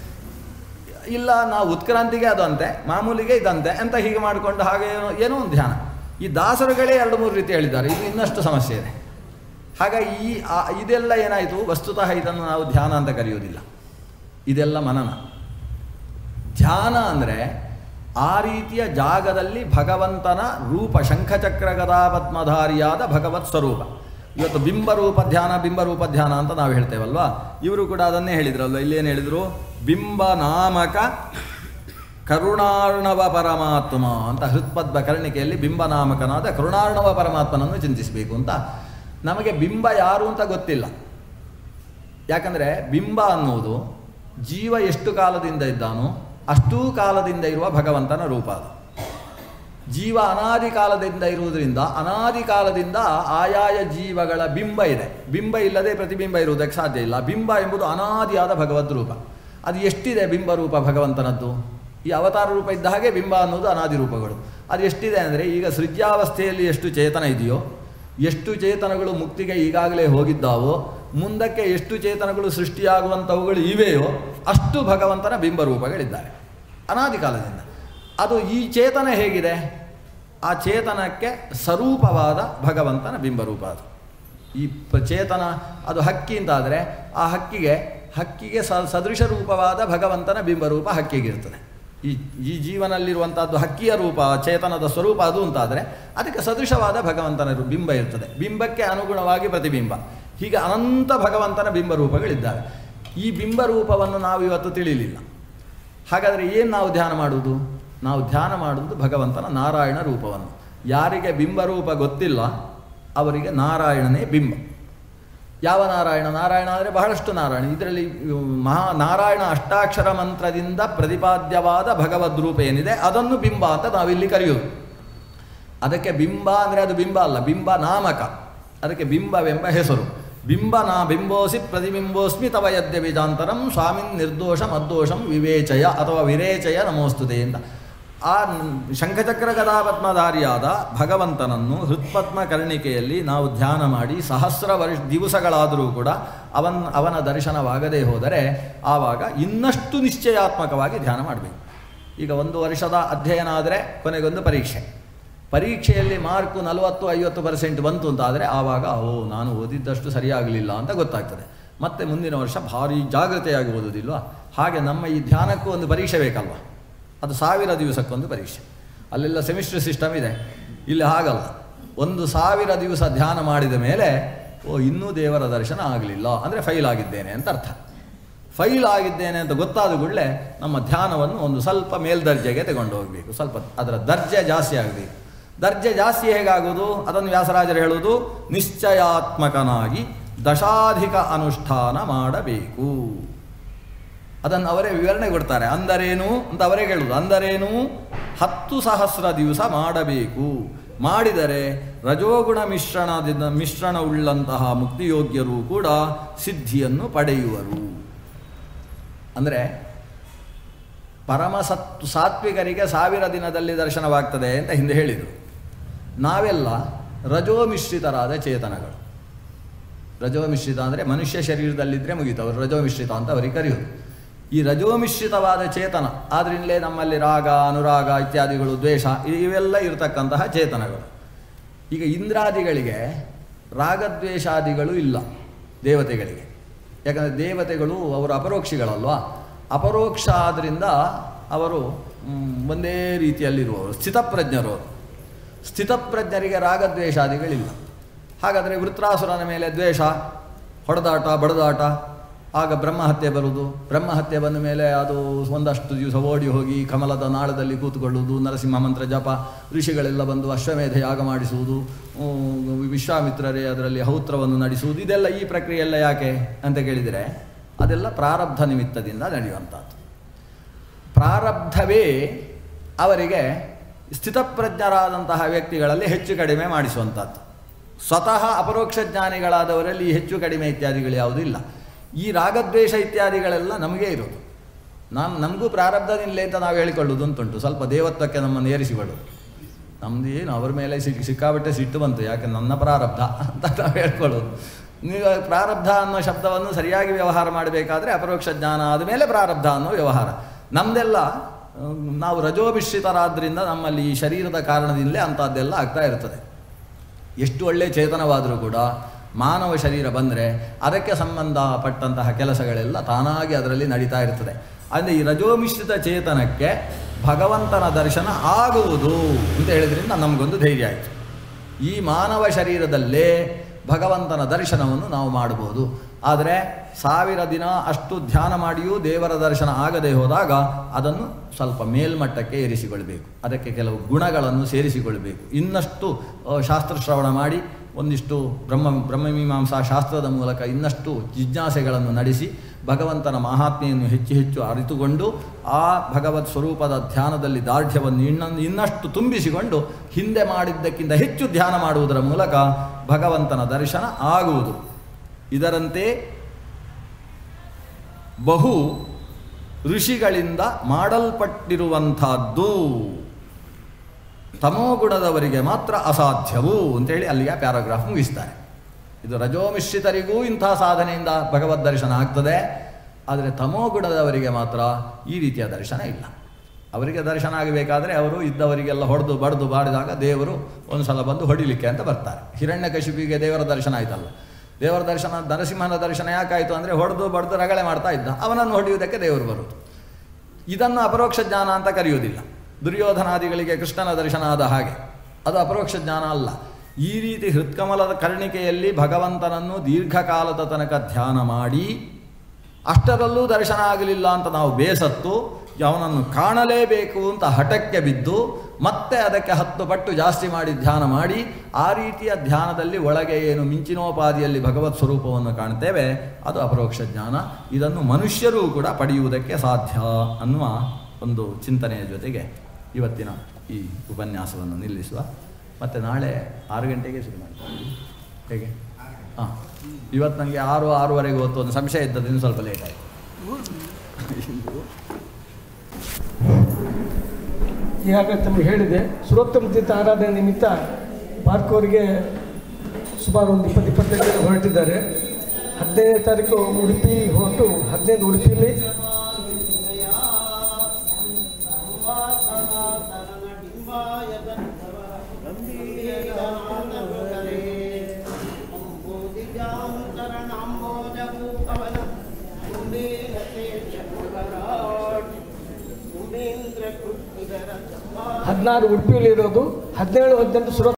ಇಲ್ಲ, ನಾವು ಉತ್ಕ್ರಾಂತಿಗೆ ಅದಂತೆ, ಮಾಮೂಲಿಗೆ ಇದಂತೆ ಅಂತ ಹೀಗೆ ಮಾಡಿಕೊಂಡು ಹಾಗೆ ಏನೋ ಒಂದು ಧ್ಯಾನ. ಈ ದಾಸರುಗಳೇ ಎರಡು ಮೂರು ರೀತಿ ಹೇಳಿದ್ದಾರೆ. ಇದು ಇನ್ನಷ್ಟು ಸಮಸ್ಯೆ ಇದೆ. ಹಾಗಾಗಿ ಈ ಇದೆಲ್ಲ ಏನಾಯಿತು? ವಸ್ತುತಃ ಇದನ್ನು ನಾವು ಧ್ಯಾನ ಅಂತ ಕರೆಯೋದಿಲ್ಲ, ಇದೆಲ್ಲ ಮನನ. ಧ್ಯಾನ ಅಂದರೆ ಆ ರೀತಿಯ ಜಾಗದಲ್ಲಿ ಭಗವಂತನ ರೂಪ, ಶಂಖಚಕ್ರ ಗದಾ ಪದ್ಮಧಾರಿಯಾದ ಭಗವತ್ ಸ್ವರೂಪ. ಇವತ್ತು ಬಿಂಬರೂಪ ಧ್ಯಾನ, ಬಿಂಬರೂಪ ಧ್ಯಾನ ಅಂತ ನಾವು ಹೇಳ್ತೇವಲ್ವಾ? ಇವರು ಕೂಡ ಅದನ್ನೇ ಹೇಳಿದ್ರಲ್ವ. ಇಲ್ಲೇನು ಹೇಳಿದರು? ಬಿಂಬ ನಾಮಕ ಕರುಣಾರ್ಣವ ಪರಮಾತ್ಮ ಅಂತ ಹೃತ್ಪದ್ಮ ಕರ್ಣಿಕೆಯಲ್ಲಿ ಬಿಂಬನಾಮಕನಾದ ಕರುಣಾರ್ಣವ ಪರಮಾತ್ಮನನ್ನು ಚಿಂತಿಸಬೇಕು ಅಂತ. ನಮಗೆ ಬಿಂಬ ಯಾರು ಅಂತ ಗೊತ್ತಿಲ್ಲ. ಯಾಕಂದರೆ ಬಿಂಬ ಅನ್ನುವುದು ಜೀವ ಎಷ್ಟು ಕಾಲದಿಂದ ಇದ್ದಾನೋ ಅಷ್ಟೂ ಕಾಲದಿಂದ ಇರುವ ಭಗವಂತನ ರೂಪ. ಅದು ಜೀವ ಅನಾದಿ ಕಾಲದಿಂದ ಇರುವುದರಿಂದ ಅನಾದಿ ಕಾಲದಿಂದ ಆಯಾಯ ಜೀವಗಳ ಬಿಂಬ ಇದೆ. ಬಿಂಬ ಇಲ್ಲದೆ ಪ್ರತಿಬಿಂಬ ಇರುವುದಕ್ಕೆ ಸಾಧ್ಯ ಇಲ್ಲ. ಬಿಂಬ ಎಂಬುದು ಅನಾದಿಯಾದ ಭಗವದ್ ರೂಪ. ಅದು ಎಷ್ಟಿದೆ ಬಿಂಬ ರೂಪ ಭಗವಂತನದ್ದು? ಈ ಅವತಾರ ರೂಪ ಇದ್ದ ಹಾಗೆ ಬಿಂಬ ಅನ್ನೋದು ಅನಾದಿ ರೂಪಗಳು. ಅದು ಎಷ್ಟಿದೆ ಅಂದರೆ, ಈಗ ಸೃಜ್ಯಾವಸ್ಥೆಯಲ್ಲಿ ಎಷ್ಟು ಚೇತನ ಇದೆಯೋ, ಎಷ್ಟು ಚೇತನಗಳು ಮುಕ್ತಿಗೆ ಈಗಾಗಲೇ ಹೋಗಿದ್ದಾವೋ, ಮುಂದಕ್ಕೆ ಎಷ್ಟು ಚೇತನಗಳು ಸೃಷ್ಟಿಯಾಗುವಂಥವುಗಳು ಇವೆಯೋ ಅಷ್ಟು ಭಗವಂತನ ಬಿಂಬರೂಪಗಳಿದ್ದಾರೆ ಅನಾದಿ ಕಾಲದಿಂದ. ಅದು ಈ ಚೇತನ ಹೇಗಿದೆ? ಆ ಚೇತನಕ್ಕೆ ಸ್ವರೂಪವಾದ ಭಗವಂತನ ಬಿಂಬರೂಪ. ಅದು ಈ ಚೇತನ ಅದು ಹಕ್ಕಿ ಅಂತಾದರೆ ಆ ಹಕ್ಕಿಗೆ ಹಕ್ಕಿಗೆ ಸ ಸದೃಶ ರೂಪವಾದ ಭಗವಂತನ ಬಿಂಬರೂಪ ಹಕ್ಕಿಗಿರ್ತದೆ. ಈ ಈ ಜೀವನಲ್ಲಿರುವಂಥದ್ದು ಹಕ್ಕಿಯ ರೂಪ, ಚೇತನದ ಸ್ವರೂಪ ಅದು ಅಂತಾದರೆ ಅದಕ್ಕೆ ಸದೃಶವಾದ ಭಗವಂತನ ಬಿಂಬ ಇರ್ತದೆ. ಬಿಂಬಕ್ಕೆ ಅನುಗುಣವಾಗಿ ಪ್ರತಿಬಿಂಬ. ಹೀಗೆ ಅನಂತ ಭಗವಂತನ ಬಿಂಬರೂಪಗಳಿದ್ದಾವೆ. ಈ ಬಿಂಬರೂಪವನ್ನು ನಾವು ಇವತ್ತು ತಿಳಿಲಿಲ್ಲ. ಹಾಗಾದರೆ ಏನು ನಾವು ಧ್ಯಾನ ಮಾಡುವುದು? ನಾವು ಧ್ಯಾನ ಮಾಡುವುದು ಭಗವಂತನ ನಾರಾಯಣ ರೂಪವನ್ನು. ಯಾರಿಗೆ ಬಿಂಬರೂಪ ಗೊತ್ತಿಲ್ಲ ಅವರಿಗೆ ನಾರಾಯಣನೇ ಬಿಂಬ. ಯಾವ ನಾರಾಯಣ? ನಾರಾಯಣ ಅಂದರೆ ಬಹಳಷ್ಟು ನಾರಾಯಣ. ಇದರಲ್ಲಿ ಮಹಾ ನಾರಾಯಣ ಅಷ್ಟಾಕ್ಷರ ಮಂತ್ರದಿಂದ ಪ್ರತಿಪಾದ್ಯವಾದ ಭಗವದ್ರೂಪ ಏನಿದೆ ಅದನ್ನು ಬಿಂಬ ಅಂತ ನಾವಿಲ್ಲಿ ಕರೆಯೋದು. ಅದಕ್ಕೆ ಬಿಂಬ ಅಂದರೆ ಅದು ಬಿಂಬ ಅಲ್ಲ, ಬಿಂಬ ನಾಮಕ. ಅದಕ್ಕೆ ಬಿಂಬವೆಂಬ ಹೆಸರು. ಬಿಂಬ ನಾ ಬಿಂಬೋಸಿ ಪ್ರತಿಬಿಂಬೋಸ್ಮಿ ತವ ಯದ್ಯ ಬೀಜಾಂತರಂ ಸ್ವಾಮಿನ್ ನಿರ್ದೋಷಂ ಅದ್ದೋಷಂ ವಿವೇಚಯ ಅಥವಾ ವಿರೇಚಯ ನಮೋಸ್ತುತೆ ಅಂತ. ಆ ಶಂಖಚಕ್ರ ಗದಾಪದ್ಮಧಾರಿಯಾದ ಭಗವಂತನನ್ನು ಹೃತ್ಪದ್ಮ ಕರ್ಣಿಕೆಯಲ್ಲಿ ನಾವು ಧ್ಯಾನ ಮಾಡಿ ಸಹಸ್ರ ವರ್ಷ ದಿವಸಗಳಾದರೂ ಕೂಡ ಅವನ್ ಅವನ ದರ್ಶನವಾಗದೇ ಹೋದರೆ ಆವಾಗ ಇನ್ನಷ್ಟು ನಿಶ್ಚಯಾತ್ಮಕವಾಗಿ ಧ್ಯಾನ ಮಾಡಬೇಕು. ಈಗ ಒಂದು ವರ್ಷದ ಅಧ್ಯಯನ ಆದರೆ ಕೊನೆಗೊಂದು ಪರೀಕ್ಷೆ, ಪರೀಕ್ಷೆಯಲ್ಲಿ ಮಾರ್ಕು ನಲವತ್ತು ಐವತ್ತು ಪರ್ಸೆಂಟ್ ಬಂತು ಅಂತಾದರೆ ಆವಾಗ ಓ ನಾನು ಓದಿದ್ದಷ್ಟು ಸರಿಯಾಗಲಿಲ್ಲ ಅಂತ ಗೊತ್ತಾಗ್ತದೆ. ಮತ್ತು ಮುಂದಿನ ವರ್ಷ ಭಾರಿ ಜಾಗ್ರತೆಯಾಗಿ ಓದೋದಿಲ್ವ? ಹಾಗೆ ನಮ್ಮ ಈ ಧ್ಯಾನಕ್ಕೂ ಒಂದು ಪರೀಕ್ಷೆ ಬೇಕಲ್ವ? ಅದು ಸಾವಿರ ದಿವಸಕ್ಕೊಂದು ಪರೀಕ್ಷೆ. ಅಲ್ಲೆಲ್ಲ ಸೆಮಿಸ್ಟರ್ ಸಿಸ್ಟಮ್ ಇದೆ, ಇಲ್ಲಿ ಹಾಗಲ್ಲ. ಒಂದು ಸಾವಿರ ದಿವಸ ಧ್ಯಾನ ಮಾಡಿದ ಮೇಲೆ ಓ ಇನ್ನೂ ದೇವರ ದರ್ಶನ ಆಗಲಿಲ್ಲ ಅಂದರೆ ಫೈಲ್ ಆಗಿದ್ದೇನೆ ಅಂತ ಅರ್ಥ. ಫೈಲ್ ಆಗಿದ್ದೇನೆ ಅಂತ ಗೊತ್ತಾದ ಕೂಡಲೇ ನಮ್ಮ ಧ್ಯಾನವನ್ನು ಒಂದು ಸ್ವಲ್ಪ ಮೇಲ್ದರ್ಜೆಗೆ ತಗೊಂಡು ಹೋಗಬೇಕು, ಸ್ವಲ್ಪ ಅದರ ದರ್ಜೆ ಜಾಸ್ತಿ ಆಗಬೇಕು. ದರ್ಜೆ ಜಾಸ್ತಿ ಹೇಗಾಗೋದು ಅದನ್ನು ವ್ಯಾಸರಾಜರು ಹೇಳುವುದು, ನಿಶ್ಚಯಾತ್ಮಕನಾಗಿ ದಶಾಧಿಕ ಅನುಷ್ಠಾನ ಮಾಡಬೇಕು. ಅದನ್ನು ಅವರೇ ವಿವರಣೆ ಕೊಡ್ತಾರೆ. ಅಂದರೇನು ಅಂತ ಅವರೇ ಹೇಳುವುದು. ಅಂದರೇನು ಹತ್ತು ಸಹಸ್ರ ದಿವಸ ಮಾಡಬೇಕು. ಮಾಡಿದರೆ ರಜೋಗುಣ ಮಿಶ್ರಣದಿಂದ ಮಿಶ್ರಣವುಳ್ಳಂತಹ ಮುಕ್ತಿಯೋಗ್ಯರು ಕೂಡ ಸಿದ್ಧಿಯನ್ನು ಪಡೆಯುವರು. ಅಂದರೆ ಪರಮಸತ್ ಸಾತ್ವಿಕರಿಗೆ ಸಾವಿರ ದಿನದಲ್ಲಿ ದರ್ಶನವಾಗ್ತದೆ ಅಂತ ಹಿಂದೆ ಹೇಳಿದರು. ನಾವೆಲ್ಲ ರಜೋ ಮಿಶ್ರಿತರಾದ ಚೇತನಗಳು. ರಜೋ ಮಿಶ್ರಿತ ಅಂದರೆ ಮನುಷ್ಯ ಶರೀರದಲ್ಲಿದ್ದರೆ ಮುಗೀತು, ಅವರು ರಜೋ ಮಿಶ್ರಿತ ಅಂತ ಅವರಿಗೆ ಕರೆಯೋದು. ಈ ರಜೋ ಮಿಶ್ರಿತವಾದ ಚೇತನ ಆದ್ದರಿಂದಲೇ ನಮ್ಮಲ್ಲಿ ರಾಗ ಅನುರಾಗ ಇತ್ಯಾದಿಗಳು, ದ್ವೇಷ ಇವೆಲ್ಲ ಇರತಕ್ಕಂತಹ ಚೇತನಗಳು. ಈಗ ಇಂದ್ರಾದಿಗಳಿಗೆ ರಾಗದ್ವೇಷಾದಿಗಳು ಇಲ್ಲ ದೇವತೆಗಳಿಗೆ. ಯಾಕಂದರೆ ದೇವತೆಗಳು ಅವರು ಅಪರೋಕ್ಷಿಗಳಲ್ವ. ಅಪರೋಕ್ಷ ಆದ್ದರಿಂದ ಅವರು ಒಂದೇ ರೀತಿಯಲ್ಲಿರುವವರು, ಸ್ಥಿತಪ್ರಜ್ಞರು. ಸ್ಥಿತಪ್ರಜ್ಞರಿಗೆ ರಾಗದ್ವೇಷಾದಿಗಳಿಲ್ಲ. ಹಾಗಾದರೆ ವೃತ್ರಾಸುರನ ಮೇಲೆ ದ್ವೇಷ, ಹೊಡೆದಾಟ, ಬಡದಾಟ, ಆಗ ಬ್ರಹ್ಮಹತ್ಯೆ ಬರುವುದು. ಬ್ರಹ್ಮಹತ್ಯೆ ಬಂದ ಮೇಲೆ ಅದು ಒಂದಷ್ಟು ದಿವಸ ಓಡಿ ಹೋಗಿ ಕಮಲದ ನಾಳದಲ್ಲಿ ಕೂತ್ಕೊಳ್ಳುವುದು, ನರಸಿಂಹ ಮಂತ್ರ ಜಪ, ಋಷಿಗಳೆಲ್ಲ ಬಂದು ಅಶ್ವಮೇಧ ಯಾಗ ಮಾಡಿಸುವುದು, ವಿಶ್ವಾಮಿತ್ರರೇ ಅದರಲ್ಲಿ ಹೌತ್ರವನ್ನು ನಡೆಸುವುದು. ಇದೆಲ್ಲ ಈ ಪ್ರಕ್ರಿಯೆಲ್ಲ ಯಾಕೆ ಅಂತ ಕೇಳಿದರೆ ಅದೆಲ್ಲ ಪ್ರಾರಬ್ಧ ನಿಮಿತ್ತದಿಂದ ನಡೆಯುವಂಥದ್ದು. ಪ್ರಾರಬ್ಧವೇ ಅವರಿಗೆ ಸ್ಥಿತಪ್ರಜ್ಞರಾದಂತಹ ವ್ಯಕ್ತಿಗಳಲ್ಲಿ ಹೆಚ್ಚು ಕಡಿಮೆ ಮಾಡಿಸುವಂಥದ್ದು. ಸ್ವತಃ ಅಪರೋಕ್ಷ ಜ್ಞಾನಿಗಳಾದವರಲ್ಲಿ ಹೆಚ್ಚು ಕಡಿಮೆ ಇತ್ಯಾದಿಗಳು ಯಾವುದೂ ಇಲ್ಲ. ಈ ರಾಗದ್ವೇಷ ಇತ್ಯಾದಿಗಳೆಲ್ಲ ನಮಗೇ ಇರೋದು. ನಾನು ನಮಗೂ ಪ್ರಾರಬ್ಧದಿಲ್ಲ ಅಂತ ನಾವು ಹೇಳಿಕೊಳ್ಳೋದು ಅಂತುಂಟು. ಸ್ವಲ್ಪ ದೇವತ್ವಕ್ಕೆ ನಮ್ಮನ್ನು ಏರಿಸಿಕೊಳ್ಳೋದು. ನಮ್ಮದು ಏನು ಅವ್ರ ಮೇಲೆ ಸಿಕ್ಕ ಸಿಕ್ಕಾಬಟ್ಟೆ ಸಿಟ್ಟು ಬಂತು, ಯಾಕೆ ನನ್ನ ಪ್ರಾರಬ್ಧ ಅಂತ ನಾವು ಹೇಳ್ಕೊಳ್ಳೋದು. ನೀವು ಪ್ರಾರಬ್ಧ ಅನ್ನೋ ಶಬ್ದವನ್ನು ಸರಿಯಾಗಿ ವ್ಯವಹಾರ ಮಾಡಬೇಕಾದ್ರೆ ಅಪರೋಕ್ಷ ಜ್ಞಾನ ಆದಮೇಲೆ ಪ್ರಾರಬ್ಧ ಅನ್ನೋ ವ್ಯವಹಾರ. ನಮ್ಮದೆಲ್ಲ ನಾವು ರಜೋಮಿಶ್ರಿತರಾದ್ದರಿಂದ ನಮ್ಮಲ್ಲಿ ಈ ಶರೀರದ ಕಾರಣದಿಂದಲೇ ಅಂಥದ್ದೆಲ್ಲ ಆಗ್ತಾ ಇರ್ತದೆ. ಎಷ್ಟು ಒಳ್ಳೆಯ ಚೇತನವಾದರೂ ಕೂಡ ಮಾನವ ಶರೀರ ಬಂದರೆ ಅದಕ್ಕೆ ಸಂಬಂಧಪಟ್ಟಂತಹ ಕೆಲಸಗಳೆಲ್ಲ ತಾನಾಗಿ ಅದರಲ್ಲಿ ನಡೀತಾ ಇರ್ತದೆ. ಅಂದರೆ ಈ ರಜೋಮಿಶ್ರಿತ ಚೇತನಕ್ಕೆ ಭಗವಂತನ ದರ್ಶನ ಆಗುವುದು ಅಂತ ಹೇಳಿದ್ರಿಂದ ನಮಗೊಂದು ಧೈರ್ಯ ಆಯಿತು. ಈ ಮಾನವ ಶರೀರದಲ್ಲೇ ಭಗವಂತನ ದರ್ಶನವನ್ನು ನಾವು ಮಾಡ್ಬೋದು. ಆದರೆ ಸಾವಿರ ದಿನ ಅಷ್ಟು ಧ್ಯಾನ ಮಾಡಿಯೂ ದೇವರ ದರ್ಶನ ಆಗದೆ ಹೋದಾಗ ಅದನ್ನು ಸ್ವಲ್ಪ ಮೇಲ್ಮಟ್ಟಕ್ಕೆ ಏರಿಸಿಕೊಳ್ಬೇಕು. ಅದಕ್ಕೆ ಕೆಲವು ಗುಣಗಳನ್ನು ಸೇರಿಸಿಕೊಳ್ಬೇಕು. ಇನ್ನಷ್ಟು ಶಾಸ್ತ್ರಶ್ರವಣ ಮಾಡಿ ಒಂದಿಷ್ಟು ಬ್ರಹ್ಮ ಬ್ರಹ್ಮಮೀಮಾಂಸಾ ಶಾಸ್ತ್ರದ ಮೂಲಕ ಇನ್ನಷ್ಟು ಜಿಜ್ಞಾಸೆಗಳನ್ನು ನಡೆಸಿ ಭಗವಂತನ ಮಹಾತ್ಮೆಯನ್ನು ಹೆಚ್ಚು ಹೆಚ್ಚು ಅರಿತುಕೊಂಡು ಆ ಭಗವತ್ ಸ್ವರೂಪದ ಧ್ಯಾನದಲ್ಲಿ ದಾರ್ಢ್ಯವನ್ನು ಇನ್ನೊಂದು ಇನ್ನಷ್ಟು ತುಂಬಿಸಿಕೊಂಡು ಹಿಂದೆ ಮಾಡಿದ್ದಕ್ಕಿಂತ ಹೆಚ್ಚು ಧ್ಯಾನ ಮಾಡುವುದರ ಮೂಲಕ ಭಗವಂತನ ದರ್ಶನ ಆಗುವುದು. ಇದರಂತೆ ಬಹು ಋಷಿಗಳಿಂದ ಮಾಡಲ್ಪಟ್ಟಿರುವಂಥದ್ದು ತಮೋಗುಣದವರಿಗೆ ಮಾತ್ರ ಅಸಾಧ್ಯವು ಅಂತೇಳಿ ಅಲ್ಲಿಗೆ ಪ್ಯಾರಾಗ್ರಾಫ್ ಮುಗಿಸ್ತಾರೆ. ಇದು ರಜೋಮಿಶ್ರಿತರಿಗೂ ಇಂಥ ಸಾಧನೆಯಿಂದ ಭಗವದ್ ದರ್ಶನ ಆಗ್ತದೆ. ಆದರೆ ತಮೋಗುಣದವರಿಗೆ ಮಾತ್ರ ಈ ರೀತಿಯ ದರ್ಶನ ಇಲ್ಲ. ಅವರಿಗೆ ದರ್ಶನ ಆಗಬೇಕಾದ್ರೆ ಅವರು ಇದ್ದವರಿಗೆಲ್ಲ ಹೊಡೆದು ಬಡ್ದು ಬಾಡಿದಾಗ ದೇವರು ಒಂದು ಸಲ ಬಂದು ಹೊಡಿಲಿಕ್ಕೆ ಅಂತ ಬರ್ತಾರೆ. ಹಿರಣ್ಯಕಶಿಪಿಗೆ ದೇವರ ದರ್ಶನ ಆಯ್ತಲ್ಲ. ದೇವರ ದರ್ಶನ, ನರಸಿಂಹನ ದರ್ಶನ ಯಾಕಾಯಿತು ಅಂದರೆ ಹೊಡೆದು ಬಡ್ದು ರಗಳೆ ಮಾಡ್ತಾ ಇದ್ದ, ಅವನನ್ನು ಹೊಡೆಯುವುದಕ್ಕೆ ದೇವರು ಬರುವುದು. ಇದನ್ನು ಅಪರೋಕ್ಷ ಜ್ಞಾನ ಅಂತ ಕರೆಯುವುದಿಲ್ಲ. ದುರ್ಯೋಧನಾದಿಗಳಿಗೆ ಕೃಷ್ಣನ ದರ್ಶನ ಆದ ಹಾಗೆ ಅದು ಅಪರೋಕ್ಷ ಜ್ಞಾನ ಅಲ್ಲ. ಈ ರೀತಿ ಹೃತ್ಕಮಲದ ಕರ್ಣಿಕೆಯಲ್ಲಿ ಭಗವಂತನನ್ನು ದೀರ್ಘಕಾಲದ ತನಕ ಧ್ಯಾನ ಮಾಡಿ ಅಷ್ಟರಲ್ಲೂ ದರ್ಶನ ಆಗಲಿಲ್ಲ ಅಂತ ನಾವು ಬೇಸತ್ತು ಅವನನ್ನು ಕಾಣಲೇಬೇಕು ಅಂತ ಹಠಕ್ಕೆ ಬಿದ್ದು ಮತ್ತೆ ಅದಕ್ಕೆ ಹತ್ತು ಪಟ್ಟು ಜಾಸ್ತಿ ಮಾಡಿ ಧ್ಯಾನ ಮಾಡಿ ಆ ರೀತಿಯ ಧ್ಯಾನದಲ್ಲಿ ಒಳಗೆ ಏನು ಮಿಂಚಿನೋಪಾದಿಯಲ್ಲಿ ಭಗವತ್ ಸ್ವರೂಪವನ್ನು ಕಾಣ್ತೇವೆ ಅದು ಅಪರೋಕ್ಷ ಜ್ಞಾನ. ಇದನ್ನು ಮನುಷ್ಯರೂ ಕೂಡ ಪಡೆಯುವುದಕ್ಕೆ ಸಾಧ್ಯ ಅನ್ನುವ ಒಂದು ಚಿಂತನೆಯ ಜೊತೆಗೆ ಇವತ್ತಿನ ಈ ಉಪನ್ಯಾಸವನ್ನು ನಿಲ್ಲಿಸುವ. ಮತ್ತು ನಾಳೆ ಆರು ಗಂಟೆಗೆ ಶುರು ಮಾಡ್ತೀವಿ. ಹೇಗೆ? ಹಾಂ, ಇವತ್ತು ನನಗೆ ಆರು ಆರೂವರೆಗೆ ಹೊತ್ತು ಒಂದು ಸಂಶಯ ಇದ್ದದ್ದು, ಇನ್ನು ಸ್ವಲ್ಪ ಲೇಟ್ ಆಯಿತು. ಈಗಾಗಲೇ ತಮಗೆ ಹೇಳಿದೆ, ಸುರೋತ್ತಮ ತೀರ್ಥ ಆರಾಧನೆ ನಿಮಿತ್ತ ಬಾರ್ಕೋರಿಗೆ ಸುಮಾರು ಒಂದು ಇಪ್ಪತ್ತು ಇಪ್ಪತ್ತೈದು ಜನ ಹೊರಟಿದ್ದಾರೆ. ಹದಿನೈದನೇ ತಾರೀಕು ಉಡುಪಿ ಹೊರಟು ಹದಿನೈದು ಉಡುಪಿಯಲ್ಲಿ ಹದಿನಾರು ಉಡುಪಿಯಲ್ಲಿ ಇರೋದು, ಹದಿನೇಳು ಹದಿನೆಂಟು ಸುರ